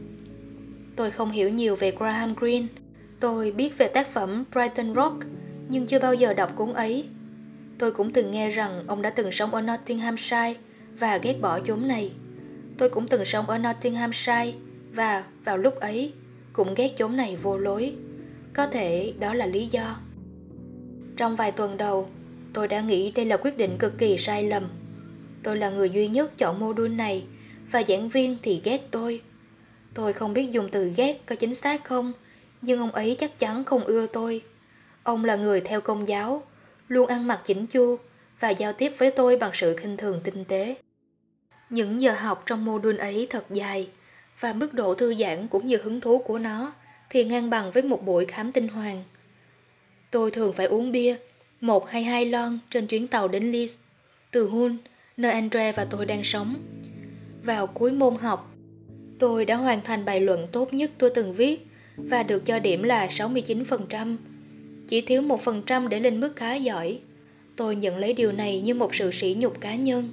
Tôi không hiểu nhiều về Graham Greene. Tôi biết về tác phẩm Brighton Rock, nhưng chưa bao giờ đọc cuốn ấy. Tôi cũng từng nghe rằng ông đã từng sống ở Nottinghamshire và ghét bỏ chốn này. Tôi cũng từng sống ở Nottinghamshire và vào lúc ấy cũng ghét chốn này vô lối. Có thể đó là lý do. Trong vài tuần đầu, tôi đã nghĩ đây là quyết định cực kỳ sai lầm. Tôi là người duy nhất chọn module này và giảng viên thì ghét tôi. Tôi không biết dùng từ ghét có chính xác không, nhưng ông ấy chắc chắn không ưa tôi. Ông là người theo Công giáo, luôn ăn mặc chỉnh chu và giao tiếp với tôi bằng sự khinh thường tinh tế. Những giờ học trong module ấy thật dài, và mức độ thư giãn cũng như hứng thú của nó thì ngang bằng với một buổi khám tinh hoàn. Tôi thường phải uống bia, một hay hai lon trên chuyến tàu đến Leeds, từ Hull, nơi Andre và tôi đang sống. Vào cuối môn học, tôi đã hoàn thành bài luận tốt nhất tôi từng viết và được cho điểm là sáu mươi chín phần trăm. Chỉ thiếu một phần trăm để lên mức khá giỏi. Tôi nhận lấy điều này như một sự sỉ nhục cá nhân.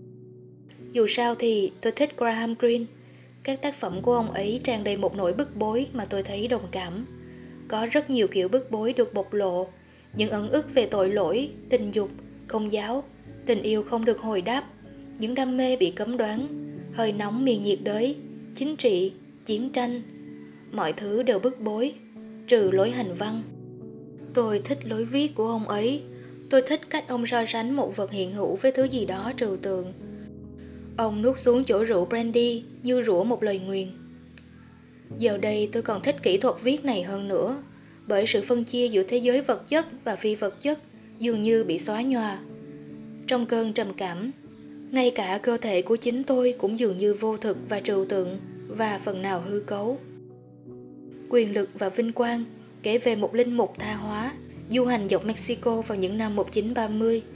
Dù sao thì tôi thích Graham Greene. Các tác phẩm của ông ấy tràn đầy một nỗi bức bối mà tôi thấy đồng cảm. Có rất nhiều kiểu bức bối được bộc lộ, những ẩn ức về tội lỗi, tình dục, công giáo, tình yêu không được hồi đáp, những đam mê bị cấm đoán, hơi nóng miền nhiệt đới, chính trị, chiến tranh. Mọi thứ đều bức bối, trừ lối hành văn. Tôi thích lối viết của ông ấy. Tôi thích cách ông so sánh một vật hiện hữu với thứ gì đó trừu tượng. Ông nuốt xuống chỗ rượu brandy như rủa một lời nguyền. Giờ đây tôi còn thích kỹ thuật viết này hơn nữa, bởi sự phân chia giữa thế giới vật chất và phi vật chất dường như bị xóa nhòa. Trong cơn trầm cảm, ngay cả cơ thể của chính tôi cũng dường như vô thực và trừu tượng và phần nào hư cấu. Quyền lực và vinh quang kể về một linh mục tha hóa du hành dọc Mexico vào những năm một nghìn chín trăm ba mươi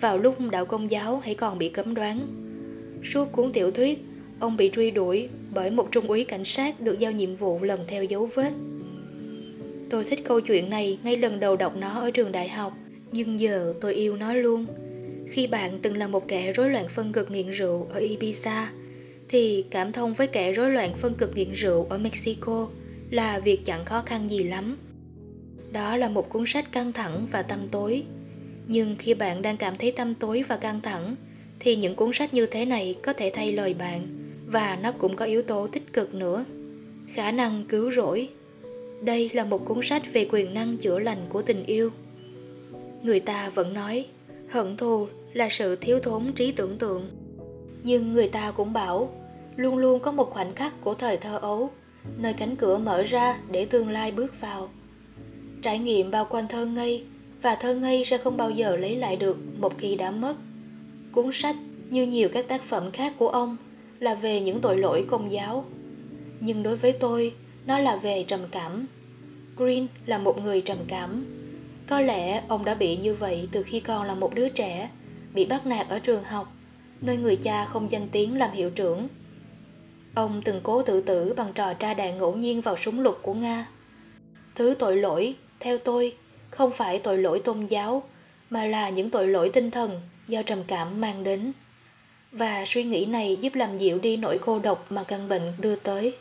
vào lúc đạo Công giáo hãy còn bị cấm đoán. Suốt cuốn tiểu thuyết, ông bị truy đuổi bởi một trung úy cảnh sát được giao nhiệm vụ lần theo dấu vết. Tôi thích câu chuyện này ngay lần đầu đọc nó ở trường đại học, nhưng giờ tôi yêu nó luôn. Khi bạn từng là một kẻ rối loạn phân cực nghiện rượu ở Ibiza, thì cảm thông với kẻ rối loạn phân cực nghiện rượu ở Mexico là việc chẳng khó khăn gì lắm. Đó là một cuốn sách căng thẳng và tăm tối. Nhưng khi bạn đang cảm thấy tăm tối và căng thẳng, thì những cuốn sách như thế này có thể thay lời bạn, và nó cũng có yếu tố tích cực nữa. Khả năng cứu rỗi. Đây là một cuốn sách về quyền năng chữa lành của tình yêu. Người ta vẫn nói, hận thù là sự thiếu thốn trí tưởng tượng. Nhưng người ta cũng bảo, luôn luôn có một khoảnh khắc của thời thơ ấu, nơi cánh cửa mở ra để tương lai bước vào. Trải nghiệm bao quanh thơ ngây, và thơ ngây sẽ không bao giờ lấy lại được một khi đã mất. Cuốn sách, như nhiều các tác phẩm khác của ông, là về những tội lỗi Công giáo. Nhưng đối với tôi, nó là về trầm cảm. Green là một người trầm cảm. Có lẽ ông đã bị như vậy từ khi còn là một đứa trẻ, bị bắt nạt ở trường học, nơi người cha không danh tiếng làm hiệu trưởng. Ông từng cố tự tử bằng trò tra đạn ngẫu nhiên vào súng lục của Nga. Thứ tội lỗi, theo tôi, không phải tội lỗi tôn giáo, mà là những tội lỗi tinh thần do trầm cảm mang đến. Và suy nghĩ này giúp làm dịu đi nỗi cô độc mà căn bệnh đưa tới.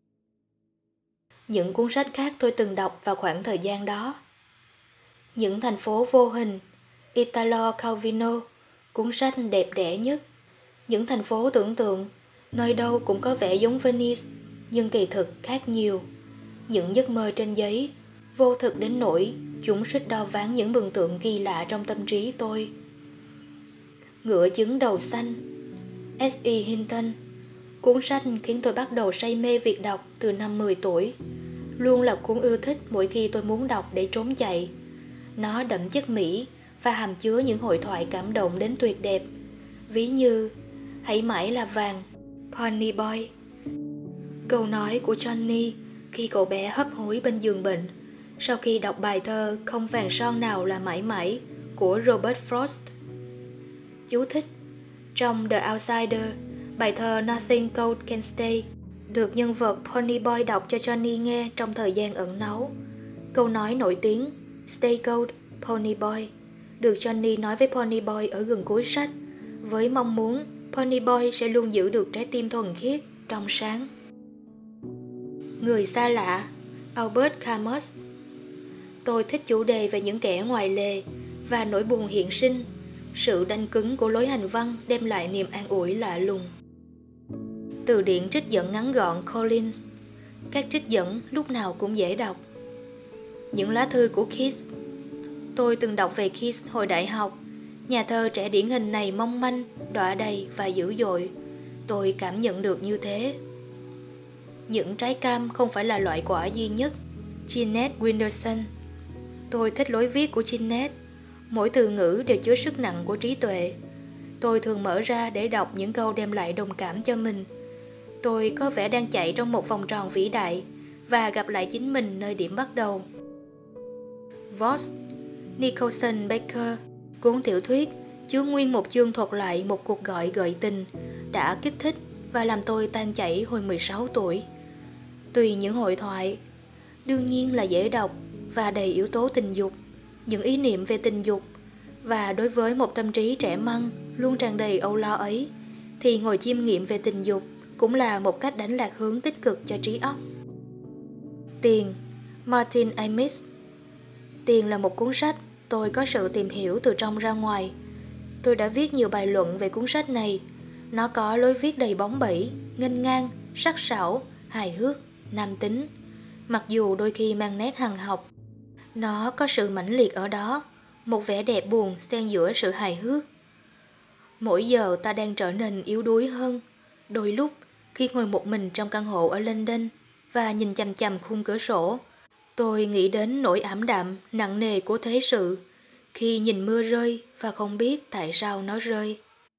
Những cuốn sách khác tôi từng đọc vào khoảng thời gian đó. Những thành phố vô hình, Italo Calvino, cuốn sách đẹp đẽ nhất. Những thành phố tưởng tượng, nơi đâu cũng có vẻ giống Venice, nhưng kỳ thực khác nhiều. Những giấc mơ trên giấy, vô thực đến nỗi chúng suýt đo ván những mường tượng kỳ lạ trong tâm trí tôi. Ngựa trứng đầu xanh, ét e Hinton, cuốn sách khiến tôi bắt đầu say mê việc đọc từ năm mười tuổi. Luôn là cuốn ưa thích mỗi khi tôi muốn đọc để trốn chạy. Nó đậm chất Mỹ và hàm chứa những hội thoại cảm động đến tuyệt đẹp, ví như hãy mãi là vàng, Pony Boy. Câu nói của Johnny khi cậu bé hấp hối bên giường bệnh, sau khi đọc bài thơ Không vàng son nào là mãi mãi của Robert Frost. Chú thích: trong The Outsider, bài thơ Nothing Cold Can Stay được nhân vật Pony Boy đọc cho Johnny nghe trong thời gian ẩn náu. Câu nói nổi tiếng Stay Cold, Pony Boy được Johnny nói với Pony Boy ở gần cuối sách, với mong muốn Pony Boy sẽ luôn giữ được trái tim thuần khiết, trong sáng. Người xa lạ, Albert Camus. Tôi thích chủ đề về những kẻ ngoài lề và nỗi buồn hiện sinh. Sự đanh cứng của lối hành văn đem lại niềm an ủi lạ lùng. Từ điển trích dẫn ngắn gọn Collins. Các trích dẫn lúc nào cũng dễ đọc. Những lá thư của Keats. Tôi từng đọc về Keats hồi đại học. Nhà thơ trẻ điển hình này mong manh, đọa đầy và dữ dội. Tôi cảm nhận được như thế. Những trái cam không phải là loại quả duy nhất. Jeanette Winterson. Tôi thích lối viết của Jeanette. Mỗi từ ngữ đều chứa sức nặng của trí tuệ. Tôi thường mở ra để đọc những câu đem lại đồng cảm cho mình. Tôi có vẻ đang chạy trong một vòng tròn vĩ đại và gặp lại chính mình nơi điểm bắt đầu. Voss, Nicholson Baker, cuốn tiểu thuyết chứa nguyên một chương thuật lại một cuộc gọi gợi tình đã kích thích và làm tôi tan chảy hồi mười sáu tuổi. Tùy những hội thoại, đương nhiên là dễ đọc và đầy yếu tố tình dục, những ý niệm về tình dục, và đối với một tâm trí trẻ măng luôn tràn đầy âu lo ấy, thì ngồi chiêm nghiệm về tình dục cũng là một cách đánh lạc hướng tích cực cho trí óc. Tiền, Martin Amis. Tiền là một cuốn sách tôi có sự tìm hiểu từ trong ra ngoài. Tôi đã viết nhiều bài luận về cuốn sách này. Nó có lối viết đầy bóng bẩy, nghênh ngang, sắc sảo, hài hước, nam tính, mặc dù đôi khi mang nét hằn học. Nó có sự mãnh liệt ở đó, một vẻ đẹp buồn xen giữa sự hài hước. Mỗi giờ ta đang trở nên yếu đuối hơn. Đôi lúc, khi ngồi một mình trong căn hộ ở London và nhìn chằm chằm khung cửa sổ, tôi nghĩ đến nỗi ảm đạm, nặng nề của thế sự, khi nhìn mưa rơi và không biết tại sao nó rơi.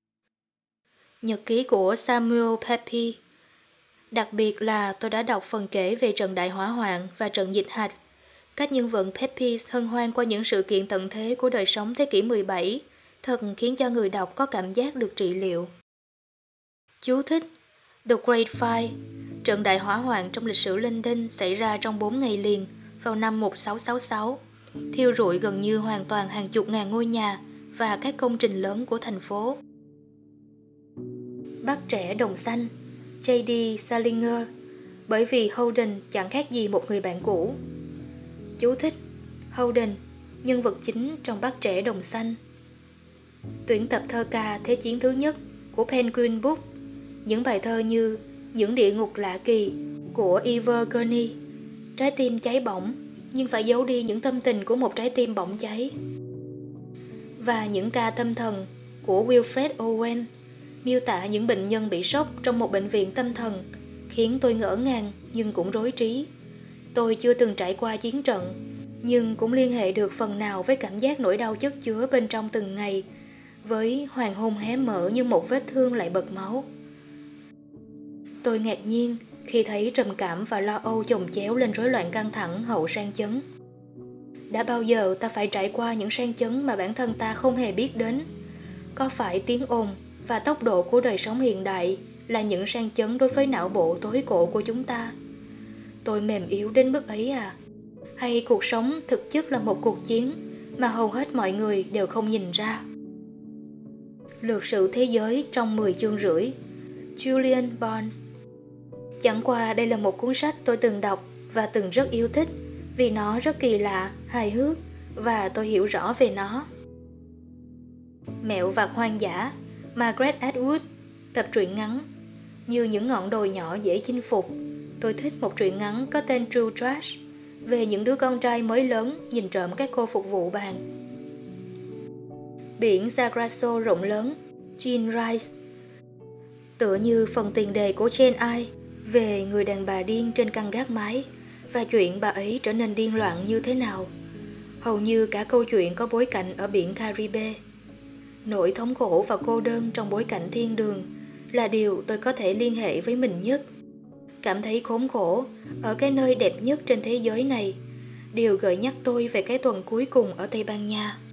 Nhật ký của Samuel Pepys. Đặc biệt là tôi đã đọc phần kể về trận đại hỏa hoạn và trận dịch hạch. Các nhân vật Pepys hân hoan qua những sự kiện tận thế của đời sống thế kỷ mười bảy thật khiến cho người đọc có cảm giác được trị liệu. Chú thích: The Great Fire, trận đại hỏa hoạn trong lịch sử London xảy ra trong bốn ngày liền vào năm một nghìn sáu trăm sáu mươi sáu, thiêu rụi gần như hoàn toàn hàng chục ngàn ngôi nhà và các công trình lớn của thành phố. Bắt trẻ đồng xanh, J D Salinger, bởi vì Holden chẳng khác gì một người bạn cũ. Chú thích: Holden, nhân vật chính trong Bắt trẻ đồng xanh. Tuyển tập thơ ca Thế chiến thứ nhất của Penguin Book, những bài thơ như Những địa ngục lạ kỳ của Ivor Gurney, Trái tim cháy bỏng nhưng phải giấu đi những tâm tình của một trái tim bỏng cháy, và Những ca tâm thần của Wilfred Owen, miêu tả những bệnh nhân bị sốc trong một bệnh viện tâm thần, khiến tôi ngỡ ngàng nhưng cũng rối trí. Tôi chưa từng trải qua chiến trận, nhưng cũng liên hệ được phần nào với cảm giác nỗi đau chất chứa bên trong từng ngày, với hoàng hôn hé mở như một vết thương lại bật máu. Tôi ngạc nhiên khi thấy trầm cảm và lo âu chồng chéo lên rối loạn căng thẳng hậu sang chấn. Đã bao giờ ta phải trải qua những sang chấn mà bản thân ta không hề biết đến? Có phải tiếng ồn và tốc độ của đời sống hiện đại là những sang chấn đối với não bộ tối cổ của chúng ta? Tôi mềm yếu đến mức ấy à? Hay cuộc sống thực chất là một cuộc chiến mà hầu hết mọi người đều không nhìn ra? Lược sử thế giới trong mười chương rưỡi, Julian Barnes. Chẳng qua đây là một cuốn sách tôi từng đọc và từng rất yêu thích vì nó rất kỳ lạ, hài hước và tôi hiểu rõ về nó. Mẹo vặt hoang dã, Margaret Atwood, tập truyện ngắn. Như những ngọn đồi nhỏ dễ chinh phục, tôi thích một truyện ngắn có tên True Trash, về những đứa con trai mới lớn nhìn trộm các cô phục vụ bàn. Biển Sargasso rộng lớn, Jean Rice. Tựa như phần tiền đề của Jane Eyre về người đàn bà điên trên căn gác mái và chuyện bà ấy trở nên điên loạn như thế nào. Hầu như cả câu chuyện có bối cảnh ở biển Caribe. Nỗi thống khổ và cô đơn trong bối cảnh thiên đường là điều tôi có thể liên hệ với mình nhất. Cảm thấy khốn khổ ở cái nơi đẹp nhất trên thế giới này, điều gợi nhắc tôi về cái tuần cuối cùng ở Tây Ban Nha.